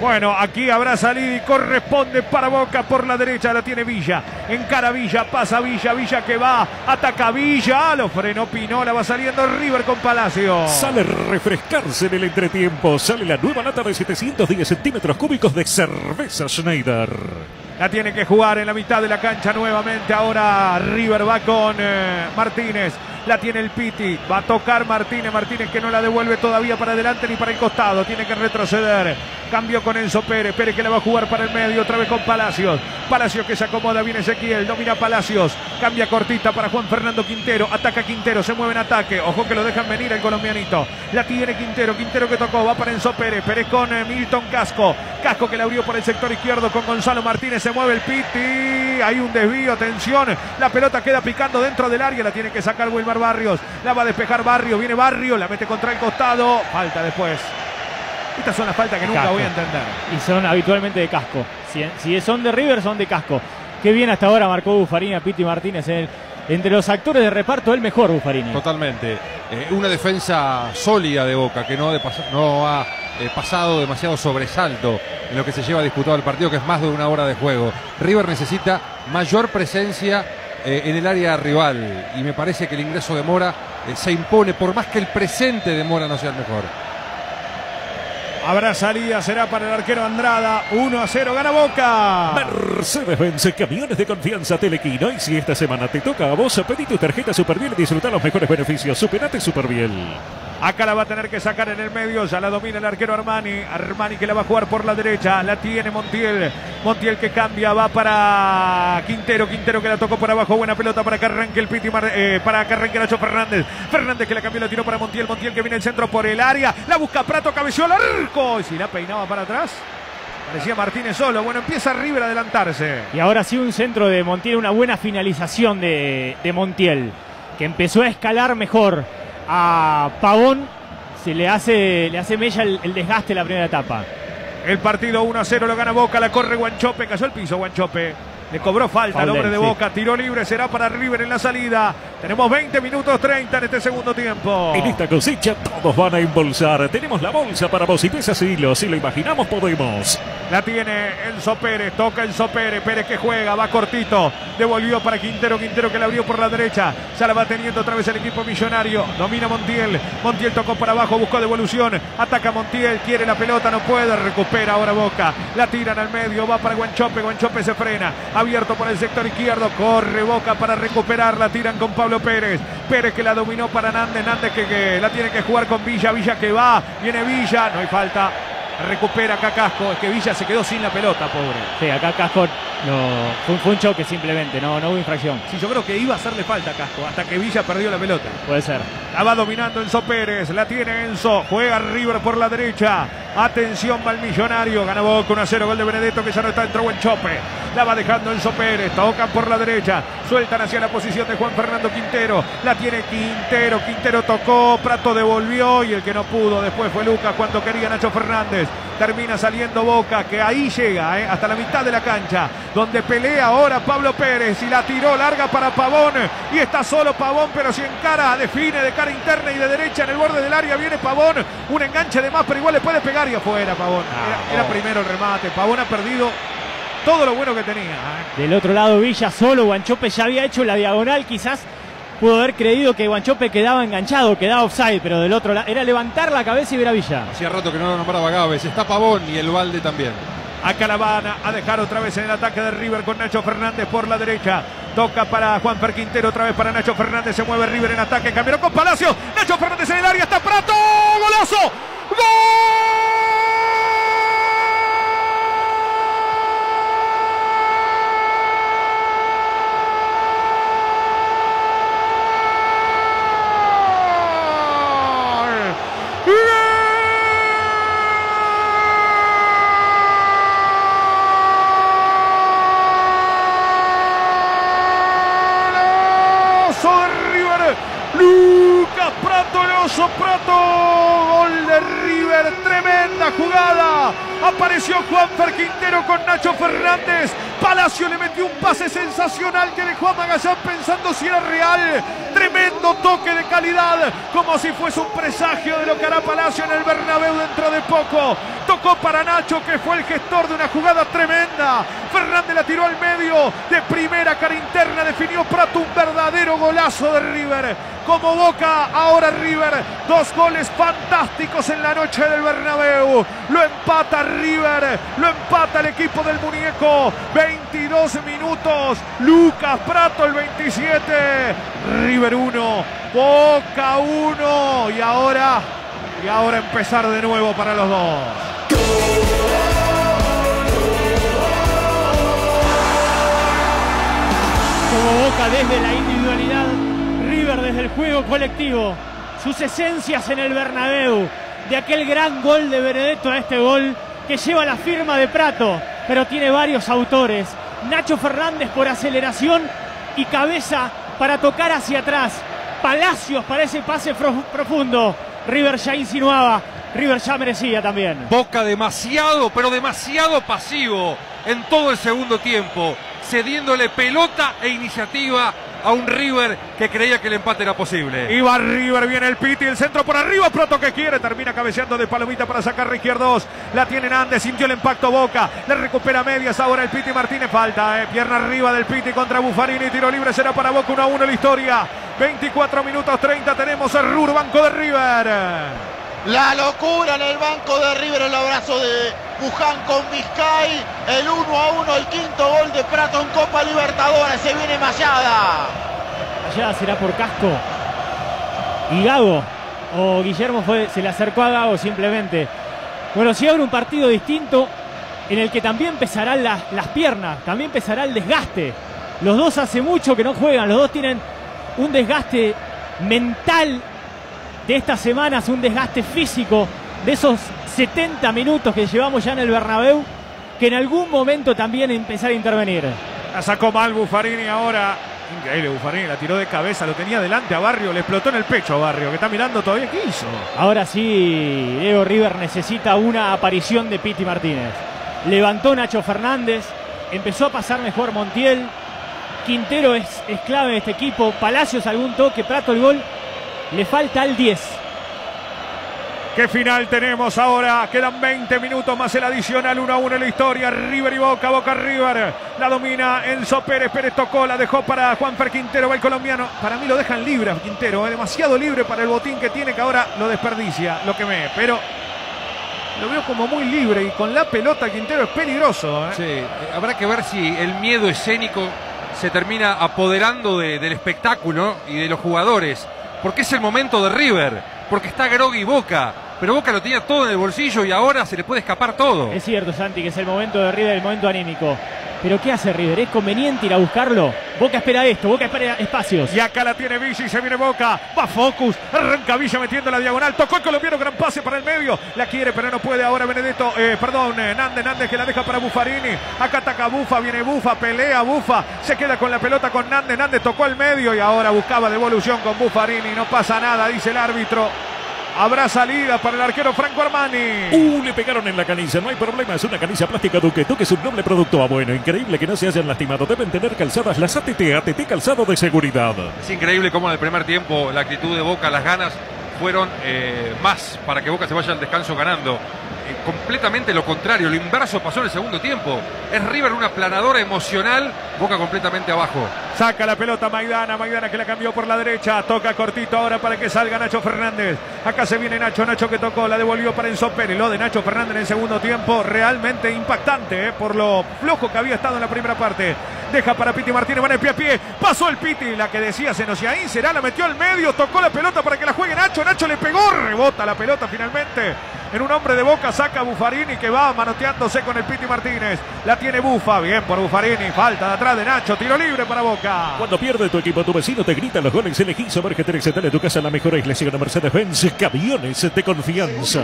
Speaker 2: Bueno, aquí habrá salida y corresponde para Boca por la derecha, la tiene Villa. Encara Villa, pasa Villa, Villa que va, ataca Villa, lo frenó Pinola, va saliendo River con Palacio.
Speaker 7: Sale a refrescarse en el entretiempo, sale la nueva lata de setecientos diez centímetros cúbicos de cerveza Schneider.
Speaker 2: La tiene que jugar en la mitad de la cancha nuevamente. Ahora River va con eh, Martínez. La tiene el Piti. Va a tocar Martínez. Martínez que no la devuelve todavía para adelante ni para el costado. Tiene que retroceder. Cambio con Enzo Pérez. Pérez que la va a jugar para el medio. Otra vez con Palacios. Palacios que se acomoda. Viene Ezequiel. Domina Palacios. Cambia cortita para Juan Fernando Quintero. Ataca Quintero. Se mueve en ataque. Ojo que lo dejan venir el colombianito. La tiene Quintero. Quintero que tocó. Va para Enzo Pérez. Pérez con eh, Milton Casco. Casco que la abrió por el sector izquierdo con Gonzalo Martínez. Se mueve el Piti. Hay un desvío. Atención. La pelota queda picando dentro del área. La tiene que sacar Wilmar Barrios. La va a despejar Barrio. Viene Barrio. La mete contra el costado. Falta después. Estas son las faltas que nunca
Speaker 4: Casco.
Speaker 2: voy a entender.
Speaker 4: Y son habitualmente de casco. Si, si son de River, son de casco. Qué bien hasta ahora marcó Buffarini a Piti Martínez. En el, entre los actores de reparto, el mejor Buffarini.
Speaker 5: Totalmente. Eh, una defensa sólida de Boca, que no, de pas no ha eh, pasado demasiado sobresalto en lo que se lleva disputado el partido, que es más de una hora de juego. River necesita mayor presencia eh, en el área rival. Y me parece que el ingreso de Mora eh, se impone, por más que el presente de Mora no sea el mejor.
Speaker 2: Habrá salida, será para el arquero Andrada. uno a cero, gana Boca.
Speaker 7: Mercedes-Benz, camiones de confianza Telequino. Y si esta semana te toca a vos, pedí tu tarjeta Superbiel y disfrutar los mejores beneficios. Superate Superbiel.
Speaker 2: Acá la va a tener que sacar en el medio. Ya la domina el arquero Armani. Armani que la va a jugar por la derecha. La tiene Montiel. Montiel que cambia. Va para Quintero. Quintero que la tocó por abajo. Buena pelota para que arranque el Piti. Eh, para que arranque Nacho Fernández. Fernández que la cambió. La tiró para Montiel. Montiel que viene el centro por el área. La busca Prato. Cabeció al arco. Y si la peinaba para atrás. Parecía Martínez solo. Bueno, empieza River a adelantarse.
Speaker 4: Y ahora sí un centro de Montiel. Una buena finalización de, de Montiel. Que empezó a escalar mejor. A Pavón se le hace, le hace mella el, el desgaste en la primera etapa.
Speaker 2: El partido uno a cero lo gana Boca, la corre Guanchope, cayó al piso Guanchope. Le cobró falta al hombre de Boca, sí. Tiro libre, será para River en la salida. Tenemos veinte minutos treinta en este segundo tiempo.
Speaker 7: En esta cosecha todos van a embolsar. Tenemos la bolsa para vos y pesa siglos. Si lo imaginamos, podemos.
Speaker 2: La tiene Enzo Pérez, toca Enzo Pérez. Pérez que juega, va cortito. Devolvió para Quintero, Quintero que la abrió por la derecha. Ya la va teniendo otra vez el equipo millonario. Domina Montiel. Montiel tocó para abajo, buscó devolución. Ataca Montiel, quiere la pelota, no puede. Recupera ahora Boca. La tiran al medio, va para Guanchope. Guanchope se frena. Abierto por el sector izquierdo, corre Boca para recuperarla, tiran con Pablo Pérez, Pérez que la dominó para Nández, Nández que, que la tiene que jugar con Villa, Villa que va, viene Villa, no hay falta, recupera acá Casco, es que Villa se quedó sin la pelota, pobre.
Speaker 4: Sí, acá Casco no, fue, fue un choque simplemente, no, no hubo infracción.
Speaker 2: Sí, yo creo que iba a hacerle falta a Casco, hasta que Villa perdió la pelota.
Speaker 4: Puede ser.
Speaker 2: La va dominando Enzo Pérez, la tiene Enzo, juega River por la derecha, atención va el millonario, gana Boca uno a cero, gol de Benedetto que ya no está, entró Guanchope, la va dejando Enzo Pérez, tocan por la derecha, sueltan hacia la posición de Juan Fernando Quintero, la tiene Quintero, Quintero tocó, Prato devolvió y el que no pudo después fue Lucas cuando quería Nacho Fernández, termina saliendo Boca que ahí llega, eh, hasta la mitad de la cancha, donde pelea ahora Pablo Pérez y la tiró larga para Pavón y está solo Pavón, pero si encara, define de cara interna y de derecha en el borde del área, viene Pavón, un enganche de más, pero igual le puede pegar y afuera Pavón. Era, era primero el remate, Pavón ha perdido todo lo bueno que tenía. ¿eh?
Speaker 4: Del otro lado Villa solo, Guanchope ya había hecho la diagonal, quizás pudo haber creído que Guanchope quedaba enganchado, quedaba offside, pero del otro lado era levantar la cabeza y ver a Villa.
Speaker 5: Hacía rato que no lo nombraba Gávez, está Pavón y el Valde también.
Speaker 2: Acá la van a dejar otra vez en el ataque de River con Nacho Fernández por la derecha. Toca para Juanfer Quintero, otra vez para Nacho Fernández. Se mueve River en ataque, cambió con Palacio. Nacho Fernández en el área, está Prato. ¡Golazo! ¡Gol! Lucas Prato. Prato, el oso Prato. Gol de River, tremenda jugada. Apareció Juanfer Quintero con Nacho Fernández. Palacio le metió un pase sensacional que dejó a Magallán pensando si era real. Tremendo toque de calidad, como si fuese un presagio de lo que hará Palacio en el Bernabéu dentro de poco. Tocó para Nacho, que fue el gestor de una jugada tremenda. Fernández la tiró al medio, de primera cara interna definió Prato, un verdadero golazo de River. Como Boca, ahora River, dos goles fantásticos en la noche del Bernabéu. Lo empata River, lo empata el equipo del muñeco. veintidós minutos, Lucas Prato el veintisiete. River uno, Boca uno. Y ahora, y ahora empezar de nuevo para los dos.
Speaker 4: Como Boca desde la individualidad, River desde el juego colectivo, sus esencias en el Bernabéu, de aquel gran gol de Benedetto a este gol que lleva la firma de Prato, pero tiene varios autores. Nacho Fernández por aceleración y cabeza para tocar hacia atrás. Palacios para ese pase profundo. River ya insinuaba, River ya merecía también.
Speaker 5: Boca demasiado, pero demasiado pasivo en todo el segundo tiempo, cediéndole pelota e iniciativa a un River que creía que el empate era posible.
Speaker 2: Iba River, viene el Piti, el centro por arriba, Prato que quiere, termina cabeceando de palomita para sacar izquierdos. La tiene Nández, sintió el impacto Boca, le recupera medias ahora el Piti Martínez, falta, eh. pierna arriba del Piti contra Buffarini, tiro libre será para Boca, uno a uno la historia. veinticuatro minutos treinta, tenemos el Rur, banco de River.
Speaker 1: La locura en el banco de River, el abrazo de Puján con Vizcay, el uno a uno, el quinto gol de Prato en Copa Libertadores, se viene Mayada.
Speaker 4: Mayada será por Casco. Y Gago, o Guillermo fue, se le acercó a Gago simplemente. Bueno, si abre un partido distinto en el que también pesarán las, las piernas, también pesará el desgaste. Los dos hace mucho que no juegan, los dos tienen un desgaste mental de estas semanas, un desgaste físico de esos setenta minutos que llevamos ya en el Bernabéu, que en algún momento también empezar a intervenir.
Speaker 2: La sacó mal Buffarini ahora. Increíble, Buffarini la tiró de cabeza, lo tenía delante a Barrio, le explotó en el pecho a Barrio, que está mirando todavía. ¿Qué hizo?
Speaker 4: Ahora sí, Diego River necesita una aparición de Piti Martínez. Levantó Nacho Fernández, empezó a pasar mejor Montiel. Quintero es, es clave de este equipo. Palacios algún toque, Prato el gol. Le falta el diez.
Speaker 2: ¿Qué final tenemos ahora? Quedan veinte minutos más el adicional, uno a uno en la historia. River y Boca, Boca River. La domina Enzo Pérez. Pérez tocó, la dejó para Juanfer Quintero, va el colombiano. Para mí lo dejan libre a Quintero, ¿eh? Demasiado libre para el botín que tiene, que ahora lo desperdicia, lo que me... Pero lo veo como muy libre y con la pelota Quintero es peligroso, ¿eh?
Speaker 5: Sí, habrá que ver si el miedo escénico se termina apoderando de, del espectáculo y de los jugadores. Porque es el momento de River, porque está groggy Boca, pero Boca lo tenía todo en el bolsillo y ahora se le puede escapar todo.
Speaker 4: Es cierto, Santi, que es el momento de River, el momento anímico. Pero ¿qué hace River? ¿Es conveniente ir a buscarlo? Boca espera esto, Boca espera espacios.
Speaker 2: Y acá la tiene Villa y se viene Boca. Va Focus, arranca Villa metiendo la diagonal. Tocó el colombiano, gran pase para el medio. La quiere, pero no puede ahora Benedetto. Eh, perdón, eh, Nández, Nández que la deja para Buffarini. Acá ataca Bufa, viene Bufa, pelea Bufa. Se queda con la pelota con Nández. Nández tocó el medio y ahora buscaba devolución con Buffarini. No pasa nada, dice el árbitro. Habrá salida para el arquero Franco Armani.
Speaker 7: Uh, le pegaron en la camisa. No hay problema, es una camisa plástica Duque. Duque es un noble producto. Ah, bueno, increíble que no se hayan lastimado. Deben tener calzadas las A T T, A T T calzado de seguridad.
Speaker 5: Es increíble cómo en el primer tiempo la actitud de Boca, las ganas fueron eh, más para que Boca se vaya al descanso ganando. Eh, completamente lo contrario, lo inverso pasó en el segundo tiempo. Es River una planadora emocional, Boca completamente abajo.
Speaker 2: Saca la pelota Maidana, Maidana que la cambió por la derecha, toca cortito ahora para que salga Nacho Fernández. Acá se viene Nacho, Nacho que tocó, la devolvió para Enzo Pérez. Lo de Nacho Fernández en el segundo tiempo realmente impactante, eh, por lo flojo que había estado en la primera parte. Deja para Piti Martínez, van el pie a pie, pasó el Piti, la que decía Senosiaín será, la metió al medio, tocó la pelota para que la juegue Nacho, Nacho le pegó, rebota la pelota finalmente en un hombre de Boca, saca Buffarini que va manoteándose con el Piti Martínez. La tiene Bufa, bien por Buffarini, falta de atrás de Nacho, tiro libre para Boca.
Speaker 7: Cuando pierde tu equipo, tu vecino te grita los goles, elegí Soberge tres, dale tu casa la mejor iglesia de Mercedes-Benz, camiones de confianza.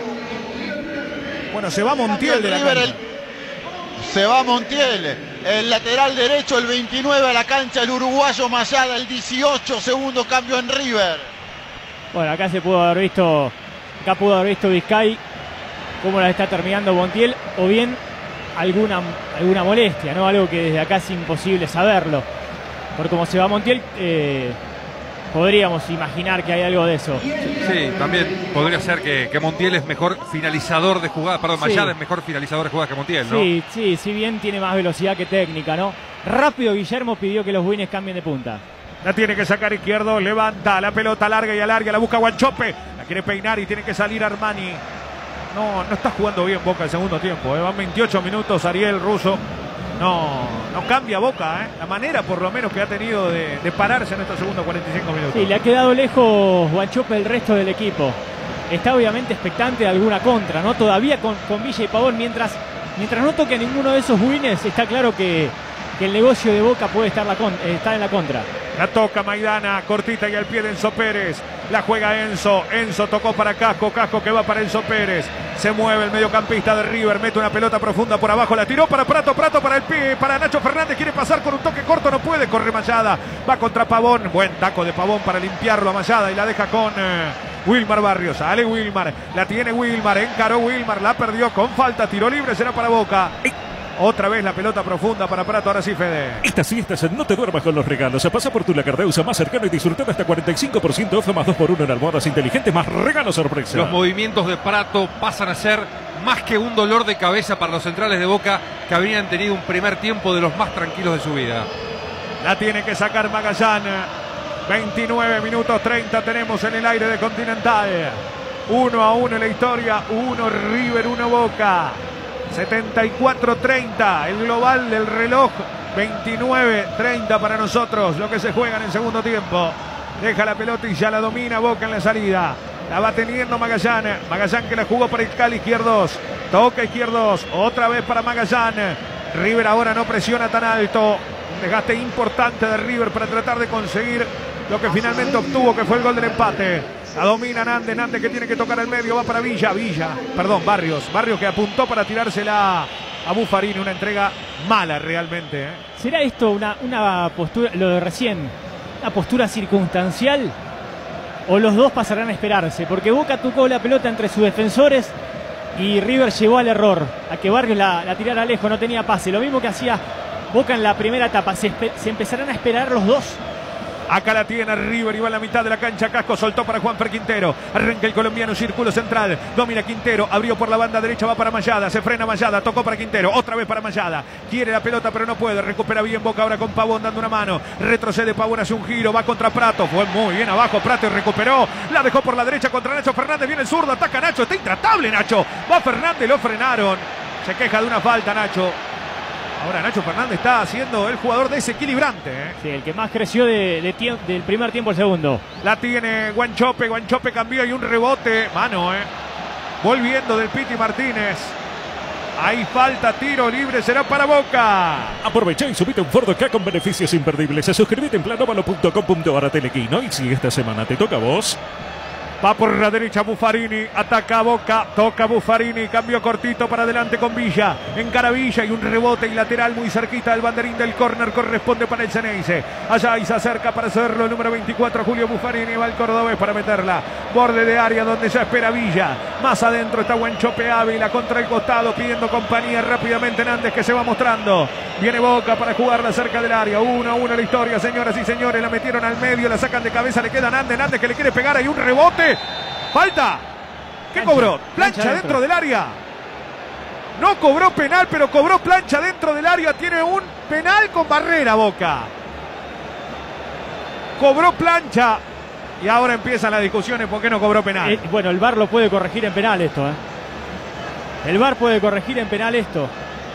Speaker 2: Bueno, se va Montiel de la
Speaker 1: River, el... Se va Montiel, el lateral derecho, el veintinueve a la cancha, el uruguayo Mayada, el dieciocho, segundo cambio en River.
Speaker 4: Bueno, acá se pudo haber visto, acá pudo haber visto Vizcay cómo la está terminando Montiel, o bien alguna, alguna molestia, ¿no? Algo que desde acá es imposible saberlo. Por cómo se va Montiel, eh, podríamos imaginar que hay algo de eso.
Speaker 5: Sí, también podría ser que, que Montiel es mejor finalizador de jugadas, perdón,
Speaker 4: Sí.
Speaker 5: Mayada es mejor finalizador de jugadas que Montiel, ¿no?
Speaker 4: Sí, sí, si bien tiene más velocidad que técnica, ¿no? Rápido Guillermo pidió que los Wines cambien de punta.
Speaker 2: La tiene que sacar Izquierdo, levanta la pelota larga y alarga, la busca Guanchope, la quiere peinar y tiene que salir Armani. No, no está jugando bien Boca el segundo tiempo, ¿eh? Van veintiocho minutos, Ariel Russo. No, no cambia Boca, ¿eh? La manera por lo menos que ha tenido de, de pararse en estos segundos cuarenta y cinco minutos.
Speaker 4: Sí, le ha quedado lejos Guanchope el resto del equipo. Está obviamente expectante de alguna contra, ¿no? Todavía con, con Villa y Pavón, mientras, mientras no toque a ninguno de esos Wines, está claro que, que el negocio de Boca puede estar, la con, estar en la contra.
Speaker 2: La toca Maidana, cortita y al pie de Enzo Pérez. La juega Enzo. Enzo tocó para Casco. Casco que va para Enzo Pérez. Se mueve el mediocampista de River. Mete una pelota profunda por abajo. La tiró para Prato. Prato para el pie. Para Nacho Fernández. Quiere pasar con un toque corto. No puede. Corre Mayada. Va contra Pavón. Buen taco de Pavón para limpiarlo a Mayada. Y la deja con eh, Wilmar Barrios. Sale Wilmar. La tiene Wilmar. Encaró Wilmar. La perdió con falta. Tiro libre. Será para Boca. Otra vez la pelota profunda para Prato, ahora sí Fede.
Speaker 7: Estas fiestas no te duermas con los regalos. Pasa por tu Lacardeusa más cercano y disfruta de hasta cuarenta y cinco por ciento off más dos por uno en almohadas inteligentes más regalos sorpresa.
Speaker 5: Los movimientos de Prato pasan a ser más que un dolor de cabeza para los centrales de Boca, que habían tenido un primer tiempo de los más tranquilos de su vida.
Speaker 2: La tiene que sacar Magallán. veintinueve minutos treinta tenemos en el aire de Continental. uno a uno en la historia. uno River, uno Boca. setenta y cuatro treinta el global del reloj. veintinueve treinta para nosotros lo que se juega en el segundo tiempo. Deja la pelota y ya la domina Boca en la salida. La va teniendo Magallán. Magallán que la jugó para Izcali, Izquierdos. Toca Izquierdos. Otra vez para Magallán. River ahora no presiona tan alto. Un desgaste importante de River para tratar de conseguir lo que finalmente obtuvo, que fue el gol del empate. La domina Nández, Nández que tiene que tocar al medio, va para Villa, Villa, perdón, Barrios, Barrios que apuntó para tirársela a Buffarini, una entrega mala realmente. ¿eh?
Speaker 4: ¿Será esto una, una postura, lo de recién, una postura circunstancial? ¿O los dos pasarán a esperarse? Porque Boca tocó la pelota entre sus defensores y River llegó al error, a que Barrios la, la tirara lejos, no tenía pase. Lo mismo que hacía Boca en la primera etapa, se, se empezarán a esperar los dos.
Speaker 2: Acá la tiene River y va a la mitad de la cancha. Casco soltó para Juanfer Quintero. Arranca el colombiano, círculo central. Domina Quintero. Abrió por la banda derecha, va para Mayada. Se frena Mayada. Tocó para Quintero. Otra vez para Mayada. Quiere la pelota, pero no puede. Recupera bien Boca ahora con Pavón dando una mano. Retrocede Pavón, hace un giro. Va contra Prato. Fue muy bien abajo Prato y recuperó. La dejó por la derecha contra Nacho Fernández. Viene el zurdo. Ataca Nacho. Está intratable Nacho. Va Fernández. Lo frenaron. Se queja de una falta Nacho. Ahora Nacho Fernández está siendo el jugador desequilibrante. ¿eh?
Speaker 4: Sí, el que más creció de, de tie del primer tiempo al segundo.
Speaker 2: La tiene Guanchope. Guanchope cambió y un rebote. Mano, ¿eh? Volviendo del Piti Martínez. Hay falta, tiro libre, será para Boca.
Speaker 7: Aprovecha y subite un Ford K con beneficios imperdibles. Suscríbete en planovalo punto com punto ar a Telequino. Y si esta semana te toca a vos.
Speaker 2: Va por la derecha Buffarini, ataca a Boca, toca Buffarini, cambio cortito para adelante con Villa, encara Villa y un rebote y lateral muy cerquita del banderín del córner, corresponde para el Ceneice. Allá y se acerca para hacerlo el número veinticuatro, Julio Buffarini, va el cordobés para meterla, borde de área donde ya espera Villa, más adentro está Guanchope Ávila contra el costado pidiendo compañía rápidamente Nández que se va mostrando, viene Boca para jugarla cerca del área, uno a uno la historia, señoras y señores, la metieron al medio, la sacan de cabeza, le queda Nández, Nández que le quiere pegar, hay un rebote. Falta. ¿Qué plancha, cobró? Plancha, plancha dentro. dentro del área. No cobró penal, pero cobró plancha dentro del área. Tiene un penal con barrera Boca. Cobró plancha. Y ahora empiezan las discusiones por qué no cobró penal.
Speaker 4: Eh, bueno, el V A R lo puede corregir en penal esto. ¿eh? El V A R puede corregir en penal esto.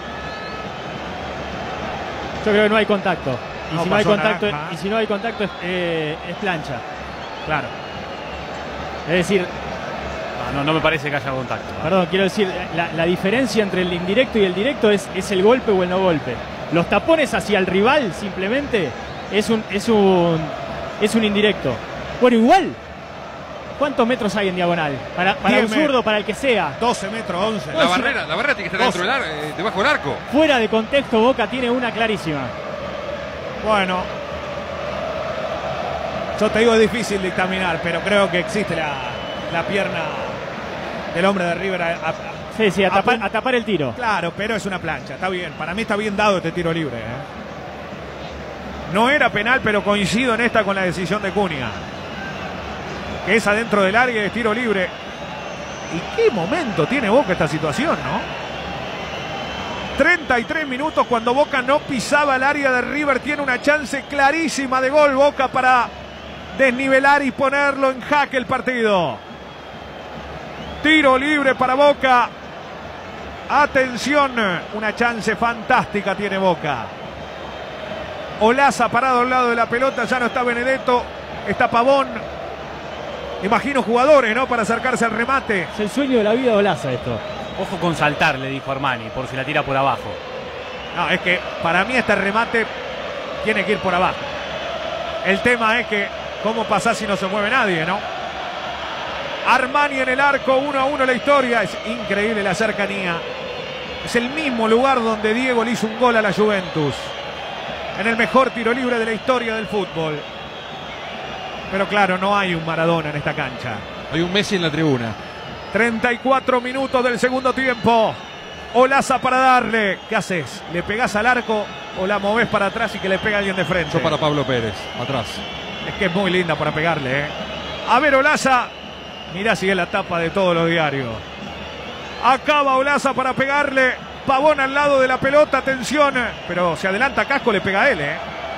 Speaker 4: Yo creo que no hay contacto. Y, no si, no hay contacto y si no hay contacto es, eh, es plancha.
Speaker 2: Claro.
Speaker 4: Es decir,
Speaker 8: no, no, no me parece que haya contacto.
Speaker 4: Perdón, quiero decir, la, la diferencia entre el indirecto y el directo es, es el golpe o el no golpe. Los tapones hacia el rival simplemente es un, es un, es un indirecto. Bueno, igual, ¿cuántos metros hay en diagonal? Para, para un zurdo, para el que sea.
Speaker 2: doce metros, once.
Speaker 5: La barrera, la barrera tiene que estar dentro del ar, eh, debajo del arco.
Speaker 4: Fuera de contexto, Boca tiene una clarísima.
Speaker 2: Bueno. Yo te digo, es difícil dictaminar, pero creo que existe la, la pierna del hombre de River. A, a,
Speaker 4: sí, sí, a,
Speaker 2: a,
Speaker 4: tapar, a tapar el tiro.
Speaker 2: Claro, pero es una plancha, está bien. Para mí está bien dado este tiro libre. ¿eh? No era penal, pero coincido en esta con la decisión de Cunha. Que es adentro del área de tiro libre. ¿Y qué momento tiene Boca esta situación, no? treinta y tres minutos cuando Boca no pisaba el área de River. Tiene una chance clarísima de gol Boca para desnivelar y ponerlo en jaque el partido. Tiro libre para Boca. Atención, una chance fantástica tiene Boca. Olaza parado al lado de la pelota, ya no está Benedetto, está Pavón. Imagino jugadores, ¿no? Para acercarse al remate.
Speaker 4: Es el sueño de la vida de Olaza esto.
Speaker 8: Ojo con saltar, le dijo Armani, por si la tira por abajo.
Speaker 2: No, es que para mí este remate tiene que ir por abajo. El tema es que cómo pasa si no se mueve nadie, ¿no? Armani en el arco, uno a uno la historia. Es increíble la cercanía. Es el mismo lugar donde Diego le hizo un gol a la Juventus. En el mejor tiro libre de la historia del fútbol. Pero claro, no hay un Maradona en esta cancha.
Speaker 5: Hay un Messi en la tribuna.
Speaker 2: treinta y cuatro minutos del segundo tiempo. Olaza para darle. ¿Qué haces? ¿Le pegás al arco o la movés para atrás y que le pega alguien de frente?
Speaker 5: Yo para Pablo Pérez, atrás.
Speaker 2: Es que es muy linda para pegarle, ¿eh? A ver, Olaza. Mirá si es la tapa de todos los diarios. Acaba Olaza para pegarle. Pavón al lado de la pelota, atención. Pero se adelanta Casco, le pega a él, ¿eh?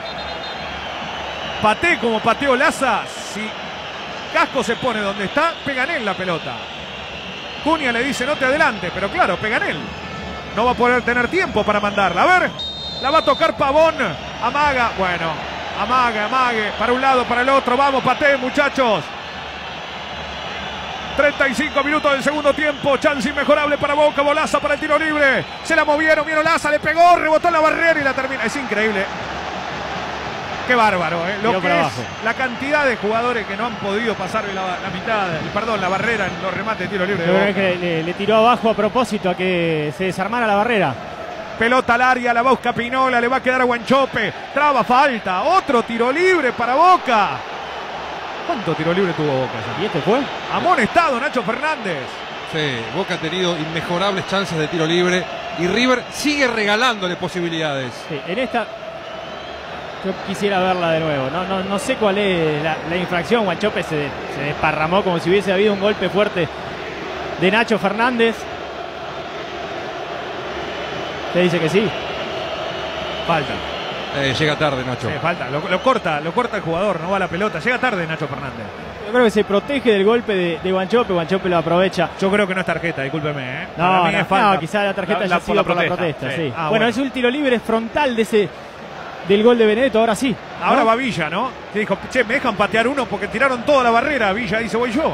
Speaker 2: Paté como pateó Olaza. Si Casco se pone donde está, pega en él la pelota. Cunha le dice no te adelante, pero claro, pega en él. No va a poder tener tiempo para mandarla. A ver, la va a tocar Pavón. Amaga, bueno, amaga, amague. Para un lado, para el otro. Vamos, Paté, muchachos. treinta y cinco minutos del segundo tiempo. Chance inmejorable para Boca. Olaza para el tiro libre. Se la movieron. Vieron Olaza, le pegó, rebotó en la barrera y la termina. Es increíble. Qué bárbaro, ¿eh? Lo que es la cantidad de jugadores que no han podido pasar la, la mitad, perdón, la barrera en los remates de tiro libre.
Speaker 4: Yo creo que le, le tiró abajo a propósito a que se desarmara la barrera.
Speaker 2: Pelota al área, la busca Pinola, le va a quedar a Guanchope. Traba falta. Otro tiro libre para Boca. ¿Cuánto tiro libre tuvo Boca?
Speaker 4: ¿Y este fue?
Speaker 2: Amonestado Nacho Fernández.
Speaker 5: Sí, Boca ha tenido inmejorables chances de tiro libre y River sigue regalándole posibilidades.
Speaker 4: Sí, en esta yo quisiera verla de nuevo. No, no, no sé cuál es la, la infracción. Guanchope se, se desparramó como si hubiese habido un golpe fuerte de Nacho Fernández. ¿Te dice que sí?
Speaker 2: Falta.
Speaker 5: Eh, llega tarde Nacho.
Speaker 2: Sí, falta. Lo, lo corta, lo corta el jugador, no va a la pelota. Llega tarde Nacho Fernández.
Speaker 4: Yo creo que se protege del golpe de, de Guanchope. Guanchope lo aprovecha.
Speaker 2: Yo creo que no es tarjeta, discúlpeme. ¿eh?
Speaker 4: No, no, no, quizá la tarjeta ya ha sido por la protesta. Sí. Sí. Ah, bueno, bueno, es un tiro libre frontal de ese del gol de Benedetto, ahora sí. ¿no?
Speaker 2: Ahora va Villa, ¿no? Que dijo, che, me dejan patear uno porque tiraron toda la barrera. Villa dice, voy yo.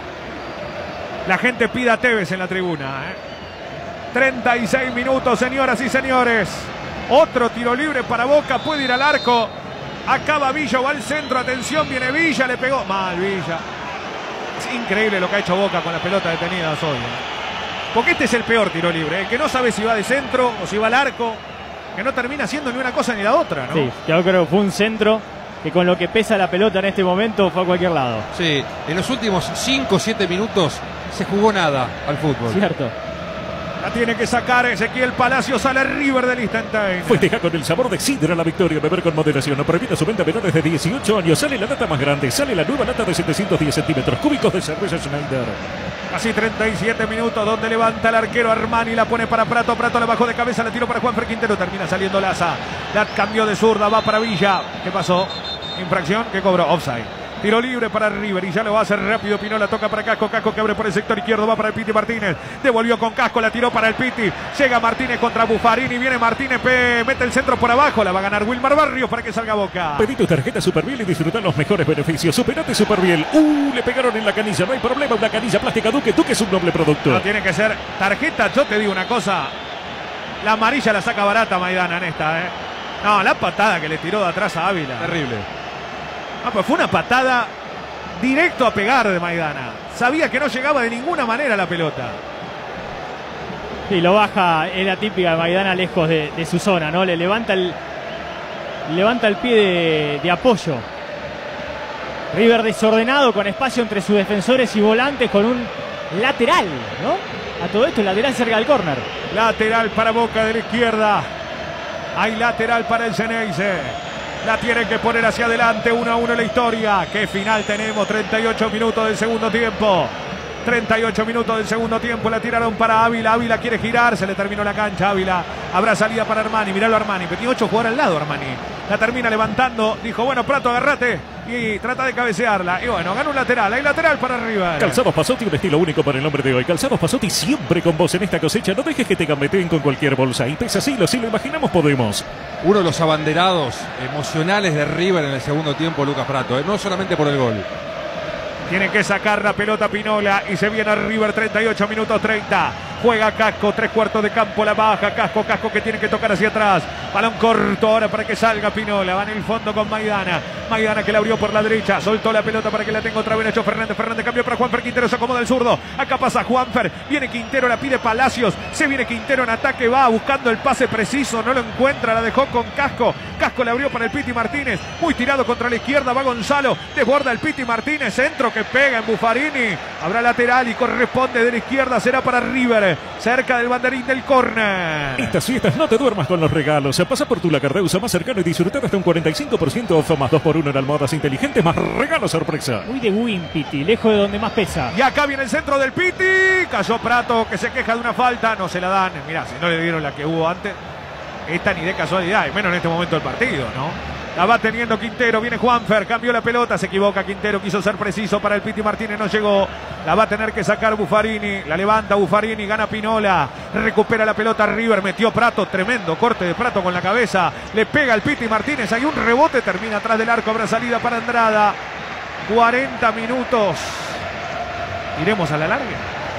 Speaker 2: La gente pide a Tevez en la tribuna. ¿eh? treinta y seis minutos, señoras y señores. Otro tiro libre para Boca, puede ir al arco. Acaba Villa, va al centro, atención, viene Villa, le pegó. Mal Villa. Es increíble lo que ha hecho Boca con las pelotas detenidas hoy. ¿eh? Porque este es el peor tiro libre, el que no sabe si va de centro o si va al arco, que no termina haciendo ni una cosa ni la otra, ¿no?
Speaker 4: Sí, yo creo que fue un centro que con lo que pesa la pelota en este momento fue a cualquier lado.
Speaker 5: Sí, en los últimos cinco o siete minutos se jugó nada al fútbol.
Speaker 4: Cierto.
Speaker 2: La tiene que sacar Ezequiel Palacio, sale River del Liechtenstein.
Speaker 7: Festeja con el sabor de Sidra la victoria, beber con moderación. No prohibita su venta a menores de dieciocho años. Sale la lata más grande, sale la nueva lata de setecientos diez centímetros cúbicos de cerveza Schneider.
Speaker 2: Casi treinta y siete minutos donde levanta el arquero Armani, la pone para Prato, Prato la bajó de cabeza, la tiró para Juanfer Quintero, termina saliendo Laza. La cambió de zurda, va para Villa. ¿Qué pasó? Infracción que cobró, offside. Tiro libre para River y ya lo va a hacer rápido. Pinola toca para Casco. Casco que abre por el sector izquierdo. Va para el Piti Martínez. Devolvió con Casco. La tiró para el Piti. Llega Martínez contra Buffarini. Viene Martínez. Pe, mete el centro por abajo. La va a ganar Wilmar Barrios para que salga Boca.
Speaker 7: Pedí tu tarjeta Superbiel y disfrutar los mejores beneficios. Superate Superbiel. Uh, le pegaron en la canilla. No hay problema. Una canilla plástica Duque. Duque es un noble producto.
Speaker 2: No tiene que ser tarjeta. Yo te digo una cosa. La amarilla la saca barata Maidana en esta. ¿eh? No, la patada que le tiró de atrás a Ávila.
Speaker 5: Terrible.
Speaker 2: No, pues fue una patada directo a pegar de Maidana. Sabía que no llegaba de ninguna manera la pelota.
Speaker 4: Sí, lo baja, es la típica de Maidana lejos de, de su zona, ¿no? Le levanta el, levanta el pie de, de apoyo. River desordenado, con espacio entre sus defensores y volantes, con un lateral, ¿no? A todo esto, el lateral cerca del córner.
Speaker 2: Lateral para Boca de la izquierda. Hay lateral para el Ceneice. La tienen que poner hacia adelante, uno a uno la historia. ¿Qué final tenemos? treinta y ocho minutos del segundo tiempo. treinta y ocho minutos del segundo tiempo. La tiraron para Ávila. Ávila quiere girar. Se le terminó la cancha. Ávila. Habrá salida para Armani. Miralo Armani. Tiene ocho jugadores al lado Armani. La termina levantando. Dijo, bueno, Prato, agarrate. Y trata de cabecearla. Y bueno, gana un lateral. Hay lateral para River.
Speaker 7: Calzados Pasotti, un estilo único para el hombre de hoy. Calzados Pasotti siempre con vos en esta cosecha. No dejes que te gambeteen con cualquier bolsa. Y pesa Silo. Si lo imaginamos, podemos.
Speaker 5: Uno de los abanderados emocionales de River en el segundo tiempo, Lucas Prato. ¿eh? No solamente por el gol.
Speaker 2: Tiene que sacar la pelota Pinola y se viene a River. Treinta y ocho minutos treinta. Juega Casco, tres cuartos de campo, la baja. Casco, Casco que tiene que tocar hacia atrás. Balón corto ahora para que salga Pinola. Va en el fondo con Maidana. Maidana que la abrió por la derecha. Soltó la pelota para que la tenga otra vez Nacho Fernández. Fernández cambió para Juanfer Quintero. Se acomoda el zurdo. Acá pasa Juanfer. Viene Quintero, la pide Palacios. Se viene Quintero en ataque. Va buscando el pase preciso. No lo encuentra. La dejó con Casco. Casco le abrió para el Piti Martínez. Muy tirado contra la izquierda. Va Gonzalo. Desborda el Piti Martínez. Centro que pega en Buffarini. Habrá lateral y corresponde de la izquierda. Será para River. Cerca del banderín del córner.
Speaker 7: Estas fiestas no te duermas con los regalos. Pasa por tu Lacardeusa más cercano y disfrutar hasta un cuarenta y cinco por ciento off más dos por uno en almohadas inteligentes más regalo sorpresa.
Speaker 4: Muy de win, Piti, lejos de donde más pesa.
Speaker 2: Y acá viene el centro del Piti. Cayó Prato que se queja de una falta. No se la dan. Mirá, si no le dieron la que hubo antes. Esta ni de casualidad, y menos en este momento del partido, ¿no? La va teniendo Quintero, viene Juanfer, cambió la pelota, se equivoca Quintero, quiso ser preciso para el Piti Martínez, no llegó. La va a tener que sacar Buffarini, la levanta Buffarini, gana Pinola, recupera la pelota River, metió Prato, tremendo corte de Prato con la cabeza, le pega al Piti Martínez, hay un rebote, termina atrás del arco, habrá salida para Andrada. cuarenta minutos. ¿Iremos a la larga?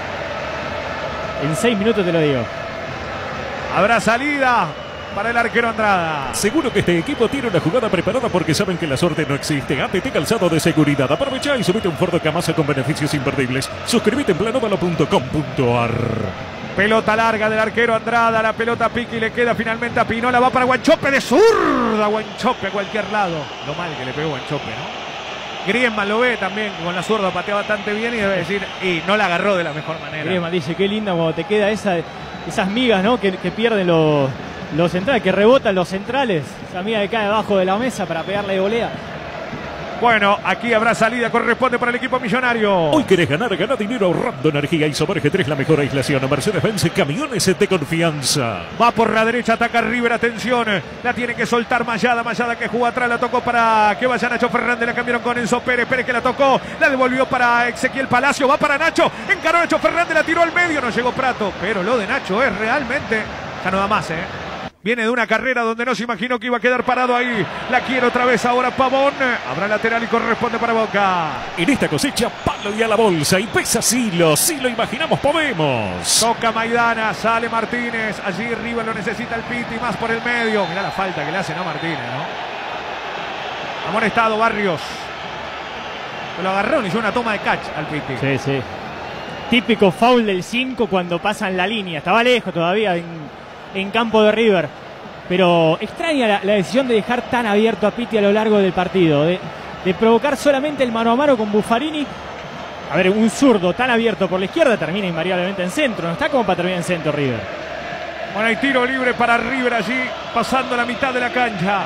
Speaker 4: En seis minutos te lo digo.
Speaker 2: Habrá salida para el arquero Andrada.
Speaker 7: Seguro que este equipo tiene una jugada preparada porque saben que la suerte no existe. A T T Calzado de Seguridad. Aprovecha y subite un Ford Camasa con beneficios imperdibles. Suscríbete en planovalo punto com punto ar.
Speaker 2: Pelota larga del arquero Andrada. La pelota pica y le queda finalmente a Pinola. Va para Guanchope de zurda. Guanchope a cualquier lado. Lo mal que le pegó Guanchope, ¿no? Griezmann lo ve también. Con la zurda patea bastante bien y debe decir, y no la agarró de la mejor manera.
Speaker 4: Griezmann dice, qué linda cuando te queda esa, esas migas, ¿no? Que, que pierden los... Los centrales, que rebotan los centrales. Esa amiga que cae debajo de la mesa para pegarle de volea.
Speaker 2: Bueno, aquí habrá salida, corresponde para el equipo millonario.
Speaker 7: Hoy querés ganar, gana dinero ahorrando energía. Isobar G tres, la mejor aislación. Mercedes-Benz, camiones de confianza.
Speaker 2: Va por la derecha, ataca River, atención. La tiene que soltar Mayada, Mayada que jugó atrás, la tocó para que vaya Nacho Fernández. La cambiaron con Enzo Pérez, Pérez que la tocó, la devolvió para Ezequiel Palacio. Va para Nacho, encaró Nacho Fernández, la tiró al medio, no llegó Prato. Pero lo de Nacho es realmente, ya no da más, eh. Viene de una carrera donde no se imaginó que iba a quedar parado ahí. La quiere otra vez ahora Pavón. Habrá lateral y corresponde para Boca.
Speaker 7: En esta cosecha, palo y a la bolsa. Y pesa Silo. Si lo imaginamos, podemos.
Speaker 2: Toca Maidana. Sale Martínez. Allí River lo necesita el Piti. Más por el medio. Mirá la falta que le hace, ¿no? Martínez, ¿no? Amonestado Barrios. Lo agarró y hizo una toma de catch al Piti.
Speaker 4: Sí, sí. Típico foul del cinco cuando pasan la línea. Estaba lejos todavía en... en campo de River, pero extraña la, la decisión de dejar tan abierto a Piti a lo largo del partido, de, de provocar solamente el mano a mano con Buffarini. A ver, un zurdo tan abierto por la izquierda termina invariablemente en centro, no está como para terminar en centro River.
Speaker 2: Bueno, hay tiro libre para River allí, pasando la mitad de la cancha.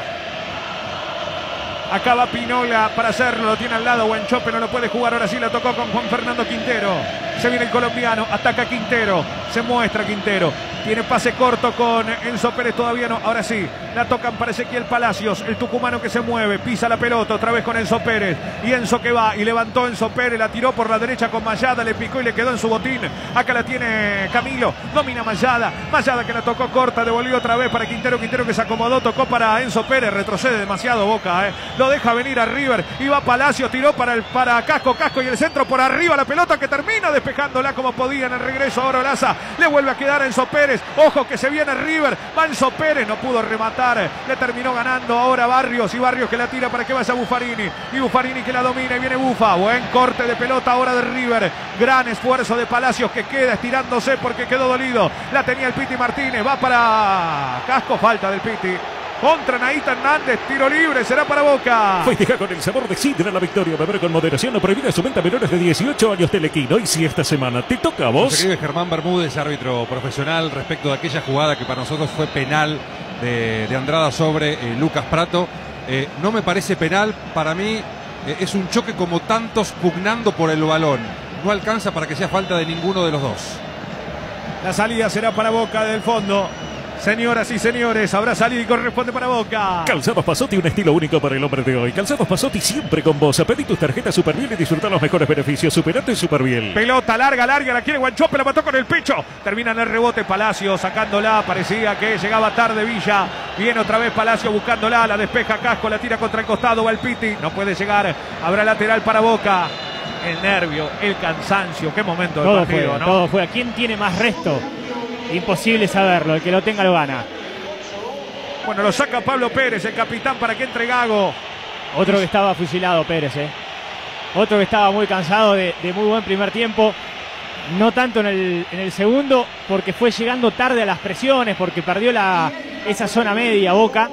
Speaker 2: Acaba Pinola para hacerlo, lo tiene al lado, Guanchope no lo puede jugar, ahora sí la tocó con Juan Fernando Quintero. Se viene el colombiano, ataca Quintero, se muestra Quintero. Tiene pase corto con Enzo Pérez, todavía no, ahora sí. La tocan para Ezequiel Palacios, el tucumano que se mueve, pisa la pelota otra vez con Enzo Pérez. Y Enzo que va y levantó Enzo Pérez, la tiró por la derecha con Mayada, le picó y le quedó en su botín. Acá la tiene Camilo, domina Mayada. Mayada que la tocó corta, devolvió otra vez para Quintero. Quintero que se acomodó, tocó para Enzo Pérez, retrocede demasiado Boca, eh. Lo deja venir a River y va Palacios, tiró para, el, para Casco, Casco y el centro por arriba, la pelota que termina despejándola como podía en el regreso. Ahora Olaza le vuelve a quedar a Enzo Pérez. Ojo que se viene River. Va Enzo Pérez, no pudo rematar. Le terminó ganando ahora Barrios. Y Barrios que la tira para que vaya Buffarini. Y Buffarini que la domina y viene Bufa. Buen corte de pelota ahora de River. Gran esfuerzo de Palacios que queda estirándose porque quedó dolido. La tenía el Piti Martínez. Va para Casco. Falta del Piti. contra Naita Hernández, tiro libre, será para Boca.
Speaker 7: Festeja con el sabor de Sidra la victoria, beber con moderación, no prohibida su venta a menores de dieciocho años. Telequino. Y si esta semana te toca a vos.
Speaker 5: Nos escribe Germán Bermúdez, árbitro profesional, respecto de aquella jugada que para nosotros fue penal de, de Andrada sobre eh, Lucas Pratto. Eh, no me parece penal, para mí eh, es un choque como tantos pugnando por el balón. No alcanza para que sea falta de ninguno de los dos.
Speaker 2: La salida será para Boca del fondo. Señoras y señores, habrá salida y corresponde para Boca.
Speaker 7: Calzados Pasotti, un estilo único para el hombre de hoy. Calzados Pasotti siempre con vos. Pedí tus tarjetas Superbiel y disfruta los mejores beneficios. Superate Superbiel.
Speaker 2: Pelota larga, larga, la quiere Guanchope, la mató con el pecho. Termina en el rebote Palacio sacándola. Parecía que llegaba tarde Villa. Viene otra vez Palacio buscándola. La despeja Casco, la tira contra el costado. Va el Piti. No puede llegar. Habrá lateral para Boca. El nervio, el cansancio. Qué momento del partido,
Speaker 4: fue,
Speaker 2: ¿no?
Speaker 4: Todo fue. ¿A quién tiene más resto? Imposible saberlo, el que lo tenga lo gana.
Speaker 2: Bueno, lo saca Pablo Pérez, el capitán, para que entre Gago.
Speaker 4: Otro que estaba fusilado, Pérez, ¿eh? Otro que estaba muy cansado de, de muy buen primer tiempo. No tanto en el, en el segundo, porque fue llegando tarde a las presiones, porque perdió la, esa zona media Boca.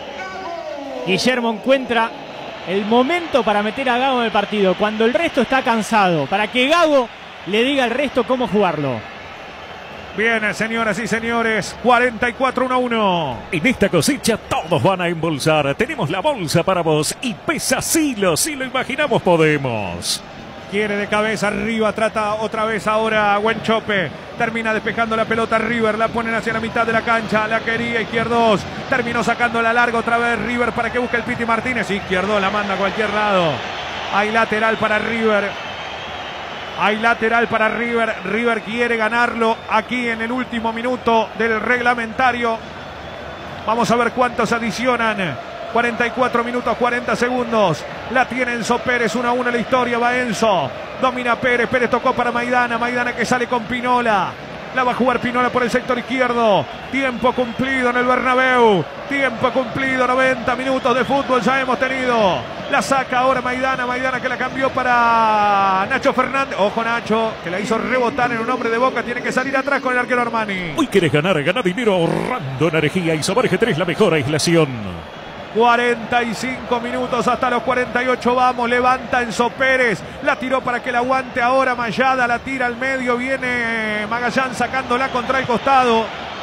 Speaker 4: Guillermo encuentra el momento para meter a Gago en el partido, cuando el resto está cansado, para que Gago le diga al resto cómo jugarlo.
Speaker 2: Bien, señoras y señores, cuarenta y cuatro uno a uno.
Speaker 7: En esta cosecha todos van a embolsar. Tenemos la bolsa para vos y pesa Silo. Si lo imaginamos, podemos.
Speaker 2: Quiere de cabeza arriba, trata otra vez ahora Guanchope. Termina despejando la pelota River, la ponen hacia la mitad de la cancha. La quería Izquierdos. Terminó sacándola larga otra vez River para que busque el Piti Martínez. Izquierdos la manda a cualquier lado. Hay lateral para River. Hay lateral para River. River quiere ganarlo aquí en el último minuto del reglamentario. Vamos a ver cuántos adicionan. cuarenta y cuatro minutos, cuarenta segundos. La tiene Enzo Pérez, uno a uno la historia. Va Enzo. Domina Pérez. Pérez tocó para Maidana. Maidana que sale con Pinola. La va a jugar Pinola por el sector izquierdo. Tiempo cumplido en el Bernabéu. Tiempo cumplido, noventa minutos de fútbol ya hemos tenido. La saca ahora Maidana. Maidana que la cambió para Nacho Fernández. Ojo Nacho, que la hizo rebotar en un hombre de Boca. Tiene que salir atrás con el arquero Armani.
Speaker 7: Hoy querés ganar, gana dinero ahorrando energía. Isobar G tres, la mejor aislación.
Speaker 2: cuarenta y cinco minutos hasta los cuarenta y ocho. Vamos, levanta Enzo Pérez. La tiró para que la aguante ahora Mayada. La tira al medio. Viene Magallán sacándola contra el costado.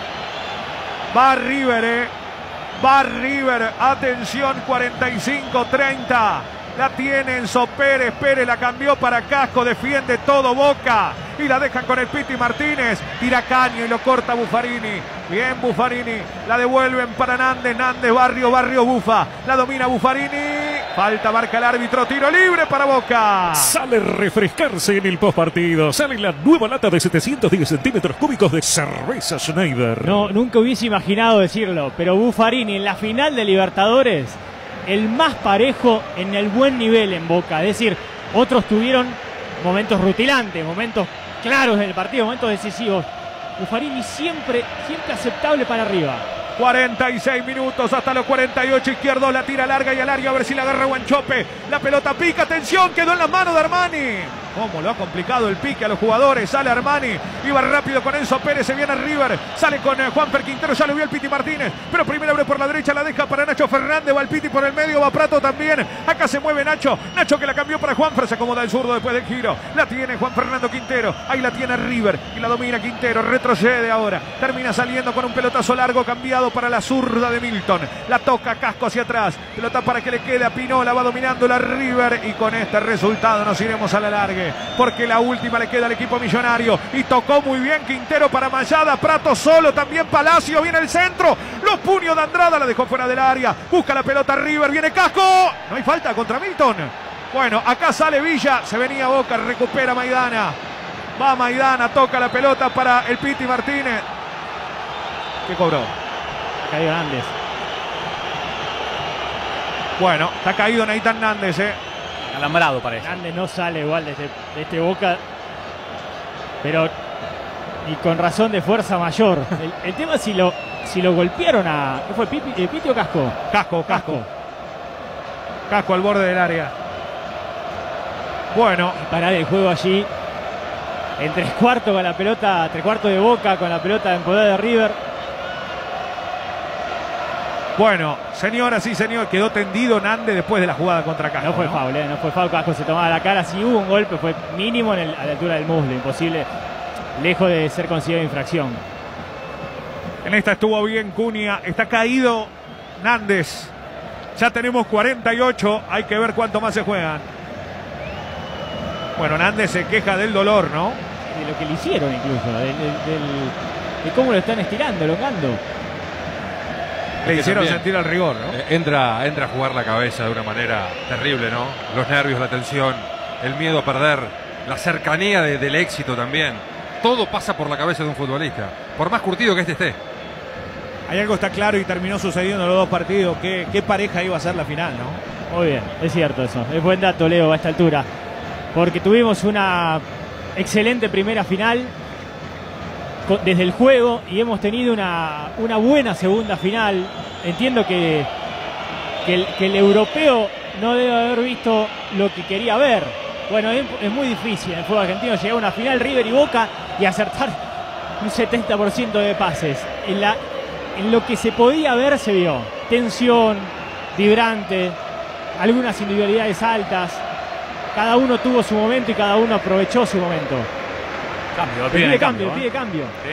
Speaker 2: Va River, eh. Va River. Atención, cuarenta y cinco treinta. La tiene Enzo Pérez. Pérez la cambió para Casco. Defiende todo Boca. Y la dejan con el Piti Martínez. Tira Caño y lo corta Buffarini. Bien Buffarini. La devuelven para Nández. Nández, Barrio, Barrio, Bufa. La domina Buffarini. Falta, marca el árbitro. Tiro libre para Boca.
Speaker 7: Sale refrescarse en el postpartido. Sale la nueva lata de setecientos diez centímetros cúbicos de cerveza Schneider.
Speaker 4: No, nunca hubiese imaginado decirlo. Pero Buffarini en la final de Libertadores, el más parejo en el buen nivel en Boca. Es decir, otros tuvieron momentos rutilantes, momentos claros en el partido, momentos decisivos. Buffarini siempre, siempre aceptable para arriba.
Speaker 2: cuarenta y seis minutos hasta los cuarenta y ocho. Izquierdo la tira larga y al área a ver si la agarra Guanchope. La pelota pica, atención, quedó en las manos de Armani. Cómo lo ha complicado el pique a los jugadores. Sale Armani, iba rápido con Enzo Pérez, se viene River. Sale con eh, Juanfer Quintero, ya lo vio el Piti Martínez. Pero primero abre por la derecha, la deja para Nacho Fernández. Va el Piti por el medio, va Pratto también. Acá se mueve Nacho. Nacho que la cambió para Juanfer, se acomoda el zurdo después del giro. La tiene Juan Fernando Quintero. Ahí la tiene River y la domina Quintero. Retrocede ahora. Termina saliendo con un pelotazo largo cambiado para la zurda de Milton. La toca Casco hacia atrás. Pelota para que le quede a Pinola. Va dominando la River. Y con este resultado nos iremos a la largue. Porque la última le queda al equipo millonario. Y tocó muy bien Quintero para Mayada. Pratto solo. También Palacio. Viene el centro. Los puños de Andrada. La dejó fuera del área. Busca la pelota River. Viene Casco. No hay falta contra Milton. Bueno, acá sale Villa. Se venía Boca. Recupera Maidana. Va Maidana. Toca la pelota para el Piti Martínez. ¿Qué cobró?
Speaker 4: Ha caído Nández.
Speaker 2: Bueno, está caído Nathan Nández, eh.
Speaker 8: Alambrado parece.
Speaker 4: Nández no sale igual de este, de este Boca. Pero y con razón de fuerza mayor. El, el tema es si lo, si lo golpearon a. ¿Qué fue? ¿Piti, eh, Piti o Casco?
Speaker 2: Casco, Casco. Casco al borde del área. Bueno.
Speaker 4: Y parar el juego allí. En tres cuartos con la pelota. Tres cuartos de Boca con la pelota en poder de River.
Speaker 2: Bueno, señoras y señores, quedó tendido Nández después de la jugada contra Casco.
Speaker 4: No fue
Speaker 2: ¿no?
Speaker 4: foul, ¿eh? No fue foul. Casco se tomaba la cara. Si hubo un golpe, fue mínimo en el, a la altura del muslo. Imposible, lejos de ser considerado infracción.
Speaker 2: En esta estuvo bien Cunha. Está caído Nández. Ya tenemos cuarenta y ocho. Hay que ver cuánto más se juegan. Bueno, Nández se queja del dolor, ¿no?
Speaker 4: De lo que le hicieron incluso. De, de, del, de cómo lo están estirando, elongando.
Speaker 2: Le hicieron también sentir el rigor, ¿no?
Speaker 5: Eh, entra, entra a jugar la cabeza de una manera terrible, ¿no? Los nervios, la tensión, el miedo a perder, la cercanía de, del éxito también. Todo pasa por la cabeza de un futbolista, por más curtido que este esté.
Speaker 2: Hay algo está claro y terminó sucediendo en los dos partidos. ¿Qué, qué pareja iba a ser la final, no?
Speaker 4: Muy bien, es cierto eso. Es buen dato, Leo, a esta altura. Porque tuvimos una excelente primera final desde el juego y hemos tenido una, una buena segunda final. Entiendo que, que, el, que el europeo no debe haber visto lo que quería ver. Bueno, es, es muy difícil en el fútbol argentino llegar a una final River y Boca y acertar un setenta por ciento de pases. En, la, en lo que se podía ver se vio tensión, vibrante, algunas individualidades altas. Cada uno tuvo su momento y cada uno aprovechó su momento.
Speaker 8: Cambio,
Speaker 4: pide,
Speaker 8: pide
Speaker 4: cambio,
Speaker 8: cambio,
Speaker 4: pide cambio.
Speaker 8: Sí.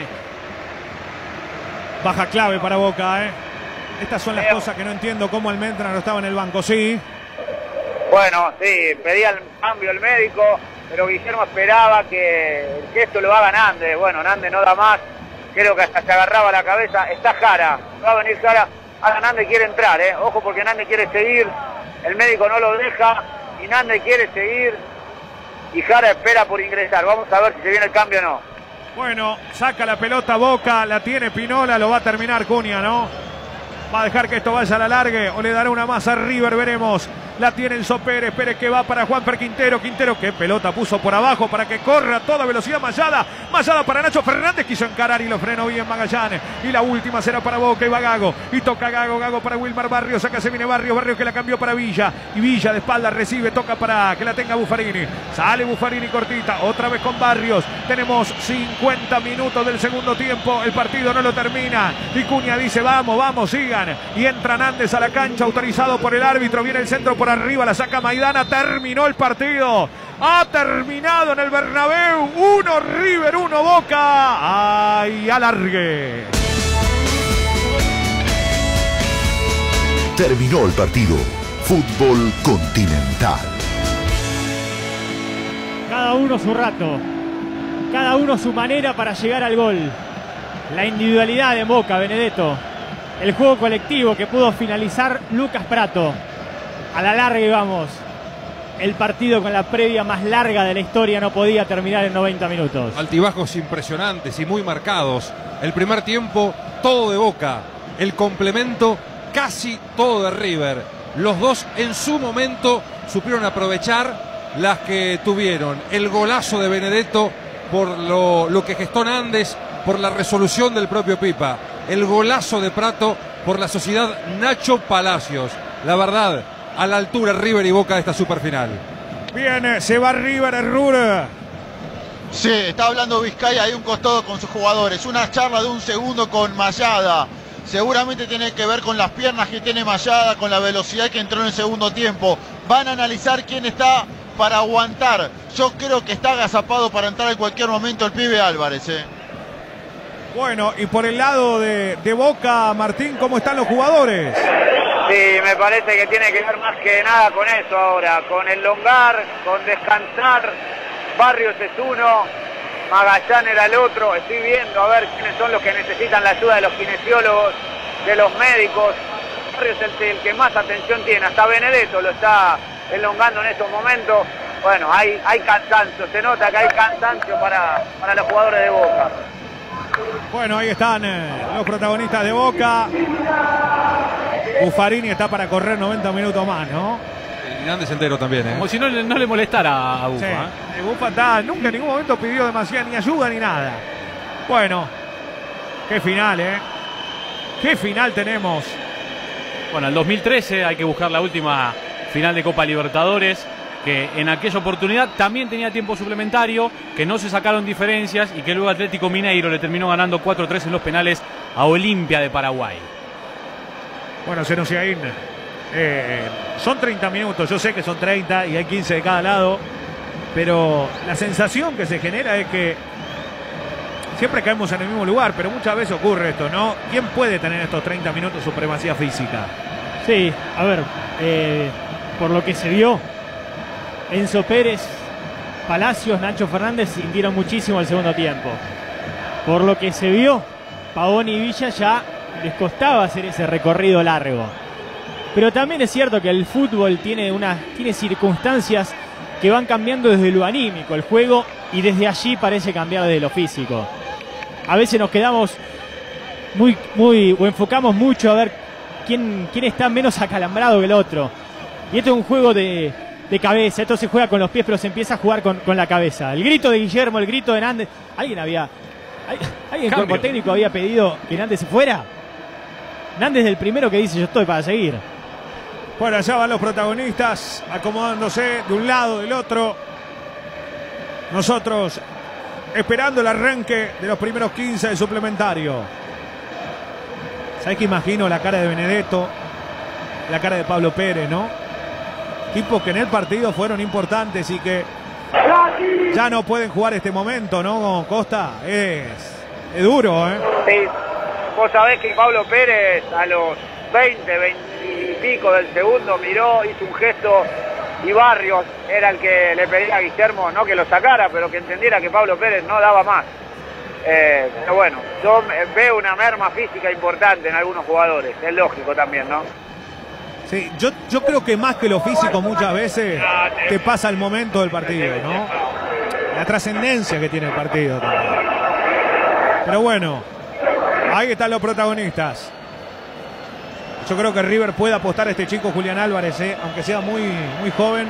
Speaker 2: Baja clave para Boca, ¿eh? Estas son las cosas que no entiendo cómo Almendra no estaba en el banco, ¿sí?
Speaker 3: Bueno, sí, pedía el cambio el médico, pero Guillermo esperaba que el gesto lo haga Nández. Bueno, Nández no da más, creo que hasta se agarraba la cabeza. Está Jara, va a venir Jara. Ahora Nández quiere entrar, ¿eh? Ojo porque Nández quiere seguir, el médico no lo deja y Nández quiere seguir. Y Jara espera por ingresar. Vamos a ver si se viene el cambio o no.
Speaker 2: Bueno, saca la pelota Boca, la tiene Pinola, lo va a terminar Cunha, ¿no? Va a dejar que esto vaya a la largue o le dará una más a River, veremos. La tiene Enzo Pérez, Pérez que va para Juanfer Quintero, Quintero que pelota puso por abajo para que corra a toda velocidad Mayada, Mayada para Nacho Fernández, quiso encarar y lo frenó bien Magallanes, y la última será para Boca y va Gago, y toca Gago, Gago para Wilmar Barrios, acá se viene Barrios, Barrios que la cambió para Villa, y Villa de espalda recibe, toca para que la tenga Buffarini, sale Buffarini cortita, otra vez con Barrios, tenemos cincuenta minutos del segundo tiempo, el partido no lo termina, y Cunha dice vamos, vamos, sigan, y entra Nández a la cancha, autorizado por el árbitro, viene el centro por arriba, la saca Maidana, terminó el partido, ha terminado en el Bernabéu, uno River, uno Boca, ¡ay, alargue!
Speaker 6: Terminó el partido, fútbol continental.
Speaker 4: Cada uno su rato, cada uno su manera para llegar al gol, la individualidad de Boca, Benedetto, el juego colectivo que pudo finalizar Lucas Prato. A la larga íbamos. El partido con la previa más larga de la historia no podía terminar en noventa minutos.
Speaker 5: Altibajos impresionantes y muy marcados. El primer tiempo, todo de Boca. El complemento, casi todo de River. Los dos en su momento supieron aprovechar las que tuvieron. El golazo de Benedetto por lo, lo que gestó Nández, por la resolución del propio Pipa. El golazo de Prato por la sociedad Nacho Palacios. La verdad, a la altura River y Boca de esta superfinal.
Speaker 2: Bien, se va River, Rur.
Speaker 1: Sí, está hablando Vizcaya de un costado con sus jugadores. Una charla de un segundo con Mayada. Seguramente tiene que ver con las piernas que tiene Mayada, con la velocidad que entró en el segundo tiempo. Van a analizar quién está para aguantar. Yo creo que está agazapado para entrar en cualquier momento el pibe Álvarez. ¿eh?
Speaker 2: Bueno, y por el lado de, de Boca, Martín, ¿cómo están los jugadores?
Speaker 3: Sí, me parece que tiene que ver más que nada con eso ahora, con el elongar, con descansar. Barrios es uno, Magallán era el otro. Estoy viendo a ver quiénes son los que necesitan la ayuda de los kinesiólogos, de los médicos. Barrios es el, el que más atención tiene, hasta Benedetto lo está elongando en estos momentos. Bueno, hay, hay cansancio, se nota que hay cansancio para, para los jugadores de Boca.
Speaker 2: Bueno, ahí están eh, los protagonistas de Boca. Buffarini está para correr noventa minutos más, ¿no?
Speaker 5: Y Nández entero también, ¿eh?
Speaker 8: Como si no, no le molestara a Bufa.
Speaker 2: Sí.
Speaker 8: ¿eh?
Speaker 2: Bufa está, nunca en ningún momento pidió demasiada ni ayuda ni nada. Bueno, qué final, ¿eh? Qué final tenemos.
Speaker 8: Bueno, el dos mil trece hay que buscar la última final de Copa Libertadores, que en aquella oportunidad también tenía tiempo suplementario, que no se sacaron diferencias y que luego Atlético Mineiro le terminó ganando cuatro tres en los penales a Olimpia de Paraguay.
Speaker 2: Bueno, Senuciaín, eh, son treinta minutos, yo sé que son treinta y hay quince de cada lado, pero la sensación que se genera es que siempre caemos en el mismo lugar, pero muchas veces ocurre esto, ¿no? ¿Quién puede tener estos treinta minutos supremacía física?
Speaker 4: Sí, a ver, eh, por lo que se vio, Enzo Pérez, Palacios, Nacho Fernández sintieron muchísimo el segundo tiempo. Por lo que se vio, Pavón y Villa ya les costaba hacer ese recorrido largo. Pero también es cierto que el fútbol tiene, una, tiene circunstancias que van cambiando desde lo anímico, el juego, y desde allí parece cambiar desde lo físico. A veces nos quedamos muy, muy, o enfocamos mucho a ver quién, quién está menos acalambrado que el otro. Y esto es un juego de, de cabeza, esto se juega con los pies, pero se empieza a jugar con, con la cabeza. El grito de Guillermo, el grito de Nández. ¿Alguien había, alguien en cuerpo técnico había pedido que Nández se fuera? Nández es el primero que dice: yo estoy para seguir.
Speaker 2: Bueno, allá van los protagonistas acomodándose de un lado, del otro. Nosotros esperando el arranque de los primeros quince del suplementario. ¿Sabes qué imagino? La cara de Benedetto, la cara de Pablo Pérez, ¿no? Tipos que en el partido fueron importantes y que ya no pueden jugar este momento, ¿no, Costa? Es, es duro, ¿eh?
Speaker 3: Sí. Vos sabés que Pablo Pérez a los veinte, veinte y pico del segundo miró, hizo un gesto, y Barrios era el que le pedía a Guillermo no que lo sacara, pero que entendiera que Pablo Pérez no daba más. Eh, pero bueno, yo veo una merma física importante en algunos jugadores, es lógico también, ¿no?
Speaker 2: Sí, yo, yo creo que más que lo físico muchas veces te pasa el momento del partido, ¿no? La trascendencia que tiene el partido también. Pero bueno, ahí están los protagonistas. Yo creo que River puede apostar a este chico Julián Álvarez, ¿eh? Aunque sea muy, muy joven.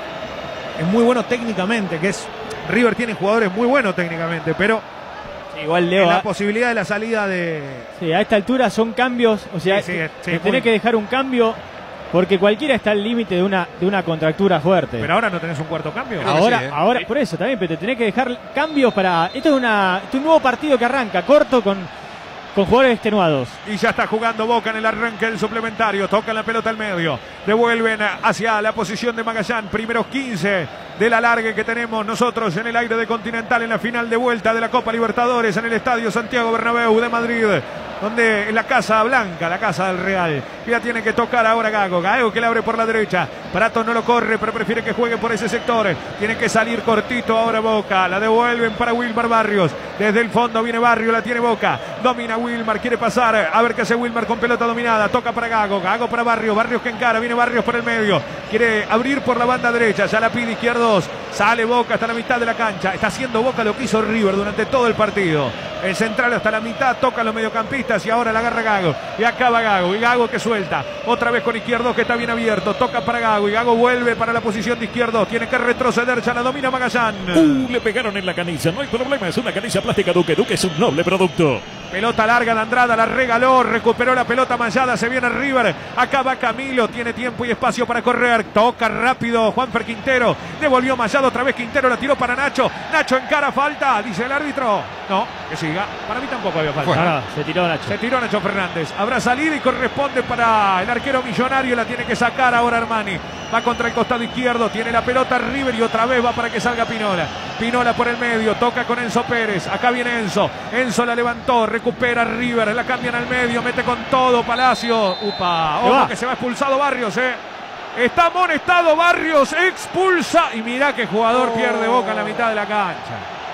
Speaker 2: Es muy bueno técnicamente, que es River tiene jugadores muy buenos técnicamente, pero
Speaker 4: sí, igual Leo,
Speaker 2: en la
Speaker 4: a...
Speaker 2: posibilidad de la salida de...
Speaker 4: Sí, a esta altura son cambios, o sea,
Speaker 2: sí, sí, sí,
Speaker 4: tenés
Speaker 2: muy...
Speaker 4: que dejar un cambio porque cualquiera está al límite de una, de una contractura fuerte.
Speaker 2: Pero ahora no tenés un cuarto cambio.
Speaker 4: Ahora,
Speaker 2: sí, ¿eh?
Speaker 4: ahora por eso también, pero te tenés que dejar cambios para... Esto es, una, esto es un nuevo partido que arranca, corto, con... con jugadores extenuados.
Speaker 2: Y ya está jugando Boca en el arranque del suplementario. Tocan la pelota al medio. Devuelven hacia la posición de Magallán. Primeros quince del alargue que tenemos nosotros en el aire de Continental en la final de vuelta de la Copa Libertadores en el Estadio Santiago Bernabéu de Madrid. Donde en la Casa Blanca, la casa del Real. Ya tiene que tocar ahora Gago. Gago que le abre por la derecha. Prato no lo corre, pero prefiere que juegue por ese sector. Tiene que salir cortito ahora Boca. La devuelven para Wilmar Barrios. Desde el fondo viene Barrio, la tiene Boca. Domina Wilmar, quiere pasar. A ver qué hace Wilmar con pelota dominada. Toca para Gago. Gago para Barrios. Barrios que encara. Viene Barrios por el medio. Quiere abrir por la banda derecha. Ya la pide izquierdos. Sale Boca hasta la mitad de la cancha. Está haciendo Boca lo que hizo River durante todo el partido. El central hasta la mitad. Toca a los mediocampistas y ahora la agarra Gago. Y acaba Gago. Y Gago que suelta. Otra vez con Izquierdos que está bien abierto. Toca para Gago. Y Gago vuelve para la posición de Izquierdos. Tiene que retroceder. Ya la domina Magallán.
Speaker 7: Uh, le pegaron en la canilla. No hay problema. Es una canilla plástica Duque. Duque es un noble producto.
Speaker 2: Pelota larga de Andrada. La regaló. Recuperó la pelota Mayada. Se viene River. Acaba Camilo. Tiene tiempo y espacio para correr. Toca rápido Juanfer Quintero. Devolvió Mayada. Otra vez Quintero. La tiró para Nacho. Nacho encara. Falta. Dice el árbitro. No. Que siga. Para mí tampoco había falta.
Speaker 4: Bueno, se tiró Nacho.
Speaker 2: Se tiró Nacho Fernández. Habrá salida y corresponde para el arquero Millonario. La tiene que sacar ahora Armani. Va contra el costado izquierdo. Tiene la pelota River y otra vez va para que salga Pinola. Pinola por el medio. Toca con Enzo Pérez. Acá viene Enzo. Enzo la levantó. Recupera River. La cambian al medio. Mete con todo Palacio. Upa. Ojo que se va expulsado Barrios, eh. Está amonestado Barrios. Expulsa. Y mirá que jugador pierde Boca en la mitad de la cancha.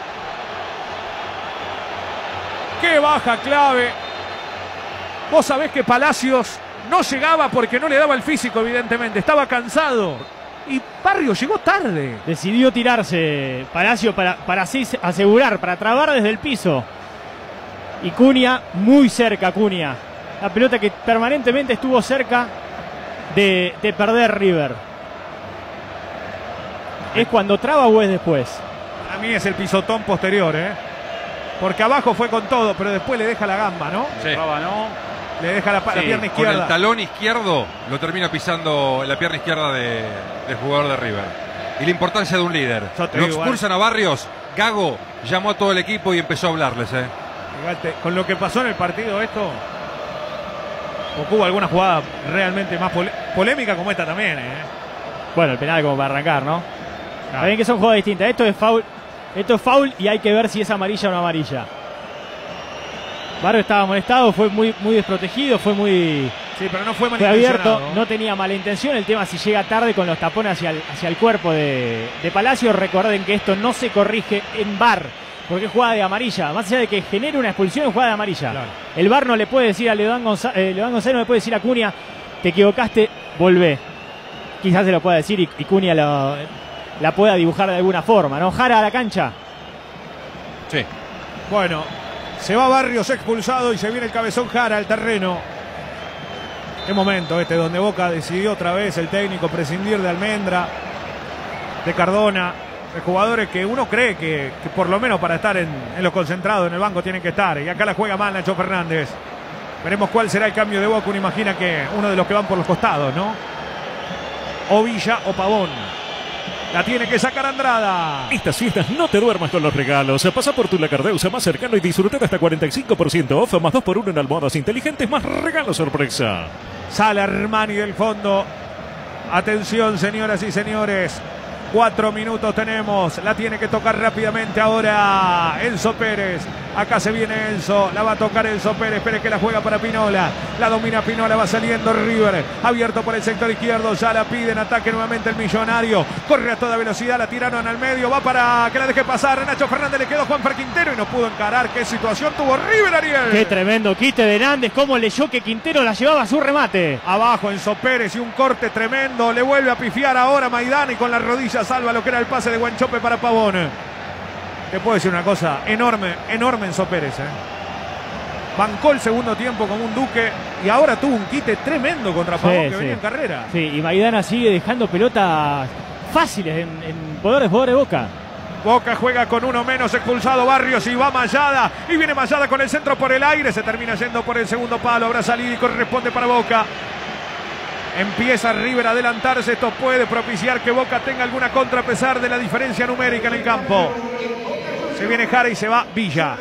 Speaker 2: Qué baja clave. Vos sabés que Palacios no llegaba porque no le daba el físico, evidentemente. Estaba cansado. Y Barrios llegó tarde.
Speaker 4: Decidió tirarse Palacio para, para así asegurar, para trabar desde el piso. Y Cunha, muy cerca Cunha. La pelota que permanentemente estuvo cerca de, de perder River. ¿Es cuando traba o es después?
Speaker 2: A mí es el pisotón posterior, ¿eh? Porque abajo fue con todo, pero después le deja la gamba, ¿no?
Speaker 5: Sí.
Speaker 2: Traba, ¿no? Le deja la,
Speaker 5: sí,
Speaker 2: la pierna izquierda.
Speaker 5: Con el talón izquierdo lo termina pisando la pierna izquierda de, del jugador de River. Y la importancia de un líder. Lo expulsan a Barrios. Gago llamó a todo el equipo y empezó a hablarles, ¿eh?
Speaker 2: Fíjate, con lo que pasó en el partido esto, O hubo alguna jugada realmente más pole polémica como esta también, ¿eh?
Speaker 4: Bueno, el penal como para arrancar, ¿no? Claro. Está bien que son jugadas distintas. Esto es foul, esto es foul y hay que ver si es amarilla o no amarilla. Barrio estaba molestado, fue muy, muy desprotegido, fue muy...
Speaker 2: Sí, pero no fue
Speaker 4: Fue abierto, no tenía mala intención. El tema si llega tarde con los tapones hacia el, hacia el cuerpo de, de Palacio. Recuerden que esto no se corrige en V A R, porque es jugada de amarilla. Más allá de que genere una expulsión, es jugada de amarilla. Claro. El V A R no le puede decir a Leodán González, eh, Leodán González no le puede decir a Cunha, te equivocaste, volvé. Quizás se lo pueda decir y, y Cunha lo, la pueda dibujar de alguna forma, ¿no? Jara a la cancha.
Speaker 2: Sí. Bueno, se va Barrios expulsado y se viene el cabezón Jara al terreno. Qué momento este donde Boca decidió otra vez el técnico prescindir de Almendra, de Cardona, de jugadores que uno cree que, que por lo menos para estar en, en los concentrados en el banco tienen que estar. Y acá la juega mal Nacho Fernández. Veremos cuál será el cambio de Boca. Uno imagina que uno de los que van por los costados, ¿no? O Villa o Pavón. La tiene que sacar Andrada.
Speaker 7: Estas fiestas no te duermas con los regalos. Pasa por tu Lacardeusa más cercano y disfruta de hasta cuarenta y cinco por ciento off, más dos por uno en almohadas inteligentes, más regalo sorpresa.
Speaker 2: Sale Armani del fondo. Atención, señoras y señores. Cuatro minutos tenemos. La tiene que tocar rápidamente ahora Enzo Pérez. Acá se viene Enzo. La va a tocar Enzo Pérez. Pérez que la juega para Pinola. La domina Pinola. Va saliendo River. Abierto por el sector izquierdo. Ya la piden. Ataque nuevamente el Millonario. Corre a toda velocidad. La tiraron al medio. Va para que la deje pasar. Nacho Fernández le quedó Juanfer Quintero y no pudo encarar. ¿Qué situación tuvo River, Ariel?
Speaker 4: Qué tremendo quite de Hernández. Cómo leyó que Quintero la llevaba a su remate.
Speaker 2: Abajo Enzo Pérez y un corte tremendo. Le vuelve a pifiar ahora Maidana y con la rodilla salva lo que era el pase de Guanchope para Pavón. Te puedo decir una cosa, enorme, enorme Enzo Pérez. ¿eh? Bancó el segundo tiempo como un duque y ahora tuvo un quite tremendo contra Pavón, sí, que sí. venía en carrera.
Speaker 4: Sí, y Maidana sigue dejando pelotas fáciles en, en poder de jugador de Boca.
Speaker 2: Boca juega con uno menos, expulsado Barrios y va Mayada. Y viene Mayada con el centro por el aire, se termina yendo por el segundo palo, habrá salido y corresponde para Boca. Empieza River a adelantarse, esto puede propiciar que Boca tenga alguna contra a pesar de la diferencia numérica en el campo. Se viene Jara y se va Villa.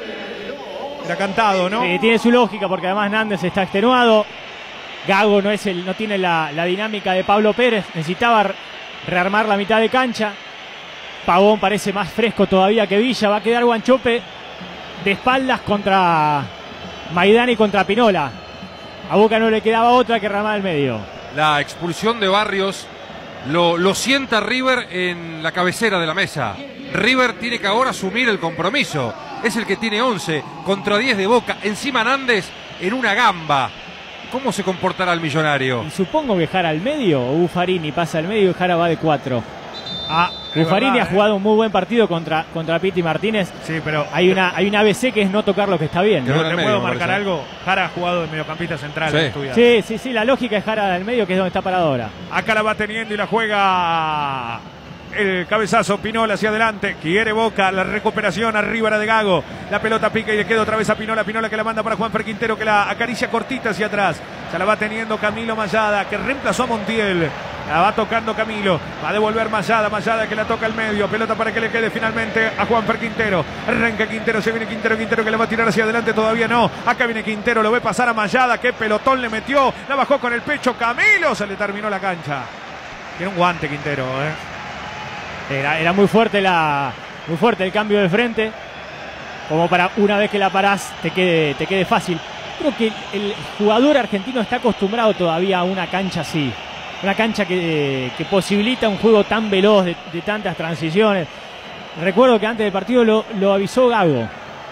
Speaker 2: Era cantado, ¿no?
Speaker 4: Sí, tiene su lógica porque además Nández está extenuado. Gago no, es el, no tiene la, la dinámica de Pablo Pérez, necesitaba rearmar la mitad de cancha. Pavón parece más fresco todavía que Villa, va a quedar Guanchope de espaldas contra Maidana y contra Pinola. A Boca no le quedaba otra que ramar al medio.
Speaker 5: La expulsión de Barrios lo, lo sienta River en la cabecera de la mesa. River tiene que ahora asumir el compromiso. Es el que tiene once contra diez de Boca. Encima Nández en una gamba. ¿Cómo se comportará el Millonario?
Speaker 4: Y supongo que Jara al medio o Buffarini pasa al medio y Jara va de cuatro. Ah, Buffarini verdad, ha jugado eh. un muy buen partido contra, contra Piti Martínez.
Speaker 2: Sí, pero
Speaker 4: hay una, hay una A B C que es no tocar lo que está bien.
Speaker 2: ¿No te
Speaker 4: medio,
Speaker 2: puedo marcar algo? Jara ha jugado de mediocampista central.
Speaker 4: Sí. sí, sí, sí, la lógica es Jara del medio, que es donde está parado ahora.
Speaker 2: Acá la va teniendo y la juega el cabezazo Pinola hacia adelante. Quiere Boca, la recuperación arriba era de Gago. La pelota pica y le queda otra vez a Pinola. Pinola que la manda para Juanfer Quintero, que la acaricia cortita hacia atrás. Se la va teniendo Camilo Mayada, que reemplazó a Montiel. La va tocando Camilo, va a devolver Mayada, Mayada que la toca al medio, pelota para que le quede finalmente a Juanfer Quintero. Arranca Quintero, se viene Quintero, Quintero que le va a tirar hacia adelante, todavía no. Acá viene Quintero, lo ve pasar a Mayada, qué pelotón le metió, la bajó con el pecho Camilo, se le terminó la cancha. Tiene un guante Quintero, ¿eh?
Speaker 4: Era, era muy fuerte la, muy fuerte el cambio de frente, como para una vez que la parás te quede, te quede fácil. Creo que el jugador argentino está acostumbrado todavía a una cancha así. Una cancha que, que posibilita un juego tan veloz, de, de tantas transiciones. Recuerdo que antes del partido lo, lo avisó Gago.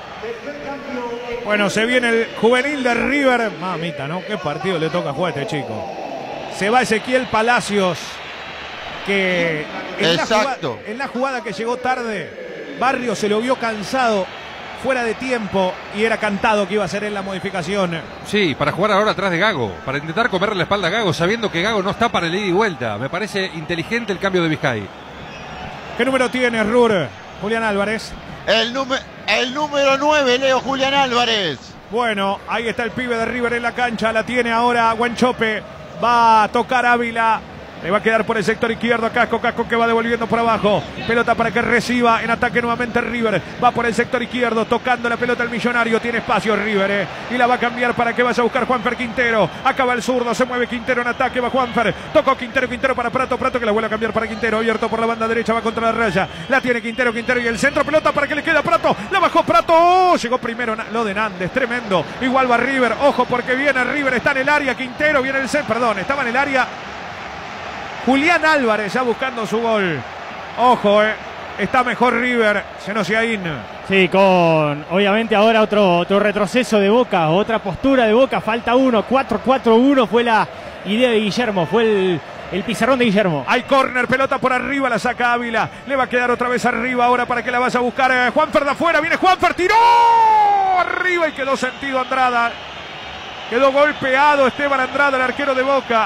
Speaker 2: Bueno, se viene el juvenil de River. Mamita, ¿no? ¿Qué partido le toca jugar a este chico? Se va Ezequiel Palacios, que en la, jugada, en la jugada que llegó tarde, Barrio se lo vio cansado, fuera de tiempo, y era cantado que iba a ser en la modificación.
Speaker 5: Sí, para jugar ahora atrás de Gago, para intentar comerle la espalda a Gago, sabiendo que Gago no está para el ida y vuelta. Me parece inteligente el cambio de Vizcay.
Speaker 2: ¿Qué número tiene Rur? Julián Álvarez.
Speaker 1: El, el número nueve, Leo Julián Álvarez.
Speaker 2: Bueno, ahí está el pibe de River en la cancha, la tiene ahora Guanchope. Va a tocar Ávila. Le va a quedar por el sector izquierdo a Casco. Casco que va devolviendo por abajo. Pelota para que reciba. En ataque nuevamente River. Va por el sector izquierdo. Tocando la pelota el Millonario. Tiene espacio River. Eh. Y la va a cambiar para que vaya a buscar Juanfer Quintero. Acaba el zurdo. Se mueve Quintero en ataque. Va Juanfer. Tocó Quintero. Quintero para Prato. Prato que la vuelve a cambiar para Quintero. Abierto por la banda derecha. Va contra la raya. La tiene Quintero. Quintero y el centro. Pelota para que le quede a Prato. La bajó Prato. Oh, llegó primero lo de Nández. Tremendo. Igual va River. Ojo porque viene River. Está en el área. Quintero viene el centro. Perdón. Estaba en el área. Julián Álvarez ya buscando su gol. Ojo, eh. Está mejor River. Senosiaín.
Speaker 4: Sí, con obviamente ahora otro, otro retroceso de Boca, otra postura de Boca. Falta uno. cuatro cuatro uno fue la idea de Guillermo. Fue el, el pizarrón de Guillermo.
Speaker 2: Hay córner, pelota por arriba, la saca Ávila. Le va a quedar otra vez arriba ahora para que la vaya a buscar eh, Juanfer de afuera. Viene Juanfer, tiró arriba y quedó sentido Andrada. Quedó golpeado Esteban Andrada, el arquero de Boca.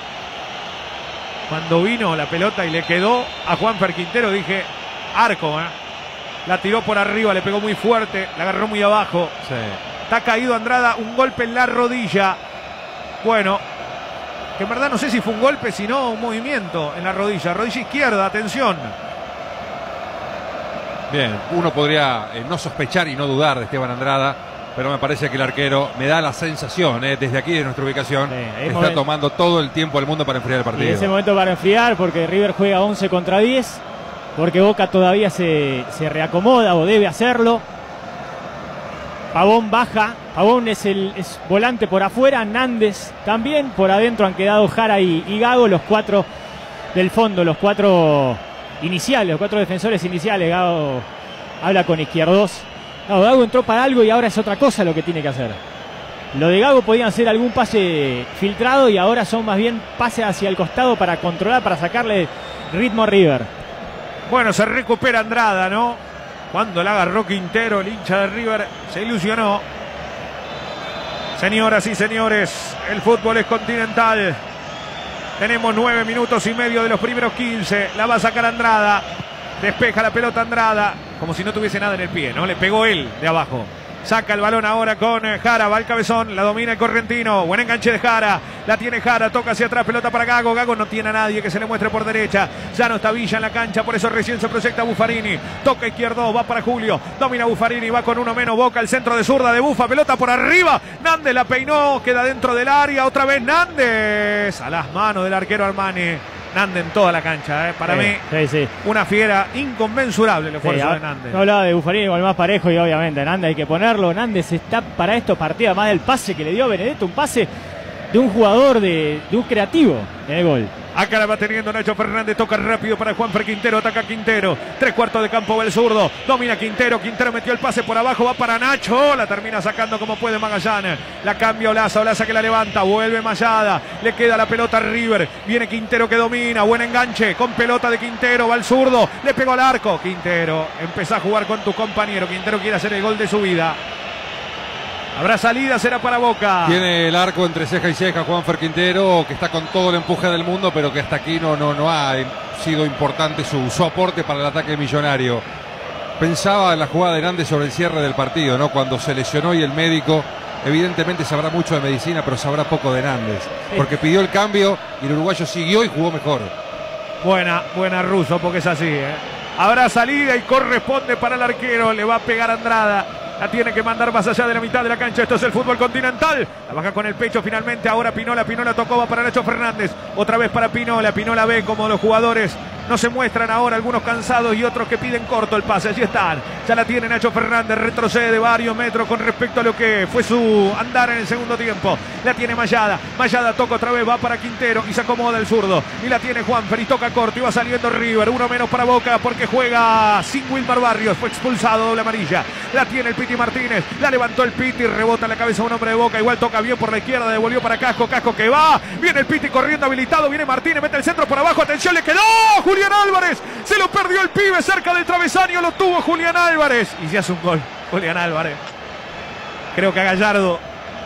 Speaker 2: Cuando vino la pelota y le quedó a Juanfer Quintero, dije, arco, ¿eh? La tiró por arriba, le pegó muy fuerte, la agarró muy abajo.
Speaker 5: Sí.
Speaker 2: Está caído Andrada, un golpe en la rodilla. Bueno, que en verdad no sé si fue un golpe, sino un movimiento en la rodilla. Rodilla izquierda, atención.
Speaker 5: Bien, uno podría eh, no sospechar y no dudar de Esteban Andrada, pero me parece que el arquero, me da la sensación, eh, desde aquí de nuestra ubicación, sí, está momento, tomando todo el tiempo del mundo para enfriar el partido.
Speaker 4: Y ese momento para enfriar, porque River juega once contra diez, porque Boca todavía se, se reacomoda o debe hacerlo. Pavón baja, Pavón es el es volante por afuera, Nández también, por adentro han quedado Jara y, y Gago, los cuatro del fondo, los cuatro iniciales, los cuatro defensores iniciales. Gago habla con Izquierdos. No, Gago entró para algo y ahora es otra cosa lo que tiene que hacer. Lo de Gago podían ser algún pase filtrado y ahora son más bien pases hacia el costado para controlar, para sacarle ritmo a River.
Speaker 2: Bueno, se recupera Andrada, ¿no? Cuando la agarró Quintero, el hincha de River se ilusionó. Señoras y señores, el fútbol es continental. Tenemos nueve minutos y medio de los primeros quince. La va a sacar Andrada. Despeja la pelota Andrada, como si no tuviese nada en el pie, ¿no? Le pegó él de abajo. Saca el balón ahora con Jara, va al cabezón, la domina el correntino. Buen enganche de Jara, la tiene Jara, toca hacia atrás, pelota para Gago. Gago no tiene a nadie que se le muestre por derecha. Ya no está Villa en la cancha, por eso recién se proyecta Buffarini. Toca izquierdo, va para Julio, domina Buffarini, va con uno menos Boca, el centro de zurda de Bufa, pelota por arriba. Nández la peinó, queda dentro del área, otra vez Nández. A las manos del arquero Armani. Nández en toda la cancha, ¿eh? Para
Speaker 4: sí,
Speaker 2: mí,
Speaker 4: sí, sí.
Speaker 2: Una fiera inconmensurable el esfuerzo
Speaker 4: sí,
Speaker 2: de Nández.
Speaker 4: No hablaba de Buffarini con el más parejo y obviamente Nández hay que ponerlo. Nández está para esto partido, además del pase que le dio Benedetto, un pase de un jugador, de, de un creativo en el gol.
Speaker 2: Acá la va teniendo Nacho Fernández, toca rápido para Juanfer Quintero, ataca Quintero, tres cuartos de campo va el zurdo, domina Quintero, Quintero metió el pase por abajo, va para Nacho, la termina sacando como puede Magallanes, la cambia Olaza, Olaza que la levanta, vuelve Mayada, le queda la pelota a River, viene Quintero que domina, buen enganche, con pelota de Quintero, va el zurdo, le pegó al arco, Quintero, empezá a jugar con tu compañero, Quintero quiere hacer el gol de su vida. Habrá salida, será para Boca.
Speaker 5: Tiene el arco entre ceja y ceja Juanfer Quintero, que está con todo el empuje del mundo, pero que hasta aquí no, no, no ha sido importante su, su aporte para el ataque millonario. Pensaba en la jugada de Nández sobre el cierre del partido, ¿no? Cuando se lesionó y el médico, evidentemente sabrá mucho de medicina, pero sabrá poco de Nández. Porque pidió el cambio y el uruguayo siguió y jugó mejor.
Speaker 2: Buena, buena Russo, porque es así, ¿eh? Habrá salida y corresponde para el arquero, le va a pegar Andrada. La tiene que mandar más allá de la mitad de la cancha. Esto es el fútbol continental. La baja con el pecho finalmente. Ahora Pinola. Pinola tocó, va para Nacho Fernández. Otra vez para Pinola. Pinola ve como los jugadores no se muestran ahora. Algunos cansados y otros que piden corto el pase. Allí están. Ya la tiene Nacho Fernández. Retrocede varios metros con respecto a lo que fue su andar en el segundo tiempo. La tiene Mayada. Mayada toca otra vez. Va para Quintero y se acomoda el zurdo. Y la tiene Juanfer y toca corto. Y va saliendo River. Uno menos para Boca porque juega sin Wilmar Barrios. Fue expulsado, doble amarilla. La tiene el Piti Martínez, la levantó el Piti, rebota en la cabeza un hombre de Boca, igual toca bien por la izquierda, devolvió para Casco, Casco que va, viene el Piti corriendo habilitado, viene Martínez, mete el centro por abajo, atención, le quedó Julián Álvarez, se lo perdió el pibe cerca del travesaño, lo tuvo Julián Álvarez, y se hace un gol, Julián Álvarez. Creo que a Gallardo,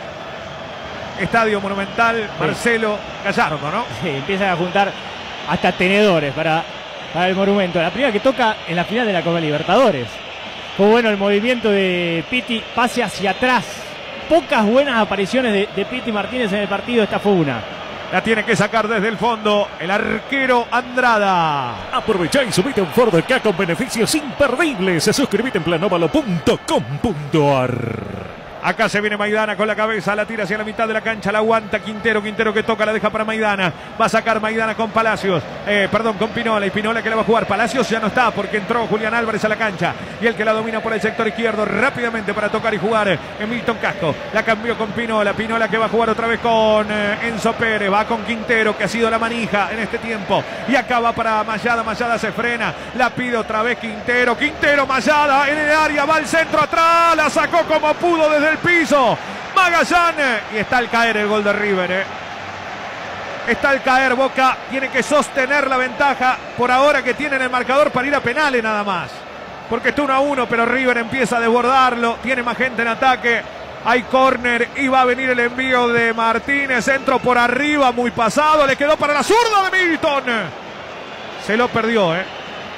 Speaker 2: Estadio Monumental, Marcelo Gallardo, ¿no?
Speaker 4: Sí, empiezan a juntar hasta tenedores para, para el Monumento, la primera que toca en la final de la Copa Libertadores. Fue bueno el movimiento de Piti, pase hacia atrás. Pocas buenas apariciones de, de Piti Martínez en el partido, esta fue una.
Speaker 2: La tiene que sacar desde el fondo el arquero Andrada.
Speaker 7: Aprovecha y subite a un Ford Ka con beneficios imperdibles. Suscríbete en planovalo punto com punto ar.
Speaker 2: Acá se viene Maidana con la cabeza, la tira hacia la mitad de la cancha, la aguanta Quintero, Quintero que toca, la deja para Maidana, va a sacar Maidana con Palacios, eh, perdón, con Pinola, y Pinola que la va a jugar, Palacios ya no está porque entró Julián Álvarez a la cancha, y el que la domina por el sector izquierdo rápidamente para tocar y jugar, Milton Casco, la cambió con Pinola, Pinola que va a jugar otra vez con eh, Enzo Pérez, va con Quintero que ha sido la manija en este tiempo, y acá va para Mayada, Mayada se frena, la pide otra vez Quintero, Quintero, Mayada en el área, va al centro atrás, la sacó como pudo desde el piso Magallán, y está al caer el gol de River, eh. está al caer. Boca tiene que sostener la ventaja por ahora que tiene en el marcador para ir a penales nada más, porque está uno a uno, pero River empieza a desbordarlo, tiene más gente en ataque, hay córner y va a venir el envío de Martínez, centro por arriba, muy pasado, le quedó para la zurda de Milton, se lo perdió, eh.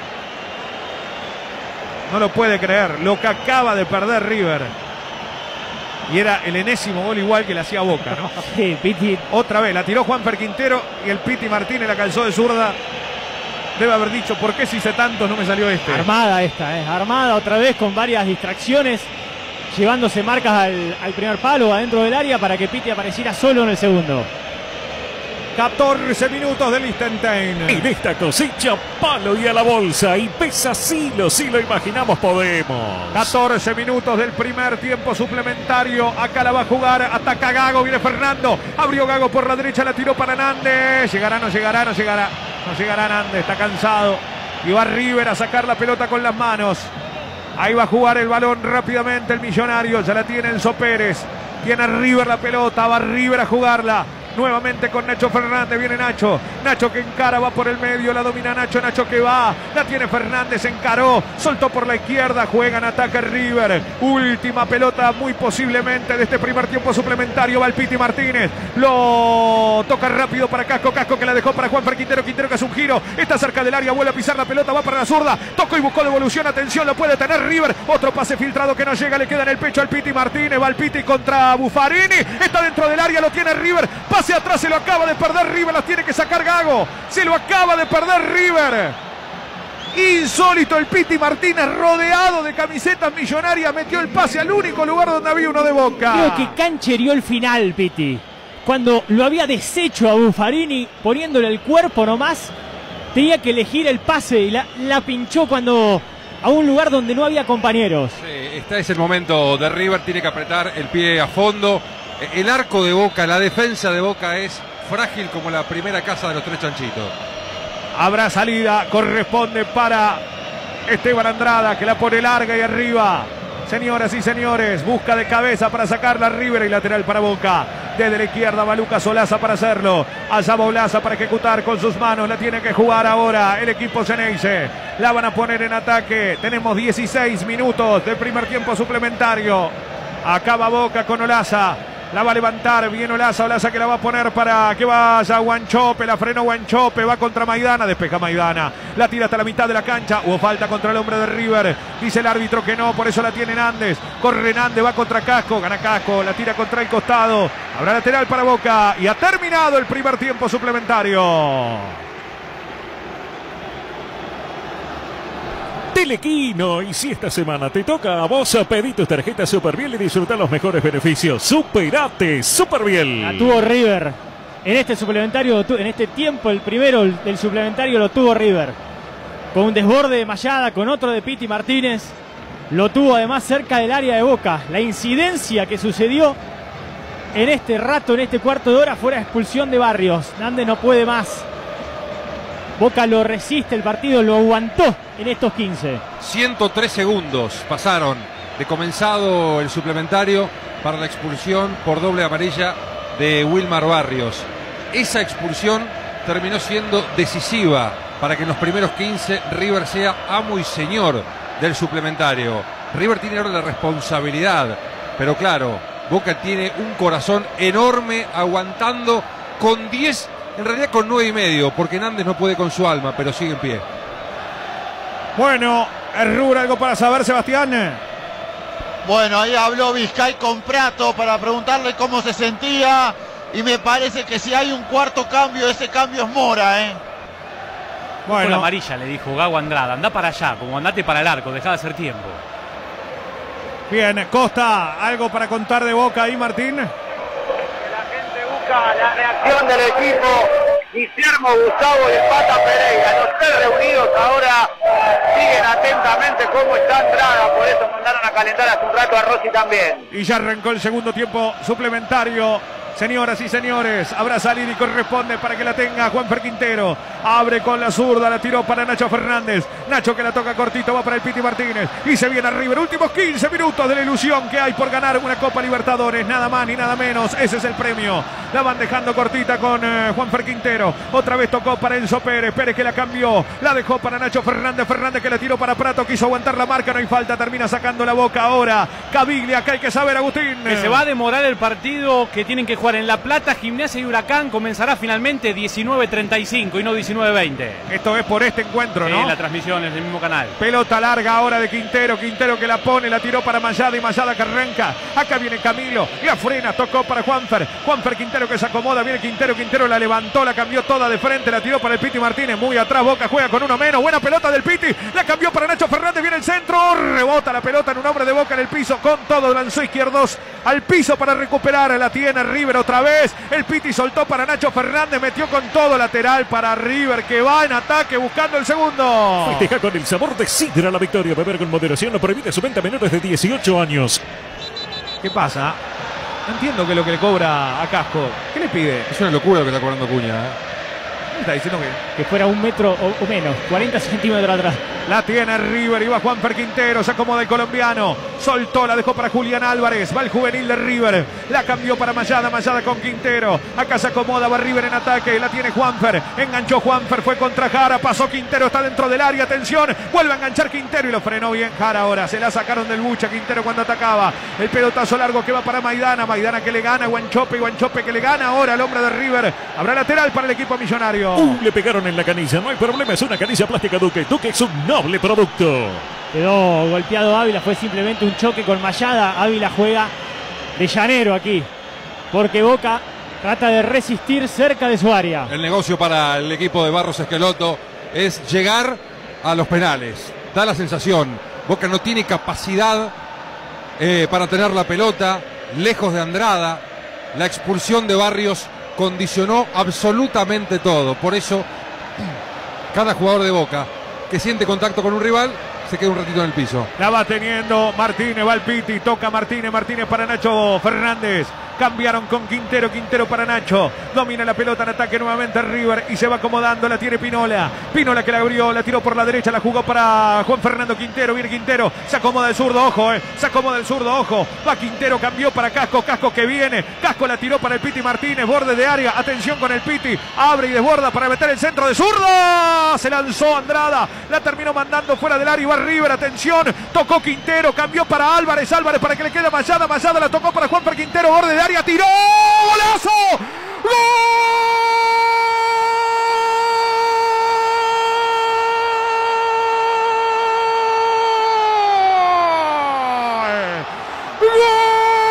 Speaker 2: no lo puede creer lo que acaba de perder River. Y era el enésimo gol igual que le hacía Boca, ¿no?
Speaker 4: Sí, Piti.
Speaker 2: Otra vez, la tiró Juanfer Quintero y el Piti Martínez la calzó de zurda. Debe haber dicho, ¿por qué si hice tanto no me salió este?
Speaker 4: Armada esta, ¿eh? Armada otra vez con varias distracciones, llevándose marcas al, al primer palo, adentro del área, para que Piti apareciera solo en el segundo.
Speaker 2: catorce minutos de Liechtenstein.
Speaker 7: En esta cosecha, palo y a la bolsa. Y pesa sí, lo sí lo imaginamos, podemos.
Speaker 2: catorce minutos del primer tiempo suplementario. Acá la va a jugar. Ataca Gago. Viene Fernando. Abrió Gago por la derecha. La tiró para Nández. Llegará, no llegará, no llegará. No llegará Nández. Está cansado. Y va River a sacar la pelota con las manos. Ahí va a jugar el balón rápidamente el Millonario. Ya la tiene Enzo Pérez. Tiene River la pelota. Va River a jugarla. Nuevamente con Nacho Fernández, viene Nacho, Nacho que encara, va por el medio, la domina Nacho, Nacho que va, la tiene Fernández, encaró, soltó por la izquierda, juegan, ataca River, última pelota muy posiblemente de este primer tiempo suplementario, va el Piti Martínez, lo toca rápido para Casco, Casco que la dejó para Juanfer Quintero, Quintero que hace un giro, está cerca del área, vuelve a pisar la pelota, va para la zurda, tocó y buscó devolución, atención, lo puede tener River, otro pase filtrado que no llega, le queda en el pecho al Piti Martínez, va el Piti contra Buffarini, está dentro del área, lo tiene River, pase atrás, se lo acaba de perder River, las tiene que sacar Gago, se lo acaba de perder River. Insólito, el Piti Martínez rodeado de camisetas Millonarias metió el pase al único lugar donde había uno de Boca.
Speaker 4: Creo que cancherió el final, Piti, cuando lo había deshecho a Buffarini poniéndole el cuerpo nomás, tenía que elegir el pase y la, la pinchó cuando a un lugar donde no había compañeros.
Speaker 5: Sí, este es el momento de River, tiene que apretar el pie a fondo. El arco de Boca, la defensa de Boca es frágil como la primera casa de los tres chanchitos.
Speaker 2: Habrá salida, corresponde para Esteban Andrada, que la pone larga y arriba. Señoras y señores, busca de cabeza para sacarla River y lateral para Boca. Desde la izquierda va Lucas Olaza para hacerlo. Allá va Olaza para ejecutar con sus manos. La tiene que jugar ahora el equipo Ceneice. La van a poner en ataque. Tenemos dieciséis minutos del primer tiempo suplementario. Acaba Boca con Olaza. La va a levantar, bien Olaza, Olaza que la va a poner para que vaya Guanchope, la frenó Guanchope, va contra Maidana, despeja Maidana, la tira hasta la mitad de la cancha, hubo falta contra el hombre de River, dice el árbitro que no, por eso la tiene Nández, corre Nández, va contra Casco, gana Casco, la tira contra el costado, habrá lateral para Boca y ha terminado el primer tiempo suplementario.
Speaker 7: Telequino, y si esta semana te toca a vos, pedí tus tarjetas Superbiel y disfrutar los mejores beneficios. Superate, Superbiel.
Speaker 4: La tuvo River. En este suplementario, en este tiempo, el primero del suplementario lo tuvo River. Con un desborde de Mayada, con otro de Piti Martínez. Lo tuvo además cerca del área de Boca. La incidencia que sucedió en este rato, en este cuarto de hora, fue la expulsión de Barrios. Nández no puede más. Boca lo resiste, el partido lo aguantó en estos quince.
Speaker 5: ciento tres segundos pasaron de comenzado el suplementario para la expulsión por doble amarilla de Wilmar Barrios. Esa expulsión terminó siendo decisiva para que en los primeros quince River sea amo y señor del suplementario. River tiene ahora la responsabilidad, pero claro, Boca tiene un corazón enorme aguantando con diez. En realidad con nueve y medio, porque Nández no puede con su alma, pero sigue en pie.
Speaker 2: Bueno, Errur, algo para saber, Sebastián.
Speaker 1: Bueno, ahí habló Vizcay con Prato para preguntarle cómo se sentía. y me parece que si hay un cuarto cambio, ese cambio es Mora, ¿eh?
Speaker 8: Bueno, con la amarilla le dijo Gago Andrada, anda para allá, como andate para el arco, dejá de hacer tiempo.
Speaker 2: Bien, Costa, algo para contar de Boca ahí, Martín.
Speaker 3: La gente busca la reacción del equipo. Guillermo, Gustavo y el Pata Pereira, los tres reunidos ahora siguen atentamente cómo está Andrada, por eso mandaron a calentar hace un rato a Rossi también.
Speaker 2: Y ya arrancó el segundo tiempo suplementario. Señoras y señores, habrá salido y corresponde para que la tenga Juanfer Quintero. Abre con la zurda, la tiró para Nacho Fernández. Nacho que la toca cortito, va para el Piti Martínez. Y se viene arriba. Últimos quince minutos de la ilusión que hay por ganar una Copa Libertadores. Nada más ni nada menos. Ese es el premio. La van dejando cortita con eh, Juanfer Quintero. Otra vez tocó para Enzo Pérez. Pérez que la cambió. La dejó para Nacho Fernández. Fernández que la tiró para Prato. Quiso aguantar la marca. No hay falta. Termina sacando la Boca ahora. Caviglia. Acá hay que saber, Agustín.
Speaker 8: Que se va a demorar el partido que tienen que jugar en La Plata, Gimnasia y Huracán. Comenzará finalmente diecinueve treinta y cinco y no diecinueve veinte.
Speaker 2: Esto es por este encuentro, ¿no?
Speaker 8: Sí, la transmisión es del mismo canal.
Speaker 2: Pelota larga ahora de Quintero. Quintero que la pone, la tiró para Mayada y Mayada que arranca. Acá viene Camilo. La frena, tocó para Juanfer. Juanfer Quintero que se acomoda. Viene Quintero. Quintero la levantó, la cambió toda de frente. La tiró para el Piti Martínez. Muy atrás. Boca juega con uno menos. Buena pelota del Piti. La cambió para Nacho Fernández. Viene el centro. Rebota la pelota en un hombre de Boca en el piso. Con todo lanzó izquierdos al piso para recuperar. La tiene River otra vez. El Piti soltó para Nacho Fernández. Metió con todo lateral para River que va en ataque buscando el segundo.
Speaker 7: Festeja con el sabor de Sidra la victoria. Beber con moderación. No prohíbe su venta a menores de dieciocho años.
Speaker 2: ¿Qué pasa? No entiendo qué es lo que le cobra a Casco. ¿Qué le pide?
Speaker 5: Es una locura lo que está cobrando Acuña, ¿eh?
Speaker 2: ¿Qué está diciendo que?
Speaker 4: Que fuera un metro o, o menos, cuarenta centímetros atrás.
Speaker 2: La tiene River y va Juanfer Quintero, se acomoda el colombiano, soltó, la dejó para Julián Álvarez, va el juvenil de River, la cambió para Mayada, Mayada con Quintero, acá se acomoda, va River en ataque, la tiene Juanfer, enganchó Juanfer, fue contra Jara, pasó Quintero, está dentro del área, atención, vuelve a enganchar Quintero y lo frenó bien Jara ahora, se la sacaron del bucha Quintero cuando atacaba, el pelotazo largo que va para Maidana, Maidana que le gana, Guanchope, Guanchope que le gana ahora al hombre de River, habrá lateral para el equipo millonario.
Speaker 7: Uh, le pegaron en la canilla, no hay problema, es una canilla plástica Duque, Duque es un noble producto.
Speaker 4: Quedó golpeado Ávila, fue simplemente un choque con Mayada. Ávila juega de llanero aquí, porque Boca trata de resistir cerca de su área.
Speaker 5: El negocio para el equipo de Barros Esqueloto es llegar a los penales. Da la sensación, Boca no tiene capacidad eh, para tener la pelota, lejos de Andrada. La expulsión de Barrios condicionó absolutamente todo. Por eso, cada jugador de Boca que siente contacto con un rival se queda un ratito en el piso.
Speaker 2: La va teniendo Martínez, va el Piti, toca Martínez, Martínez para Nacho Fernández. Cambiaron con Quintero, Quintero para Nacho. Domina la pelota en ataque nuevamente River y se va acomodando, la tiene Pinola. Pinola que la abrió, la tiró por la derecha, la jugó para Juan Fernando Quintero. Viene Quintero, se acomoda el zurdo, ojo, eh. Se acomoda el zurdo, ojo. Va Quintero, cambió para Casco, Casco que viene. Casco la tiró para el Piti Martínez, borde de área. Atención con el Piti, abre y desborda para meter el centro de zurdo. Se lanzó Andrada, la terminó mandando fuera del área y va River, atención. Tocó Quintero, cambió para Álvarez, Álvarez para que le quede Mayada, Mayada la tocó para Juan Fernando Quintero, borde de área. Tiró, golazo, gol, gol.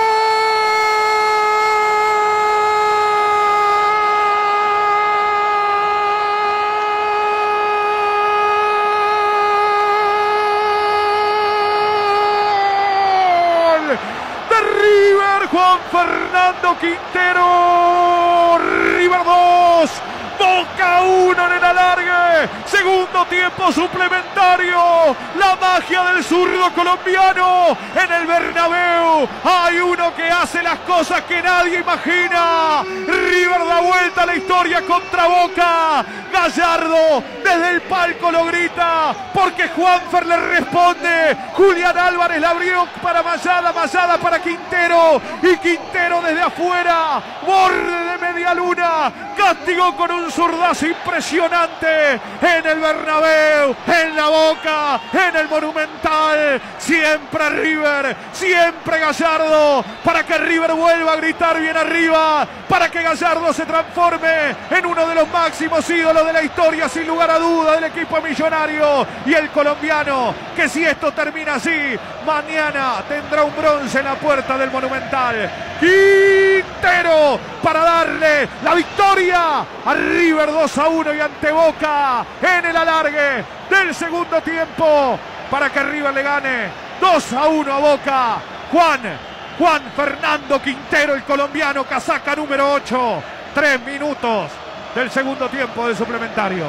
Speaker 2: Juan Fernando Quintero, River dos, Boca uno en el alargue, segundo tiempo suplementario, la magia del zurdo colombiano en el Bernabéu, hay uno que hace las cosas que nadie imagina, River da vuelta a la historia contra Boca, Gallardo desde el palco lo grita, porque Juanfer le responde, Julián Álvarez la abrió para Mayada, Mayada para Quintero, y Quintero desde afuera, borde de media luna, castigó con un zurdazo impresionante en el Bernabéu, en la Boca, en el Monumental, siempre River, siempre Gallardo, para que River vuelva a gritar bien arriba, para que Gallardo se transforme en uno de los máximos ídolos de la historia, sin lugar a duda, del equipo millonario, y el colombiano, que si esto termina así, mañana tendrá un bronce en la puerta del Monumental. ¡Quintero! Quintero para darle la victoria a River dos a uno y ante Boca en el alargue del segundo tiempo para que River le gane dos a uno a Boca. Juan, Juan Fernando Quintero, el colombiano, casaca número ocho. Tres minutos del segundo tiempo del suplementario.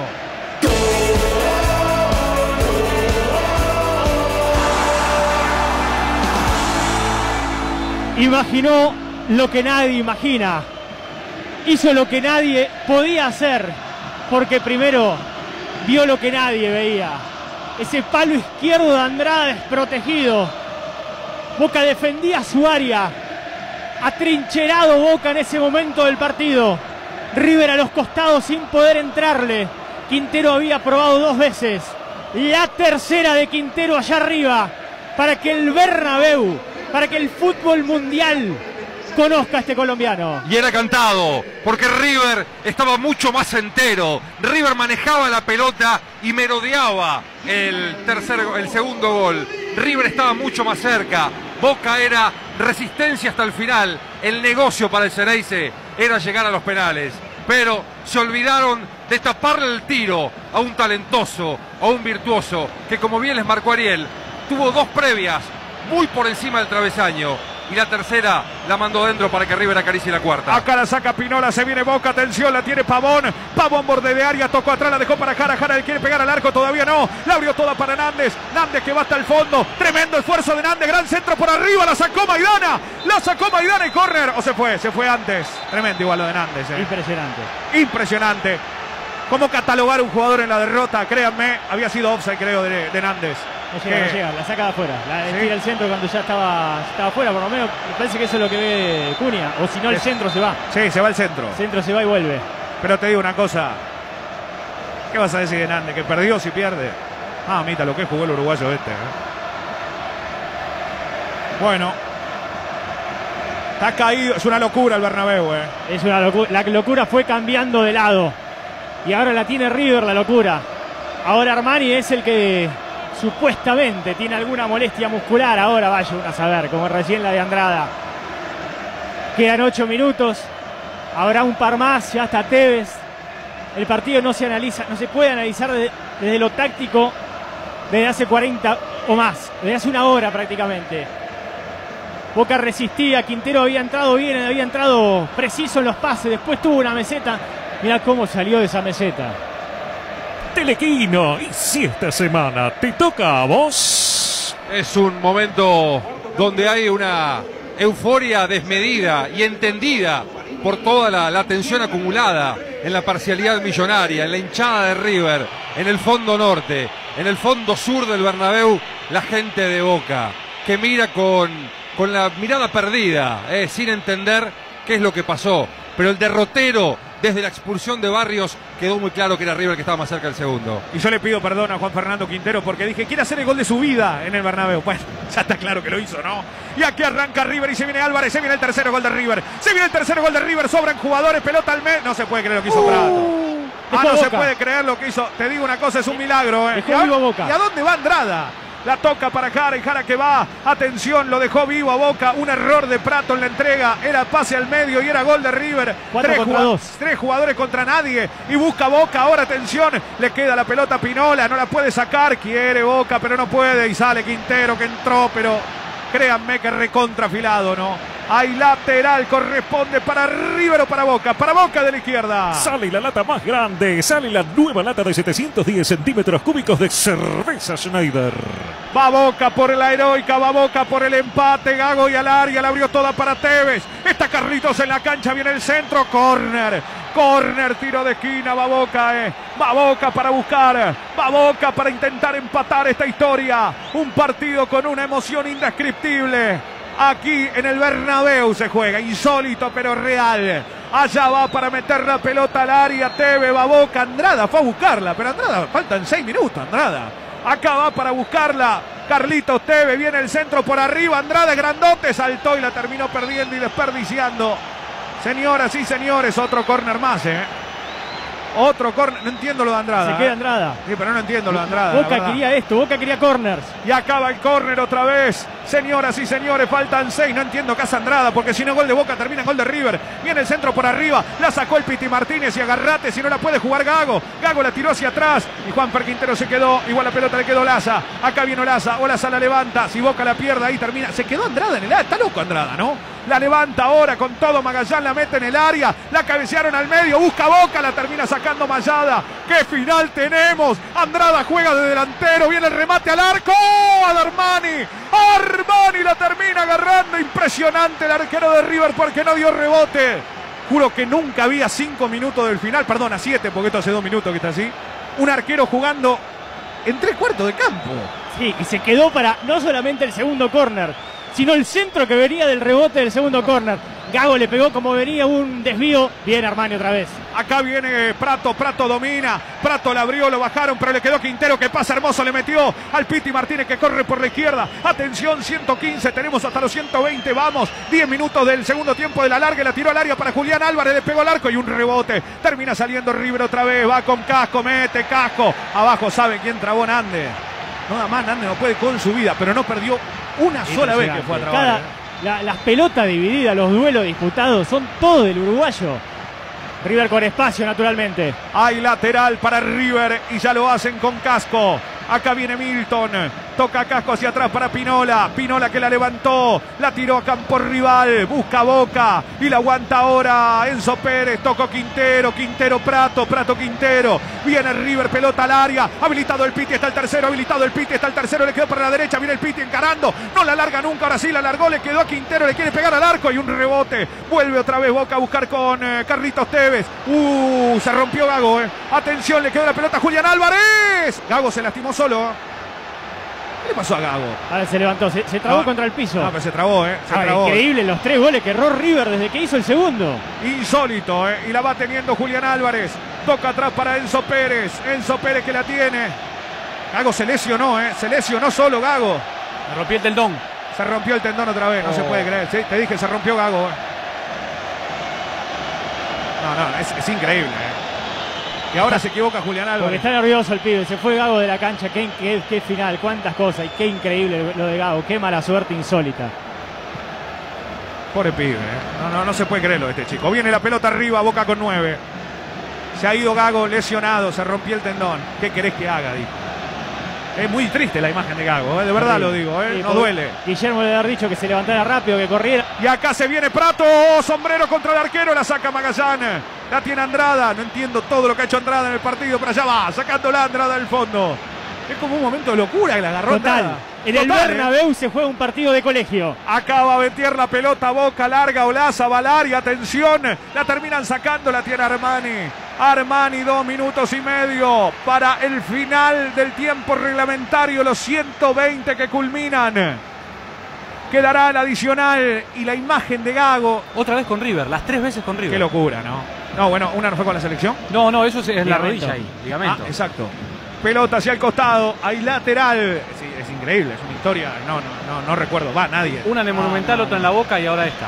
Speaker 4: Imaginó lo que nadie imagina. Hizo lo que nadie podía hacer. Porque primero vio lo que nadie veía. Ese palo izquierdo de Andrada desprotegido. Boca defendía su área. Atrincherado Boca en ese momento del partido. River a los costados sin poder entrarle. Quintero había probado dos veces. La tercera de Quintero allá arriba. Para que el Bernabéu, para que el fútbol mundial conozca a este colombiano.
Speaker 5: Y era cantado, porque River estaba mucho más entero. River manejaba la pelota y merodeaba el, tercer, el segundo gol. River estaba mucho más cerca. Boca era resistencia hasta el final. El negocio para el Xeneize era llegar a los penales. Pero se olvidaron de taparle el tiro a un talentoso, a un virtuoso, que como bien les marcó Ariel, tuvo dos previas muy por encima del travesaño. Y la tercera la mandó dentro para que River acaricie la cuarta.
Speaker 2: Acá la saca Pinola, se viene Boca, atención, la tiene Pavón. Pavón borde de área, tocó atrás, la dejó para Jara. Jara le quiere pegar al arco, todavía no. La abrió toda para Nández. Nández que va hasta el fondo. Tremendo esfuerzo de Nández, gran centro por arriba, la sacó Maidana. La sacó Maidana y córner. O se fue, se fue antes. Tremendo igual lo de Nández. Eh.
Speaker 4: Impresionante.
Speaker 2: Impresionante. ¿Cómo catalogar un jugador en la derrota? Créanme, había sido offside, creo, de, de Nández.
Speaker 4: No llega, no llega, la saca de afuera, la ¿Sí? tira el centro cuando ya estaba, estaba afuera, por lo menos me parece que eso es lo que ve Cunha, o si no el es, centro se va.
Speaker 2: Sí, se va el centro.
Speaker 4: El centro se va y vuelve.
Speaker 2: Pero te digo una cosa, ¿qué vas a decir de Nández? ¿Que perdió si pierde? Ah, mita, lo que jugó el uruguayo este. ¿eh? Bueno, está caído, es una locura el Bernabéu. ¿eh?
Speaker 4: Es una locura, la locura fue cambiando de lado y ahora la tiene River la locura. Ahora Armani es el que supuestamente tiene alguna molestia muscular. Ahora vaya uno a saber, como recién la de Andrada. Quedan ocho minutos. Habrá un par más, ya está Tevez. El partido no se analiza, no se puede analizar desde, desde lo táctico desde hace cuarenta o más, desde hace una hora prácticamente. Boca resistía, Quintero había entrado bien, había entrado preciso en los pases, después tuvo una meseta. Mirá cómo salió de esa meseta.
Speaker 7: Telequino, y si esta semana te toca a vos.
Speaker 5: Es un momento donde hay una euforia desmedida y entendida por toda la, la tensión acumulada en la parcialidad millonaria, en la hinchada de River, en el fondo norte, en el fondo sur del Bernabéu, la gente de Boca, que mira con, con la mirada perdida, eh, sin entender qué es lo que pasó. Pero el derrotero, desde la expulsión de Barrios, quedó muy claro que era River que estaba más cerca del segundo.
Speaker 2: Y yo le pido perdón a Juan Fernando Quintero porque dije, quiere hacer el gol de su vida en el Bernabéu. Bueno, ya está claro que lo hizo, ¿no? Y aquí arranca River y se viene Álvarez, se viene el tercer gol de River. Se viene el tercer gol de River, sobran jugadores, pelota al medio. No se puede creer lo que hizo Prato. Uh, ah, no Boca. Se puede creer lo que hizo. Te digo una cosa, es un milagro, ¿eh? ¿Y a, Boca. ¿Y a dónde va Andrada? La toca para Jara y Jara que va. Atención, lo dejó vivo a Boca. Un error de Prato en la entrega. Era pase al medio y era gol de River.
Speaker 4: Tres, contra dos.
Speaker 2: tres jugadores contra nadie. Y busca Boca. Ahora atención. Le queda la pelota a Pinola. No la puede sacar. Quiere Boca, pero no puede. Y sale Quintero que entró, pero créanme que recontrafilado, ¿no? Hay lateral, corresponde para River o para Boca. Para Boca de la izquierda.
Speaker 7: Sale la lata más grande. Sale la nueva lata de setecientos diez centímetros cúbicos de cerveza Schneider.
Speaker 2: Va Boca por la heroica, va Boca por el empate. Gago y al área, la abrió toda para Tevez. Está Carlitos en la cancha, viene el centro. Córner, córner, tiro de esquina. Va Boca, eh. Va Boca para buscar. Va Boca para intentar empatar esta historia. Un partido con una emoción indescriptible. Aquí en el Bernabéu se juega, insólito pero real. Allá va para meter la pelota al área, Tevez, va Boca, Andrada fue a buscarla, pero Andrada, faltan seis minutos, Andrada. Acá va para buscarla, Carlitos Tevez, viene el centro por arriba, Andrada grandote, saltó y la terminó perdiendo y desperdiciando. Señoras y señores, otro córner más, ¿eh? Otro córner, no entiendo lo de Andrada.
Speaker 4: Se queda
Speaker 2: ¿eh?
Speaker 4: Andrada.
Speaker 2: Sí, pero no entiendo lo de Andrada.
Speaker 4: Boca quería esto, Boca quería corners.
Speaker 2: Y acaba el córner otra vez. Señoras y señores, faltan seis. No entiendo qué hace Andrada, porque si no gol de Boca termina gol de River. Viene el centro por arriba, la sacó el Piti Martínez y agarrate si no la puede jugar Gago. Gago la tiró hacia atrás y Juanfer Quintero se quedó. Igual la pelota le quedó Olaza. Acá viene Olaza, Olaza la levanta. Si Boca la pierde ahí termina. Se quedó Andrada en el área. Está loco Andrada, ¿no? La levanta ahora con todo Magallán, la mete en el área. La cabecearon al medio, busca Boca, la termina sacando Mayada. ¡Qué final tenemos! Andrada juega de delantero, viene el remate al arco. ¡Al Armani! Armani la termina agarrando. Impresionante el arquero de River porque no dio rebote. Juro que nunca había cinco minutos del final, perdón, a siete, porque esto hace dos minutos que está así. Un arquero jugando en tres cuartos de campo.
Speaker 4: Sí, y se quedó para no solamente el segundo córner, sino el centro que venía del rebote del segundo córner. Gago le pegó como venía un desvío. Bien Armani otra vez.
Speaker 2: Acá viene Prato, Prato domina. Prato la abrió, lo bajaron, pero le quedó Quintero que pasa hermoso, le metió al Piti Martínez que corre por la izquierda. Atención, ciento quince, tenemos hasta los ciento veinte, vamos. diez minutos del segundo tiempo de la larga, la tiró al área para Julián Álvarez, le pegó al arco y un rebote. Termina saliendo River otra vez, va con Casco, mete Casco. Abajo sabe quién trabó Nande. Nada más Nande no puede con su vida, pero no perdió una sola vez que fue a trabajar.
Speaker 4: Cada, la, las pelotas divididas, los duelos disputados, son todos del uruguayo. River con espacio, naturalmente.
Speaker 2: Hay lateral para River y ya lo hacen con Casco. Acá viene Milton. Toca Casco hacia atrás para Pinola. Pinola que la levantó. La tiró a campo rival. Busca Boca. Y la aguanta ahora Enzo Pérez. Tocó Quintero. Quintero Prato. Prato Quintero. Viene River. Pelota al área. Habilitado el Piti. Está el tercero. Habilitado el Piti. Está el tercero. Le quedó para la derecha. Viene el Piti encarando. No la larga nunca. Ahora sí la largó. Le quedó a Quintero. Le quiere pegar al arco. Y un rebote. Vuelve otra vez Boca a buscar con eh, Carlitos Tevez. Uh, se rompió Gago. Eh. Atención. Le quedó la pelota a Julián Álvarez. Gago se lastimó solo. ¿Qué le pasó a Gago?
Speaker 4: Ahora se levantó, se, se trabó
Speaker 2: no,
Speaker 4: contra el piso.
Speaker 2: No, pero se trabó, ¿eh? Se
Speaker 4: ah,
Speaker 2: trabó.
Speaker 4: Increíble los tres goles que erró River desde que hizo el segundo.
Speaker 2: Insólito, ¿eh? Y la va teniendo Julián Álvarez. Toca atrás para Enzo Pérez. Enzo Pérez que la tiene. Gago se lesionó, ¿eh? Se lesionó solo Gago.
Speaker 8: Se rompió el tendón.
Speaker 2: Se rompió el tendón otra vez, no oh. se puede creer. Sí, te dije, se rompió Gago. ¿eh? No, no, es, es increíble, ¿eh? Y ahora se equivoca Julián Álvarez.
Speaker 4: Porque está nervioso el pibe. Se fue Gago de la cancha. Qué, qué, qué final, cuántas cosas. Y qué increíble lo de Gago. Qué mala suerte insólita.
Speaker 2: Pobre pibe. ¿eh? No, no, no se puede creerlo de este chico. Viene la pelota arriba, Boca con nueve. Se ha ido Gago lesionado. Se rompió el tendón. ¿Qué querés que haga? Dijo. Es muy triste la imagen de Gago. ¿eh? De verdad sí, lo digo. ¿eh? Sí, no duele.
Speaker 4: Guillermo le había dicho que se levantara rápido, que corriera.
Speaker 2: Y acá se viene Prato. Sombrero contra el arquero. La saca Magallán. La tiene Andrada. No entiendo todo lo que ha hecho Andrada en el partido, pero allá va, sacándola Andrada del fondo. Es como un momento de locura que la agarró.
Speaker 4: Total.
Speaker 2: Andrada.
Speaker 4: En
Speaker 2: Total,
Speaker 4: el Bernabéu ¿eh? se juega un partido de colegio.
Speaker 2: Acaba de meter la pelota, Boca larga, Olaza, Balari, atención. La terminan sacando, la tiene Armani. Armani, dos minutos y medio para el final del tiempo reglamentario, los ciento veinte que culminan. Quedará el adicional y la imagen de Gago.
Speaker 8: Otra vez con River, las tres veces con River.
Speaker 2: Qué locura, ¿no? No, bueno, una no fue con la selección.
Speaker 8: No, no, eso es, es la rodilla ahí, ligamento.
Speaker 2: Ah, exacto. Pelota hacia el costado, hay lateral. Sí, es increíble, es una historia. No, no, no, no recuerdo, va, nadie.
Speaker 8: Una en el Monumental, ah, otra en la Boca y ahora esta.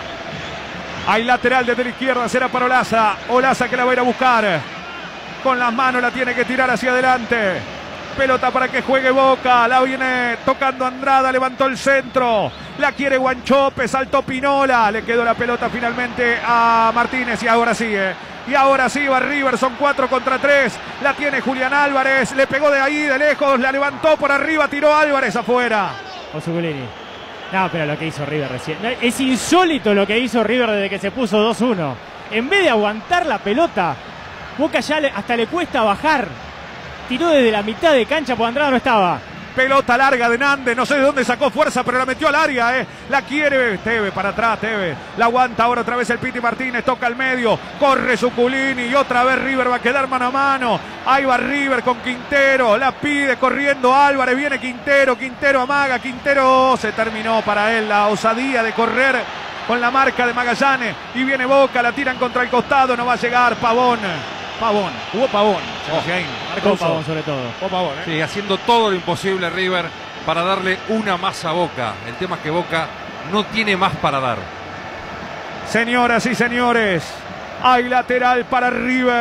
Speaker 2: Hay lateral desde la izquierda, será para Olaza. Olaza que la va a ir a buscar. Con las manos la tiene que tirar hacia adelante. Pelota para que juegue Boca. La viene tocando Andrada. Levantó el centro. La quiere Guanchope. Saltó Pinola. Le quedó la pelota finalmente a Martínez. Y ahora sigue. Y ahora sí va River. Son cuatro contra tres. La tiene Julián Álvarez. Le pegó de ahí de lejos. La levantó por arriba. Tiró Álvarez afuera.
Speaker 4: Osuculini. No, pero lo que hizo River recién. Es insólito lo que hizo River desde que se puso dos uno. En vez de aguantar la pelota, Boca ya le, hasta le cuesta bajar. Tiró desde la mitad de cancha porque Andrada no estaba.
Speaker 2: Pelota larga de Nández, no sé de dónde sacó fuerza, pero la metió al área, eh. La quiere Tevez para atrás, Tevez. La aguanta ahora otra vez el Piti Martínez, toca al medio, corre Suculini y otra vez River va a quedar mano a mano. Ahí va River con Quintero, la pide corriendo Álvarez, viene Quintero, Quintero amaga, Quintero se terminó para él la osadía de correr con la marca de Magallanes y viene Boca, la tiran contra el costado, no va a llegar Pavón. Pavón, hubo Pavón.
Speaker 4: Oh, marcó Pavón sobre todo.
Speaker 2: Oh, Pavón, ¿eh?
Speaker 5: Sí, haciendo todo lo imposible River para darle una más a Boca. El tema es que Boca no tiene más para dar.
Speaker 2: Señoras y señores, hay lateral para River.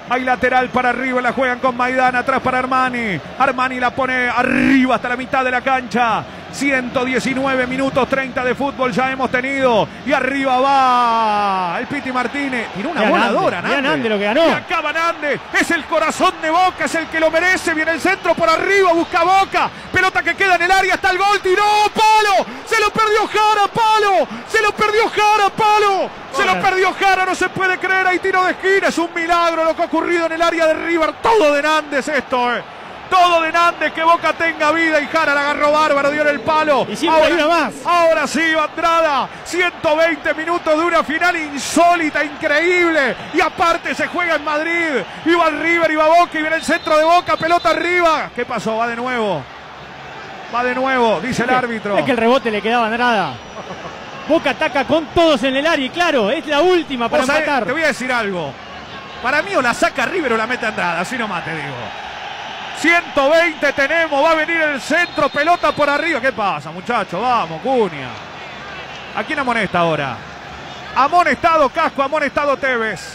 Speaker 2: Hay lateral para River, la juegan con Maidana, atrás para Armani. Armani la pone arriba hasta la mitad de la cancha. ciento diecinueve minutos treinta de fútbol ya hemos tenido. Y arriba va el Piti Martínez. Tiró una voladora,
Speaker 4: Nande. Nande lo que ganó.
Speaker 2: Y acaba Nande. Es el corazón de Boca, es el que lo merece. Viene el centro por arriba, busca Boca. Pelota que queda en el área, está el gol. Tiró, palo. Se lo perdió Jara, palo. Se lo perdió Jara, palo. Se lo perdió Jara, no se puede creer. Hay tiro de esquina. Es un milagro lo que ha ocurrido en el área de River. Todo de Nández esto, eh. Todo de Nández, que Boca tenga vida, y Jara la agarró bárbaro, dio en el palo.
Speaker 4: Y siempre
Speaker 2: ahora,
Speaker 4: hay una más.
Speaker 2: Ahora sí, Andrada, ciento veinte minutos de una final insólita, increíble. Y aparte se juega en Madrid. Iba el River, iba Boca, y viene el centro de Boca, pelota arriba. ¿Qué pasó? Va de nuevo. Va de nuevo, dice el árbitro.
Speaker 4: Es que el rebote le quedaba a Andrada. Boca ataca con todos en el área, y claro, es la última para empatar.
Speaker 2: Te voy a decir algo. Para mí o la saca River o la mete Andrada, así nomás te digo. ciento veinte tenemos, va a venir el centro, pelota por arriba. ¿Qué pasa, muchachos? Vamos, Cunha. ¿A quién amonesta ahora? Amonestado Casco, amonestado Tevez.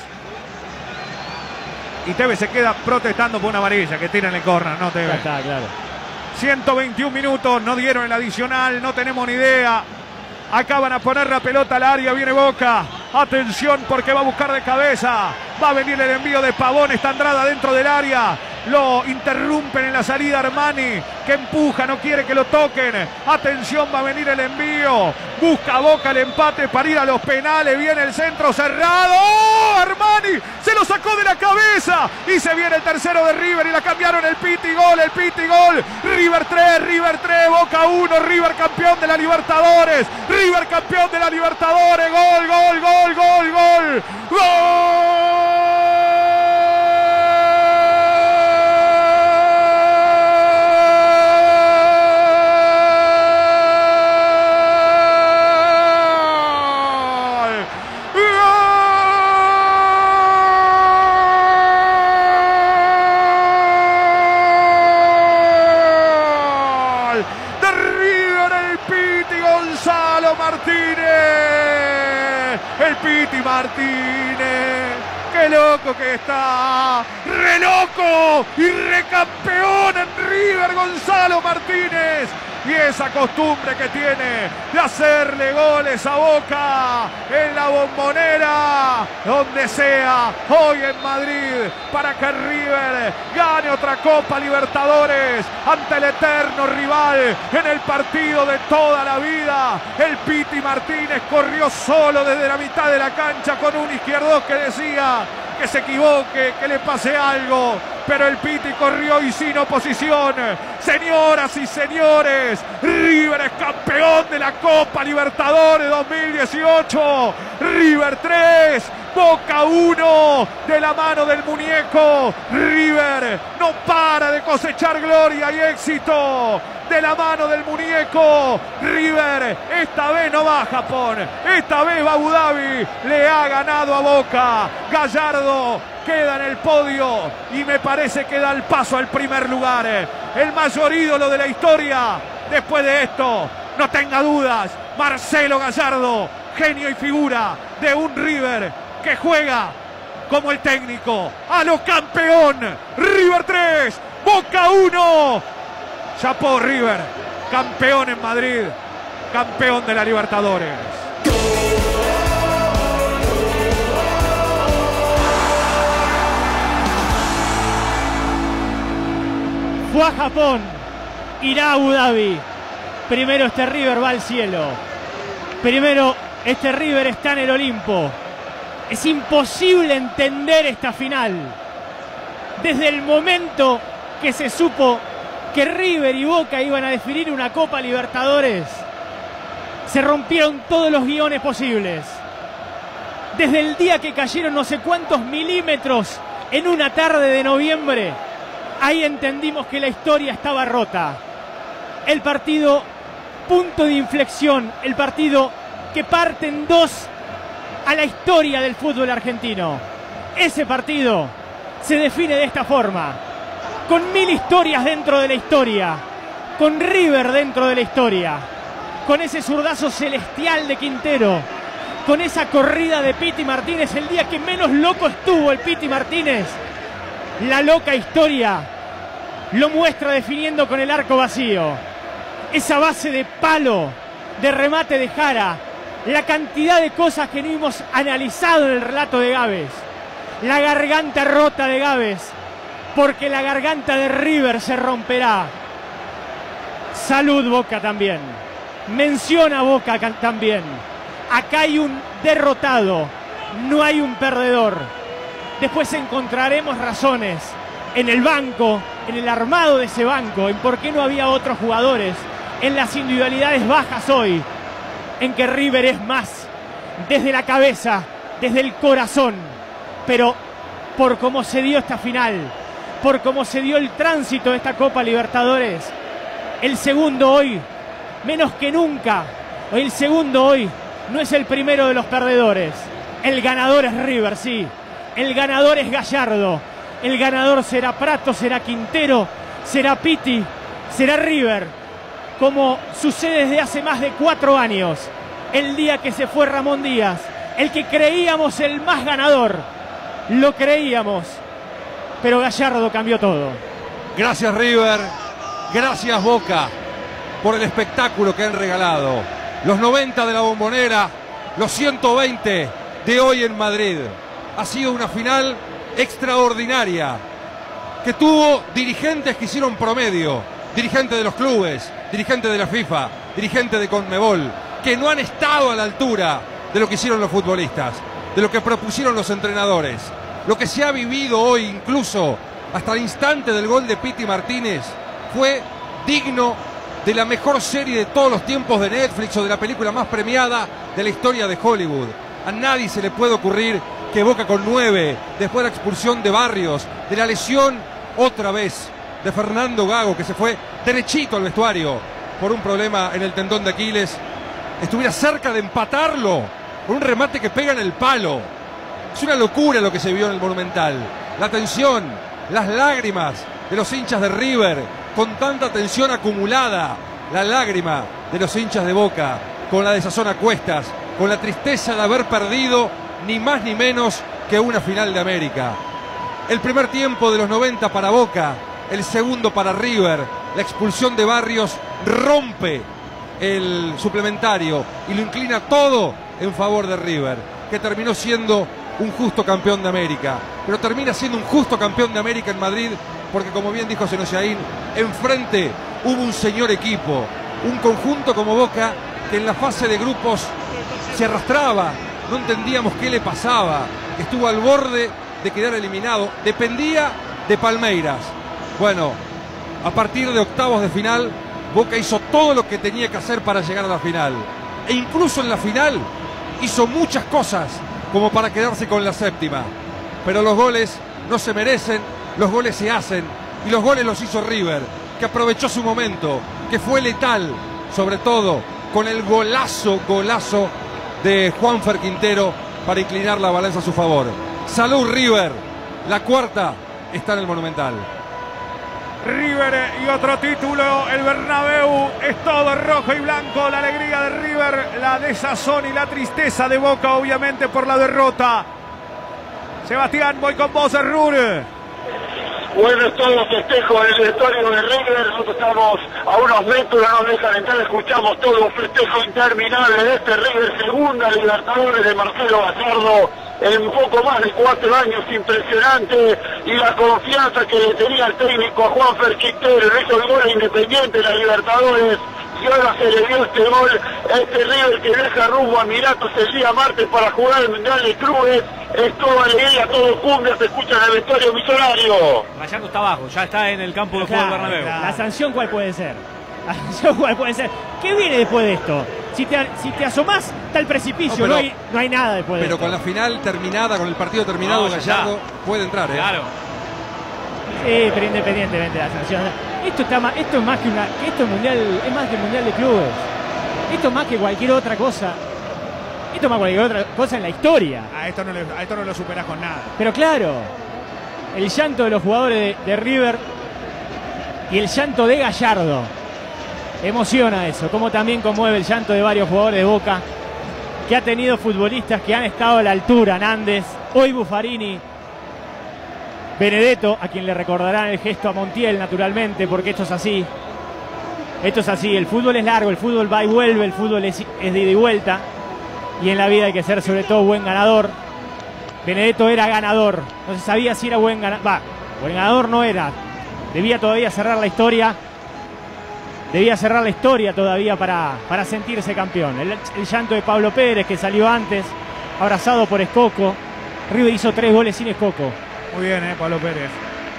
Speaker 2: Y Tevez se queda protestando por una amarilla que tira en el córner, ¿no, Tevez?
Speaker 4: Ya está, claro.
Speaker 2: ciento veintiún minutos, no dieron el adicional, no tenemos ni idea. Acaban a poner la pelota al área, viene Boca. Atención porque va a buscar de cabeza. Va a venir el envío de Pavón, está Andrada dentro del área. Lo interrumpen en la salida Armani, que empuja, no quiere que lo toquen. Atención, va a venir el envío. Busca Boca el empate para ir a los penales. Viene el centro cerrado. ¡Oh! Armani se lo sacó de la cabeza. Y se viene el tercero de River y la cambiaron. El Piti gol, el Piti gol. River tres, River tres, Boca uno. River campeón de la Libertadores. River campeón de la Libertadores. Gol, gol, gol, gol, gol. ¡Gol! Piti Martínez, qué loco que está, re loco y re campeón en River Gonzalo Martínez. Y esa costumbre que tiene de hacerle goles a Boca en la Bombonera, donde sea, hoy en Madrid, para que River gane otra Copa Libertadores ante el eterno rival en el partido de toda la vida. El Piti Martínez corrió solo desde la mitad de la cancha con un izquierdo que decía que se equivoque, que le pase algo, pero el Piti corrió y sin oposición. Señoras y señores, River es campeón de la Copa Libertadores dos mil dieciocho. River tres, Boca uno, de la mano del muñeco. River no para de cosechar gloria y éxito. De la mano del muñeco, River esta vez no va a Japón, esta vez va a Abu Dhabi, le ha ganado a Boca. Gallardo queda en el podio y me parece que da el paso al primer lugar. El mayor ídolo de la historia después de esto, no tenga dudas, Marcelo Gallardo, genio y figura de un River que juega como el técnico a lo campeón. River tres, Boca uno. Chapó River, campeón en Madrid, campeón de la Libertadores.
Speaker 4: Fue a Japón, irá a Abu Dhabi. Primero este River va al cielo. Primero este River está en el Olimpo. Es imposible entender esta final. Desde el momento que se supo que River y Boca iban a definir una Copa Libertadores, se rompieron todos los guiones posibles. Desde el día que cayeron no sé cuántos milímetros en una tarde de noviembre, ahí entendimos que la historia estaba rota. El partido, punto de inflexión, el partido que parte en dos a la historia del fútbol argentino. Ese partido se define de esta forma, con mil historias dentro de la historia, con River dentro de la historia, con ese zurdazo celestial de Quintero, con esa corrida de Piti Martínez, el día que menos loco estuvo el Piti Martínez, La loca historia lo muestra definiendo con el arco vacío. Esa base de palo, de remate de Jara. La cantidad de cosas que no hemos analizado en el relato de Gávez. La garganta rota de Gávez, porque la garganta de River se romperá. Salud Boca también. Menciona Boca también. Acá hay un derrotado, no hay un perdedor. Después encontraremos razones en el banco, en el armado de ese banco, en por qué no había otros jugadores, en las individualidades bajas hoy, en que River es más desde la cabeza, desde el corazón. Pero por cómo se dio esta final, por cómo se dio el tránsito de esta Copa Libertadores, el segundo hoy, menos que nunca, hoy el segundo hoy no es el primero de los perdedores. El ganador es River, sí. El ganador es Gallardo. El ganador será Prato, será Quintero, será Pitti, será River. Como sucede desde hace más de cuatro años. El día que se fue Ramón Díaz, el que creíamos el más ganador. Lo creíamos. Pero Gallardo cambió todo.
Speaker 5: Gracias River, gracias Boca por el espectáculo que han regalado. Los noventa de la Bombonera, los ciento veinte de hoy en Madrid. Ha sido una final extraordinaria que tuvo dirigentes que hicieron promedio, dirigentes de los clubes, dirigentes de la FIFA, dirigentes de Conmebol, que no han estado a la altura de lo que hicieron los futbolistas, de lo que propusieron los entrenadores. Lo que se ha vivido hoy, incluso hasta el instante del gol de Piti Martínez, fue digno de la mejor serie de todos los tiempos de Netflix o de la película más premiada de la historia de Hollywood. A nadie se le puede ocurrir que Boca con nueve, después de la expulsión de Barrios, de la lesión otra vez de Fernando Gago, que se fue derechito al vestuario por un problema en el tendón de Aquiles, estuviera cerca de empatarlo con un remate que pega en el palo. Es una locura lo que se vio en el Monumental. La tensión, las lágrimas de los hinchas de River, con tanta tensión acumulada. La lágrima de los hinchas de Boca, con la desazón a cuestas, con la tristeza de haber perdido ni más ni menos que una final de América. El primer tiempo de los noventa para Boca, el segundo para River. La expulsión de Barrios rompe el suplementario y lo inclina todo en favor de River, que terminó siendo un justo campeón de América. Pero termina siendo un justo campeón de América en Madrid, porque como bien dijo Senosiaín, enfrente hubo un señor equipo, un conjunto como Boca que en la fase de grupos se arrastraba, no entendíamos qué le pasaba, estuvo al borde de quedar eliminado, dependía de Palmeiras. Bueno, a partir de octavos de final, Boca hizo todo lo que tenía que hacer para llegar a la final, e incluso en la final hizo muchas cosas como para quedarse con la séptima, pero los goles no se merecen, los goles se hacen, y los goles los hizo River, que aprovechó su momento, que fue letal, sobre todo con el golazo, golazo de Juanfer Quintero para inclinar la balanza a su favor. Salud River, la cuarta está en el Monumental.
Speaker 2: River y otro título, el Bernabéu es todo rojo y blanco, la alegría de River, la desazón y la tristeza de Boca obviamente por la derrota. Sebastián, voy con vos, Rur.
Speaker 3: Bueno, es todo los festejos en el vestuario de River. Nosotros estamos a unos metros, no nos dejan entrar, escuchamos todo un festejo interminable de este River, segunda Libertadores de Marcelo Gallardo en poco más de cuatro años, impresionante, y la confianza que le tenía el técnico a Juanfer Quintero, hizo el gol Independiente de la Libertadores, y ahora se le dio este gol a este River que deja rumbo a Emiratos el día martes para jugar el Mundial de Clubes. Es toda alegría, todo cumbia, se escucha en el vestuario millonario.
Speaker 8: Gallardo está abajo, ya está en el campo de juego del Bernabéu.
Speaker 4: La sanción, ¿cuál puede ser? La sanción, ¿cuál puede ser? ¿Qué viene después de esto? Si te, si te asomás, está el precipicio, no, pero, no, hay, no hay nada después de
Speaker 5: pero
Speaker 4: esto.
Speaker 5: Pero con la final terminada, con el partido terminado, no, Gallardo está. Puede entrar, ¿eh?
Speaker 8: Claro.
Speaker 4: Sí, pero independientemente de la sanción. Esto, está más, esto es más que una. Esto es, mundial, es más que el Mundial de Clubes. Esto es más que cualquier otra cosa. Esto es más que cualquier otra cosa en la historia.
Speaker 2: A esto no, le, a esto no lo superás con nada.
Speaker 4: Pero claro, el llanto de los jugadores de, de River y el llanto de Gallardo. Emociona eso, como también conmueve el llanto de varios jugadores de Boca, que ha tenido futbolistas que han estado a la altura. Nández, hoy Buffarini, Benedetto, a quien le recordarán el gesto a Montiel, naturalmente, porque esto es así. Esto es así, el fútbol es largo, el fútbol va y vuelve, el fútbol es, es de ida y vuelta. Y en la vida hay que ser sobre todo buen ganador. Benedetto era ganador, no se sabía si era buen ganador. Va, buen ganador no era. Debía todavía cerrar la historia. Debía cerrar la historia todavía para, para sentirse campeón. El, el llanto de Pablo Pérez, que salió antes, abrazado por Escoco. River hizo tres goles sin Escoco.
Speaker 2: Muy bien, eh, Pablo Pérez.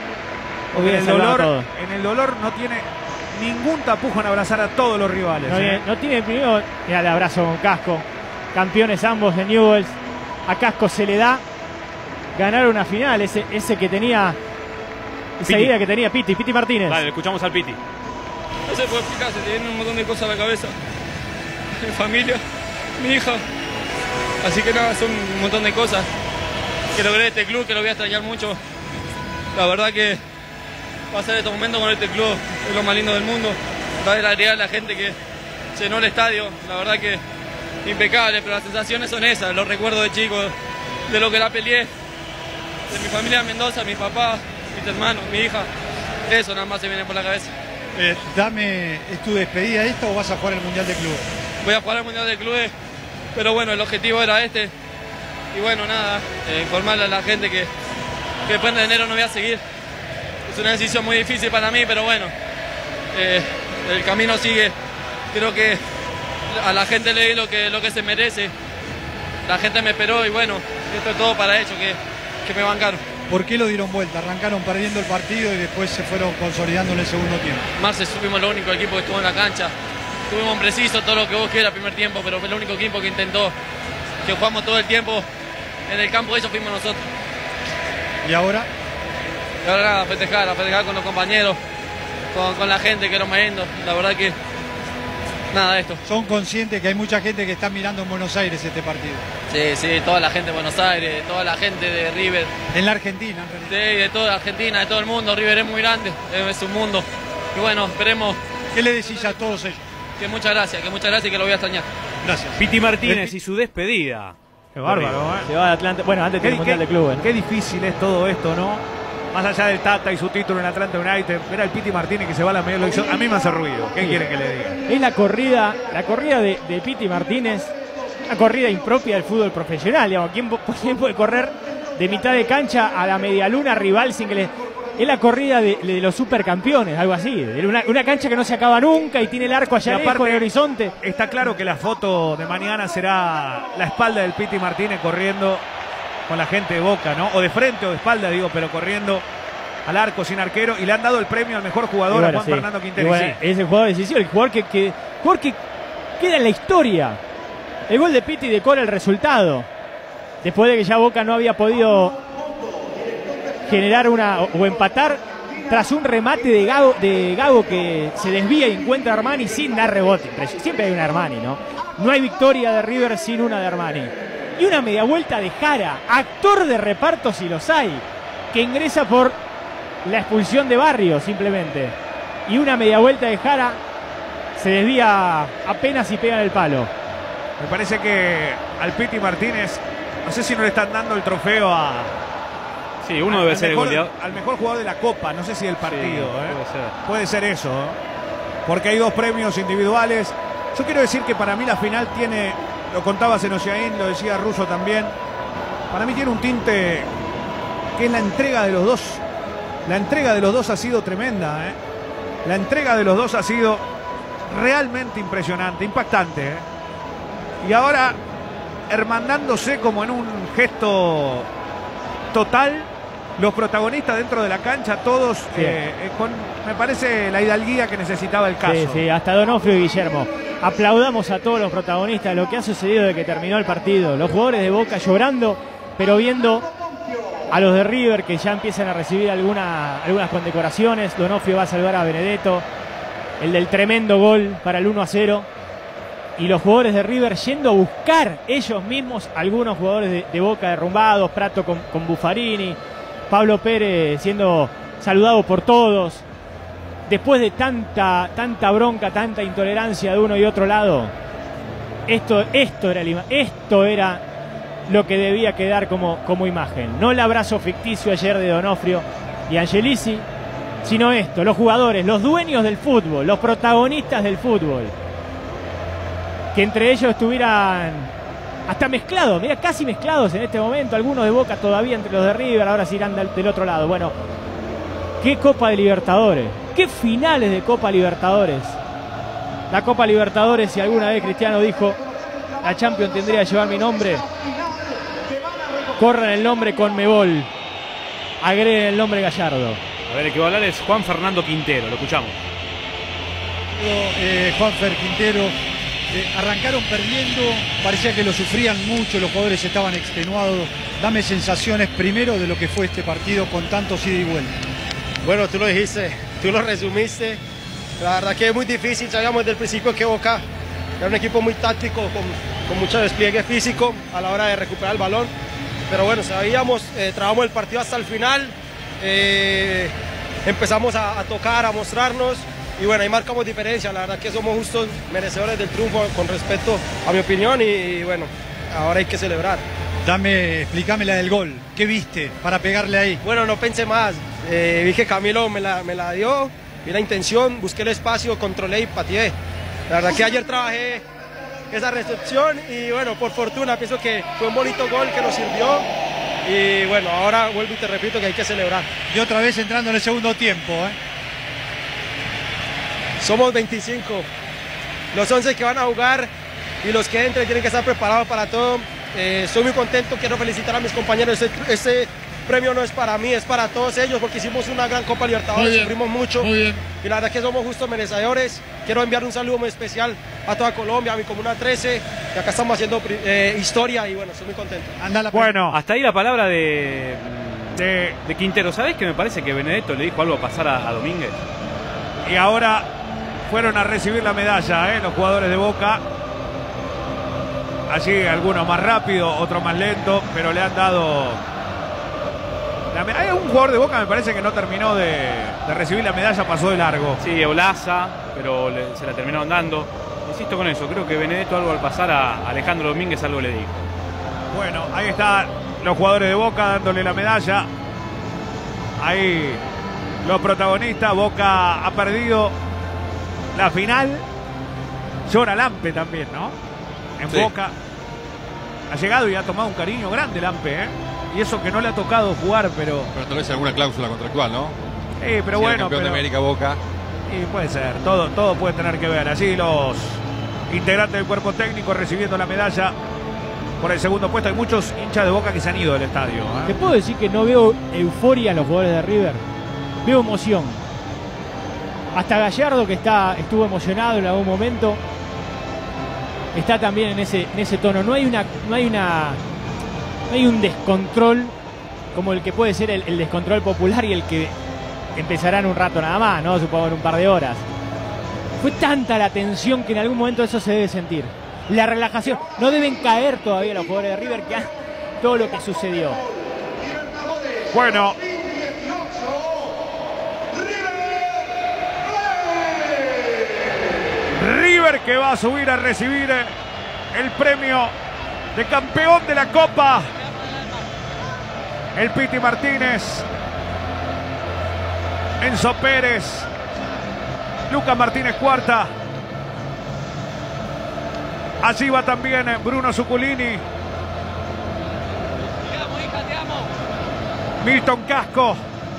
Speaker 4: Muy bien,
Speaker 2: en, el dolor, en el dolor no tiene ningún tapujo en abrazar a todos los rivales.
Speaker 4: No,
Speaker 2: eh.
Speaker 4: no tiene primero, mira el abrazo con Casco. Campeones ambos de Newell's. A Casco se le da ganar una final, ese, ese que tenía, esa
Speaker 8: Piti.
Speaker 4: idea que tenía Piti, Piti Martínez.
Speaker 8: Dale, escuchamos al Piti.
Speaker 18: No se puede explicar, se te vienen un montón de cosas a la cabeza. Mi familia, mi hija. Así que nada, son un montón de cosas que logré este club, que lo voy a extrañar mucho. La verdad que pasar estos momentos con este club es lo más lindo del mundo. Ver la alegría de la gente que llenó el estadio, la verdad que impecable, pero las sensaciones son esas, los recuerdos de chicos, de lo que la peleé, de mi familia en Mendoza, mi papá, mis hermanos, mi hija. Eso nada más se viene por la cabeza.
Speaker 19: Eh, dame, ¿es tu despedida esto o vas a jugar el Mundial de Clubes?
Speaker 18: Voy a jugar el Mundial de Clubes, pero bueno, el objetivo era este. Y bueno, nada, eh, informarle a la gente que, que después de enero no voy a seguir. Es una decisión muy difícil para mí, pero bueno, eh, el camino sigue. Creo que a la gente le di lo que, lo que se merece. La gente me esperó y bueno, esto es todo para ellos, que, que me bancaron.
Speaker 19: ¿Por qué lo dieron vuelta? Arrancaron perdiendo el partido y después se fueron consolidando en el segundo tiempo.
Speaker 18: Marce fuimos el único equipo que estuvo en la cancha. Estuvimos precisos, todo lo que vos quieras, primer tiempo, pero fue el único equipo que intentó, que jugamos todo el tiempo en el campo de ellos, fuimos nosotros.
Speaker 19: ¿Y ahora?
Speaker 18: Y ahora nada, a festejar, a festejar con los compañeros, con, con la gente, que es lo más lindo. La verdad que nada, esto.
Speaker 19: ¿Son conscientes que hay mucha gente que está mirando en Buenos Aires este partido?
Speaker 18: Sí, sí, toda la gente de Buenos Aires, toda la gente de River.
Speaker 19: En la Argentina, en
Speaker 18: realidad. Sí, de toda Argentina, de todo el mundo. River es muy grande, es un mundo. Y bueno, esperemos.
Speaker 19: ¿Qué le decís a todos ellos?
Speaker 18: Que muchas gracias, que muchas gracias y que lo voy a extrañar.
Speaker 19: Gracias.
Speaker 8: Piti Martínez y su despedida.
Speaker 2: Qué bárbaro, ¿eh?
Speaker 4: Se va de Atlanta. Bueno, antes
Speaker 2: Qué,
Speaker 4: del Mundial
Speaker 2: qué-
Speaker 4: de Clubes.
Speaker 2: qué difícil es todo esto, ¿no? Más allá del Tata y su título en Atlanta United, ver al Piti Martínez que se va a la media, lo hizo- a mí me hace ruido. ¿Qué
Speaker 4: Sí.
Speaker 2: quieren que le diga?
Speaker 4: Es la corrida, la corrida de, de Piti Martínez, una corrida impropia del fútbol profesional. Digamos. ¿Quién, po- quién puede correr de mitad de cancha a la medialuna rival sin que le... Es la corrida de, de los supercampeones, algo así. De Una, una cancha que no se acaba nunca y tiene el arco allá
Speaker 2: Y
Speaker 4: lejos
Speaker 2: aparte,
Speaker 4: en el horizonte.
Speaker 2: Está claro que la foto de mañana será la espalda del Piti Martínez corriendo con la gente de Boca, ¿no? O de frente o de espalda, digo, pero corriendo al arco sin arquero. Y le han dado el premio al mejor jugador
Speaker 4: Y bueno,
Speaker 2: a Juan
Speaker 4: sí.
Speaker 2: Fernando
Speaker 4: Y
Speaker 2: Quintero.
Speaker 4: bueno,
Speaker 2: Sí.
Speaker 4: es el jugador decisivo, el jugador que, que, jugador que queda en la historia. El gol de Piti decora el resultado. Después de que ya Boca no había podido generar una o, o empatar tras un remate de Gago, de Gago que se desvía y encuentra a Armani sin dar rebote. Siempre hay una Armani, ¿no? No hay victoria de River sin una de Armani. Y una media vuelta de Jara, actor de reparto si los hay, que ingresa por la expulsión de Barrio simplemente. Y una media vuelta de Jara se desvía apenas y pega en el palo.
Speaker 2: Me parece que al Piti Martínez, no sé si no le están dando el trofeo a...
Speaker 8: Sí, uno
Speaker 2: al-
Speaker 8: debe
Speaker 2: al
Speaker 8: ser el
Speaker 2: mejor-
Speaker 8: goleador.
Speaker 2: Al mejor jugador de la Copa, no sé si del partido.
Speaker 8: Sí,
Speaker 2: ¿eh?
Speaker 8: puede ser.
Speaker 2: Puede ser eso, ¿eh? Porque hay dos premios individuales. Yo quiero decir que para mí la final tiene, lo contaba Senosiaín, lo decía Russo también, para mí tiene un tinte que es la entrega de los dos. La entrega de los dos ha sido tremenda, ¿eh? La entrega de los dos ha sido realmente impresionante, impactante, ¿eh? Y ahora, hermandándose como en un gesto total, los protagonistas dentro de la cancha, todos,
Speaker 4: Sí.
Speaker 2: eh, eh, con, me parece, la hidalguía que necesitaba el caso.
Speaker 4: Sí, sí, hasta Donofrio y Guillermo. Aplaudamos a todos los protagonistas de lo que ha sucedido desde que terminó el partido. Los jugadores de Boca llorando, pero viendo a los de River que ya empiezan a recibir alguna, algunas condecoraciones. Donofrio va a salvar a Benedetto, el del tremendo gol para el uno a cero. Y los jugadores de River yendo a buscar ellos mismos algunos jugadores de, de Boca derrumbados, Prato con, con Buffarini, Pablo Pérez siendo saludado por todos. Después de tanta, tanta bronca, tanta intolerancia de uno y otro lado, esto, esto era el ima- esto era lo que debía quedar como, como imagen. No el abrazo ficticio ayer de Donofrio y Angelici, sino esto, los jugadores, los dueños del fútbol, los protagonistas del fútbol. Que entre ellos estuvieran hasta mezclados, mira, casi mezclados en este momento, algunos de Boca todavía entre los de River, ahora se irán del, del otro lado. Bueno, qué Copa de Libertadores, qué finales de Copa Libertadores. La Copa Libertadores, si alguna vez Cristiano dijo, la Champions tendría que llevar mi nombre, corran el nombre Conmebol, agreguen el nombre Gallardo.
Speaker 8: A ver, el que va a hablar es Juan Fernando Quintero, lo escuchamos.
Speaker 19: Eh, Juanfer Quintero, eh, arrancaron perdiendo, parecía que lo sufrían mucho, los jugadores estaban extenuados. Dame sensaciones primero de lo que fue este partido con tantos ida y vuelta.
Speaker 20: Bueno, tú lo dijiste, tú lo resumiste. La verdad que es muy difícil, sabíamos desde el principio que Boca era un equipo muy táctico, con, con mucho despliegue físico a la hora de recuperar el balón. Pero bueno, sabíamos, eh, trabajamos el partido hasta el final, eh, empezamos a, a tocar, a mostrarnos y bueno, ahí marcamos diferencia. La verdad que somos justos merecedores del triunfo con respecto a mi opinión y, y bueno, ahora hay que celebrar.
Speaker 19: Dame, explícame la del gol, ¿qué viste para pegarle ahí?
Speaker 20: Bueno, no pensé más, eh, vi que Camilo me la, me la dio, vi la intención, busqué el espacio, controlé y pateé. La verdad que ayer trabajé esa recepción y bueno, por fortuna pienso que fue un bonito gol que nos sirvió y bueno, ahora vuelvo y te repito que hay que celebrar.
Speaker 19: Y otra vez entrando en el segundo tiempo, ¿eh?
Speaker 20: Somos veinticinco, los once que van a jugar y los que entren tienen que estar preparados para todo. Eh, estoy muy contento, quiero felicitar a mis compañeros. Este, este premio no es para mí, es para todos ellos porque hicimos una gran Copa Libertadores, sufrimos mucho y la verdad que somos justos merecedores. Quiero enviar un saludo muy especial a toda Colombia, a mi Comuna trece, que acá estamos haciendo eh, historia y bueno, estoy muy contento.
Speaker 8: Andala, bueno, hasta ahí la palabra de, de, de Quintero. ¿Sabés que me parece que Benedetto le dijo algo a pasar a, a Domínguez?
Speaker 2: Y ahora fueron a recibir la medalla, ¿eh? Los jugadores de Boca. Allí algunos más rápido, otros más lento, pero le han dado... La... Hay un jugador de Boca, me parece que no terminó de, de recibir la medalla, pasó de largo.
Speaker 8: Sí, Olaza, pero le, se la terminaron dando. Insisto con eso, creo que Benedetto algo al pasar a Alejandro Domínguez algo le dijo.
Speaker 2: Bueno, ahí están los jugadores de Boca dándole la medalla. Ahí los protagonistas. Boca ha perdido la final. Llora Lampe también, ¿no? En sí. Boca ha llegado y ha tomado un cariño grande Lampe, ¿eh? Y eso que no le ha tocado jugar, pero...
Speaker 5: Pero tal vez alguna cláusula contractual, ¿no?
Speaker 2: Sí, pero
Speaker 5: si
Speaker 2: bueno,
Speaker 5: campeón
Speaker 2: pero...
Speaker 5: de América, Boca.
Speaker 2: Sí, puede ser, todo, todo puede tener que ver. Allí los integrantes del cuerpo técnico recibiendo la medalla por el segundo puesto. Hay muchos hinchas de Boca que se han ido del estadio, ¿eh?
Speaker 4: ¿Te puedo decir que no veo euforia en los jugadores de River? Veo emoción. Hasta Gallardo, que está, estuvo emocionado en algún momento, está también en ese, en ese tono. No hay una, no hay una, no hay un descontrol como el que puede ser el, el descontrol popular y el que empezará en un rato nada más, ¿no? Supongo en un par de horas. Fue tanta la tensión que en algún momento eso se debe sentir. La relajación. No deben caer todavía los jugadores de River que han, todo lo que sucedió.
Speaker 2: Bueno. River que va a subir a recibir el premio de campeón de la Copa. El Piti Martínez, Enzo Pérez, Lucas Martínez Cuarta. Allí va también Bruno Zuculini, Milton Casco,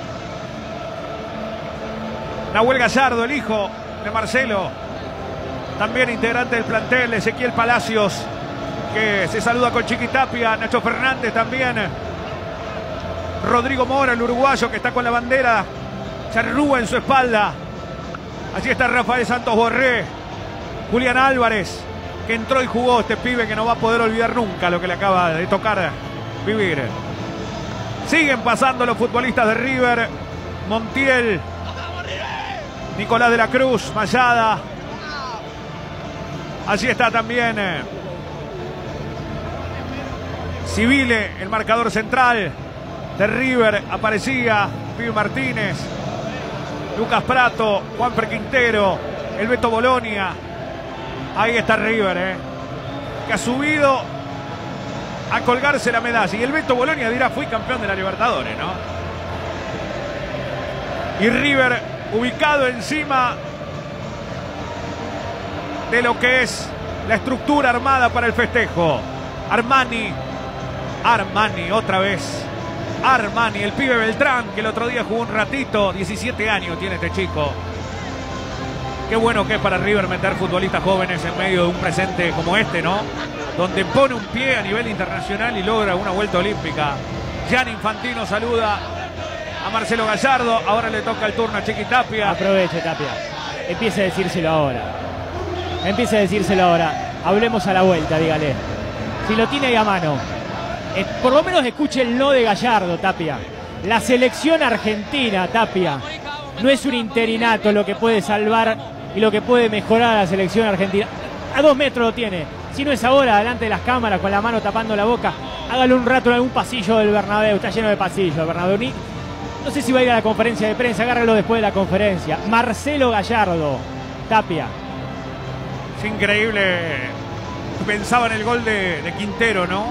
Speaker 2: Nahuel Gallardo, el hijo de Marcelo, también integrante del plantel, Ezequiel Palacios, que se saluda con Chiquitapia, Nacho Fernández también, Rodrigo Mora, el uruguayo que está con la bandera charrúa en su espalda. Allí está Rafael Santos Borré, Julián Álvarez, que entró y jugó este pibe que no va a poder olvidar nunca lo que le acaba de tocar vivir. Siguen pasando los futbolistas de River, Montiel, Nicolás de la Cruz, Mayada. Allí está también eh, Civile, el marcador central de River. Aparecía Pibe Martínez, Lucas Prato, Juanfer Quintero, el Beto Bolonia. Ahí está River, eh, que ha subido a colgarse la medalla. Y el Beto Bolonia dirá, fui campeón de la Libertadores, ¿no? Y River ubicado encima de lo que es la estructura armada para el festejo. Armani, Armani otra vez. Armani, el pibe Beltrán, que el otro día jugó un ratito, diecisiete años tiene este chico. Qué bueno que es para River meter futbolistas jóvenes en medio de un presente como este, ¿no? Donde pone un pie a nivel internacional y logra una vuelta olímpica. Gianni Infantino saluda a Marcelo Gallardo. Ahora le toca el turno a Chiqui Tapia.
Speaker 4: Aproveche, Tapia. Empiece a decírselo ahora. Empiece a decírselo ahora. Hablemos a la vuelta, dígale. Si lo tiene ahí a mano. Eh, por lo menos escuche el no de Gallardo, Tapia. La selección argentina, Tapia, no es un interinato lo que puede salvar y lo que puede mejorar a la selección argentina. A dos metros lo tiene. Si no es ahora, delante de las cámaras, con la mano tapando la boca, hágalo un rato en algún pasillo del Bernabéu. Está lleno de pasillos el Bernabéu. No sé si va a ir a la conferencia de prensa, agárralo después de la conferencia. Marcelo Gallardo, Tapia.
Speaker 2: Es increíble. Pensaba en el gol de, de Quintero, ¿no?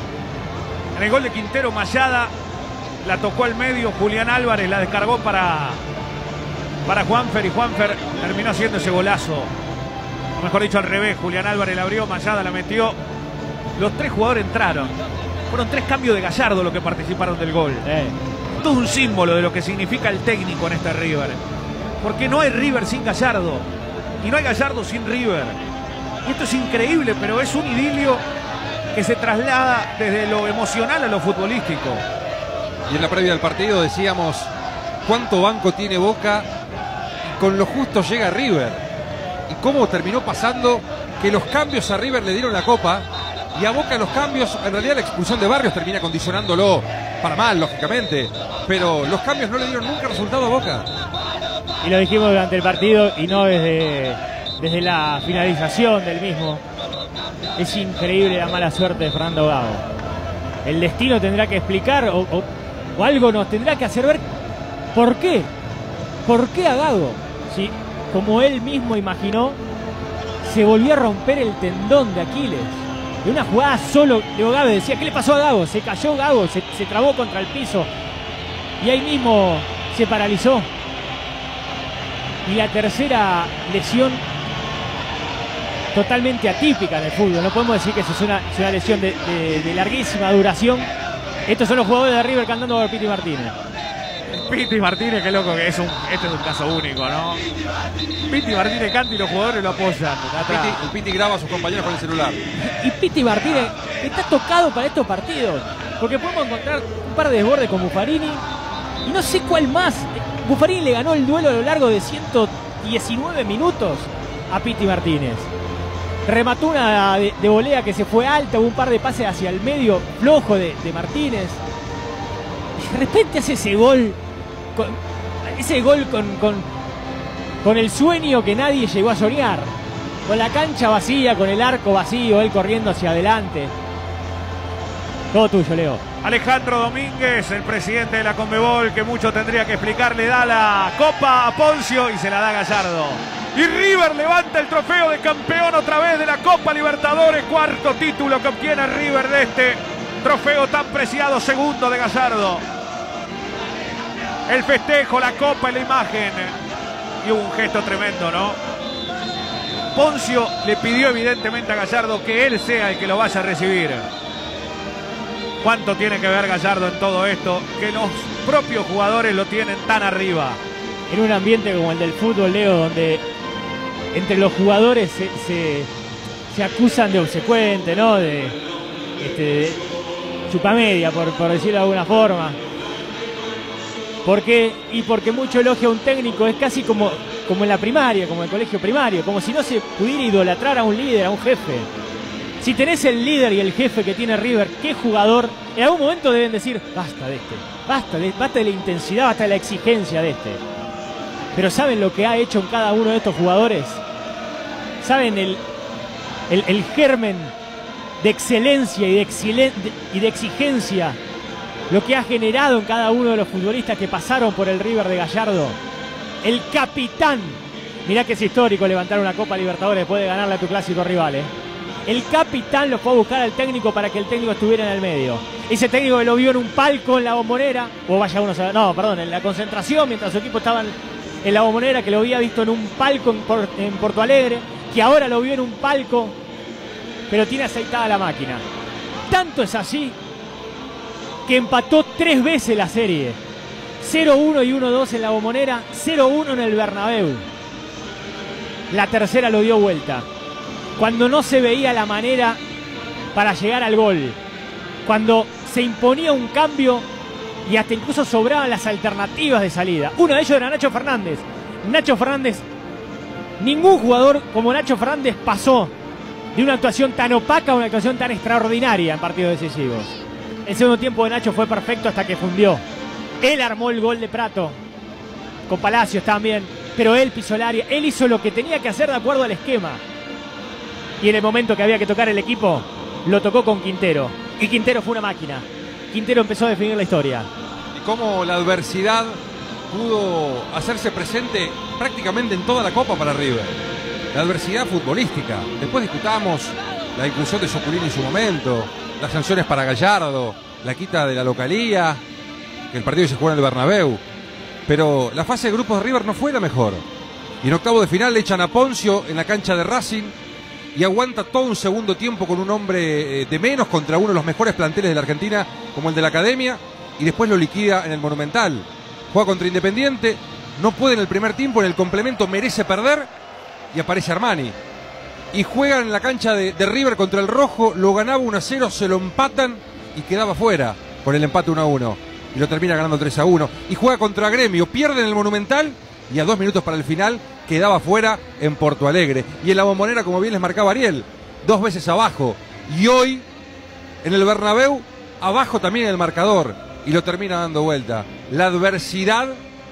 Speaker 2: En el gol de Quintero, Mayada la tocó al medio, Julián Álvarez la descargó para, para Juanfer y Juanfer terminó haciendo ese golazo. O mejor dicho, al revés. Julián Álvarez la abrió, Mayada la metió. Los tres jugadores entraron. Fueron tres cambios de Gallardo los que participaron del gol. Eh. Todo un símbolo de lo que significa el técnico en este River. Porque no hay River sin Gallardo. Y no hay Gallardo sin River. Y esto es increíble, pero es un idilio que se traslada desde lo emocional a lo futbolístico.
Speaker 5: Y en la previa del partido decíamos cuánto banco tiene Boca y con lo justo llega River. Y cómo terminó pasando que los cambios a River le dieron la copa y a Boca los cambios, en realidad la expulsión de Barrios termina condicionándolo para mal, lógicamente. Pero los cambios no le dieron nunca resultado a Boca.
Speaker 4: Y lo dijimos durante el partido y no desde, desde la finalización del mismo. Es increíble la mala suerte de Fernando Gago. El destino tendrá que explicar o, o, o algo nos tendrá que hacer ver por qué. ¿Por qué a Gago? Si, como él mismo imaginó, se volvió a romper el tendón de Aquiles. De una jugada solo, Leo Gávez decía, ¿qué le pasó a Gago? Se cayó Gago, se, se trabó contra el piso. Y ahí mismo se paralizó. Y la tercera lesión totalmente atípica en el fútbol. No podemos decir que eso es una, es una lesión de, de, de larguísima duración. Estos son los jugadores de River cantando por Piti Martínez.
Speaker 2: Piti Martínez, qué loco que es. Un, este es un caso único, ¿no? Piti Martínez canta y los jugadores lo apoyan.
Speaker 5: Piti, el Piti graba a sus compañeros con el celular.
Speaker 4: Y Piti Martínez está tocado para estos partidos. Porque podemos encontrar un par de desbordes con Buffarini. Y no sé cuál más. Buffarini le ganó el duelo a lo largo de ciento diecinueve minutos a Piti Martínez. Remató una de, de volea que se fue alta, hubo un par de pases hacia el medio, flojo de, de Martínez. Y de repente hace ese gol, con, ese gol con, con, con el sueño que nadie llegó a soñar. Con la cancha vacía, con el arco vacío, él corriendo hacia adelante. Todo tuyo, Leo.
Speaker 2: Alejandro Domínguez, el presidente de la Conmebol, que mucho tendría que explicar, le da la copa a Poncio y se la da a Gallardo. Y River levanta el trofeo de campeón otra vez de la Copa Libertadores. Cuarto título que obtiene River de este trofeo tan preciado, segundo de Gallardo. El festejo, la copa y la imagen. Y hubo un gesto tremendo, ¿no? Poncio le pidió evidentemente a Gallardo que él sea el que lo vaya a recibir. ¿Cuánto tiene que ver Gallardo en todo esto? Que los propios jugadores lo tienen tan arriba.
Speaker 4: En un ambiente como el del fútbol, Leo, donde entre los jugadores se, se, se acusan de obsecuente, ¿no? De, este, de chupamedia, por, por decirlo de alguna forma. Porque, y porque mucho elogio a un técnico es casi como, como en la primaria, como en el colegio primario, como si no se pudiera idolatrar a un líder, a un jefe. Si tenés el líder y el jefe que tiene River, ¿qué jugador? En algún momento deben decir, basta de este, basta de, basta de la intensidad, basta de la exigencia de este. Pero ¿saben lo que ha hecho en cada uno de estos jugadores? ¿Saben el, el, el germen de excelencia y de, exilen, de, y de exigencia? Lo que ha generado en cada uno de los futbolistas que pasaron por el River de Gallardo. El capitán. Mirá que es histórico levantar una Copa Libertadores después de ganarle a tu clásico rival, ¿eh? El capitán lo fue a buscar al técnico para que el técnico estuviera en el medio. Ese técnico que lo vio en un palco en la Bombonera, o vaya uno a saber, no, perdón, en la concentración, mientras su equipo estaba en, en la Bombonera, que lo había visto en un palco en, Por, en Porto Alegre, que ahora lo vio en un palco, pero tiene aceitada la máquina. Tanto es así que empató tres veces la serie. cero uno y uno dos en la Bombonera, cero uno en el Bernabéu. La tercera lo dio vuelta. Cuando no se veía la manera para llegar al gol. Cuando se imponía un cambio y hasta incluso sobraban las alternativas de salida. Uno de ellos era Nacho Fernández. Nacho Fernández, ningún jugador como Nacho Fernández pasó de una actuación tan opaca a una actuación tan extraordinaria en partidos decisivos. El segundo tiempo de Nacho fue perfecto hasta que fundió. Él armó el gol de Prato, con Palacios también, pero él pisó el área, él hizo lo que tenía que hacer de acuerdo al esquema. Y en el momento que había que tocar el equipo, lo tocó con Quintero. Y Quintero fue una máquina. Quintero empezó a definir la historia.
Speaker 5: Y cómo la adversidad pudo hacerse presente prácticamente en toda la Copa para River. La adversidad futbolística. Después discutamos la inclusión de Soculini en su momento, las sanciones para Gallardo, la quita de la localía, que el partido se juega en el Bernabéu. Pero la fase de grupos de River no fue la mejor. Y en octavo de final le echan a Poncio en la cancha de Racing y aguanta todo un segundo tiempo con un hombre de menos contra uno de los mejores planteles de la Argentina, como el de la Academia, y después lo liquida en el Monumental. Juega contra Independiente, no puede en el primer tiempo, en el complemento merece perder y aparece Armani. Y juegan en la cancha de, de River contra el Rojo, lo ganaba uno a cero, se lo empatan y quedaba fuera con el empate uno a uno. Y lo termina ganando tres a uno. Y juega contra Gremio, pierde en el Monumental y a dos minutos para el final quedaba fuera en Porto Alegre. Y en la Bombonera, como bien les marcaba Ariel, dos veces abajo. Y hoy, en el Bernabéu, abajo también en el marcador. Y lo termina dando vuelta. La adversidad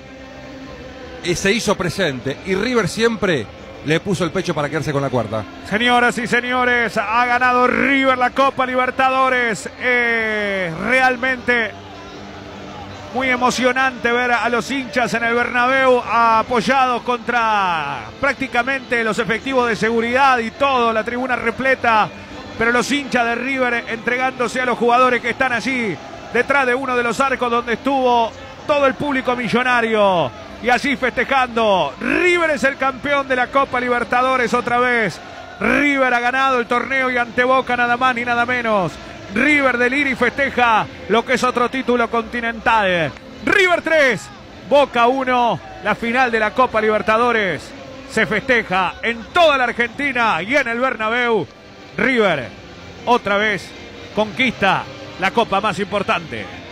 Speaker 5: se hizo presente. Y River siempre le puso el pecho para quedarse con la cuarta.
Speaker 2: Señoras y señores, ha ganado River la Copa Libertadores. Eh, realmente muy emocionante ver a los hinchas en el Bernabéu apoyados contra prácticamente los efectivos de seguridad y todo, la tribuna repleta, pero los hinchas de River entregándose a los jugadores que están allí detrás de uno de los arcos donde estuvo todo el público millonario y allí festejando. River es el campeón de la Copa Libertadores otra vez. River ha ganado el torneo y ante Boca nada más ni nada menos. River delira y festeja lo que es otro título continental. River tres, Boca uno, la final de la Copa Libertadores se festeja en toda la Argentina y en el Bernabéu. River otra vez conquista la copa más importante.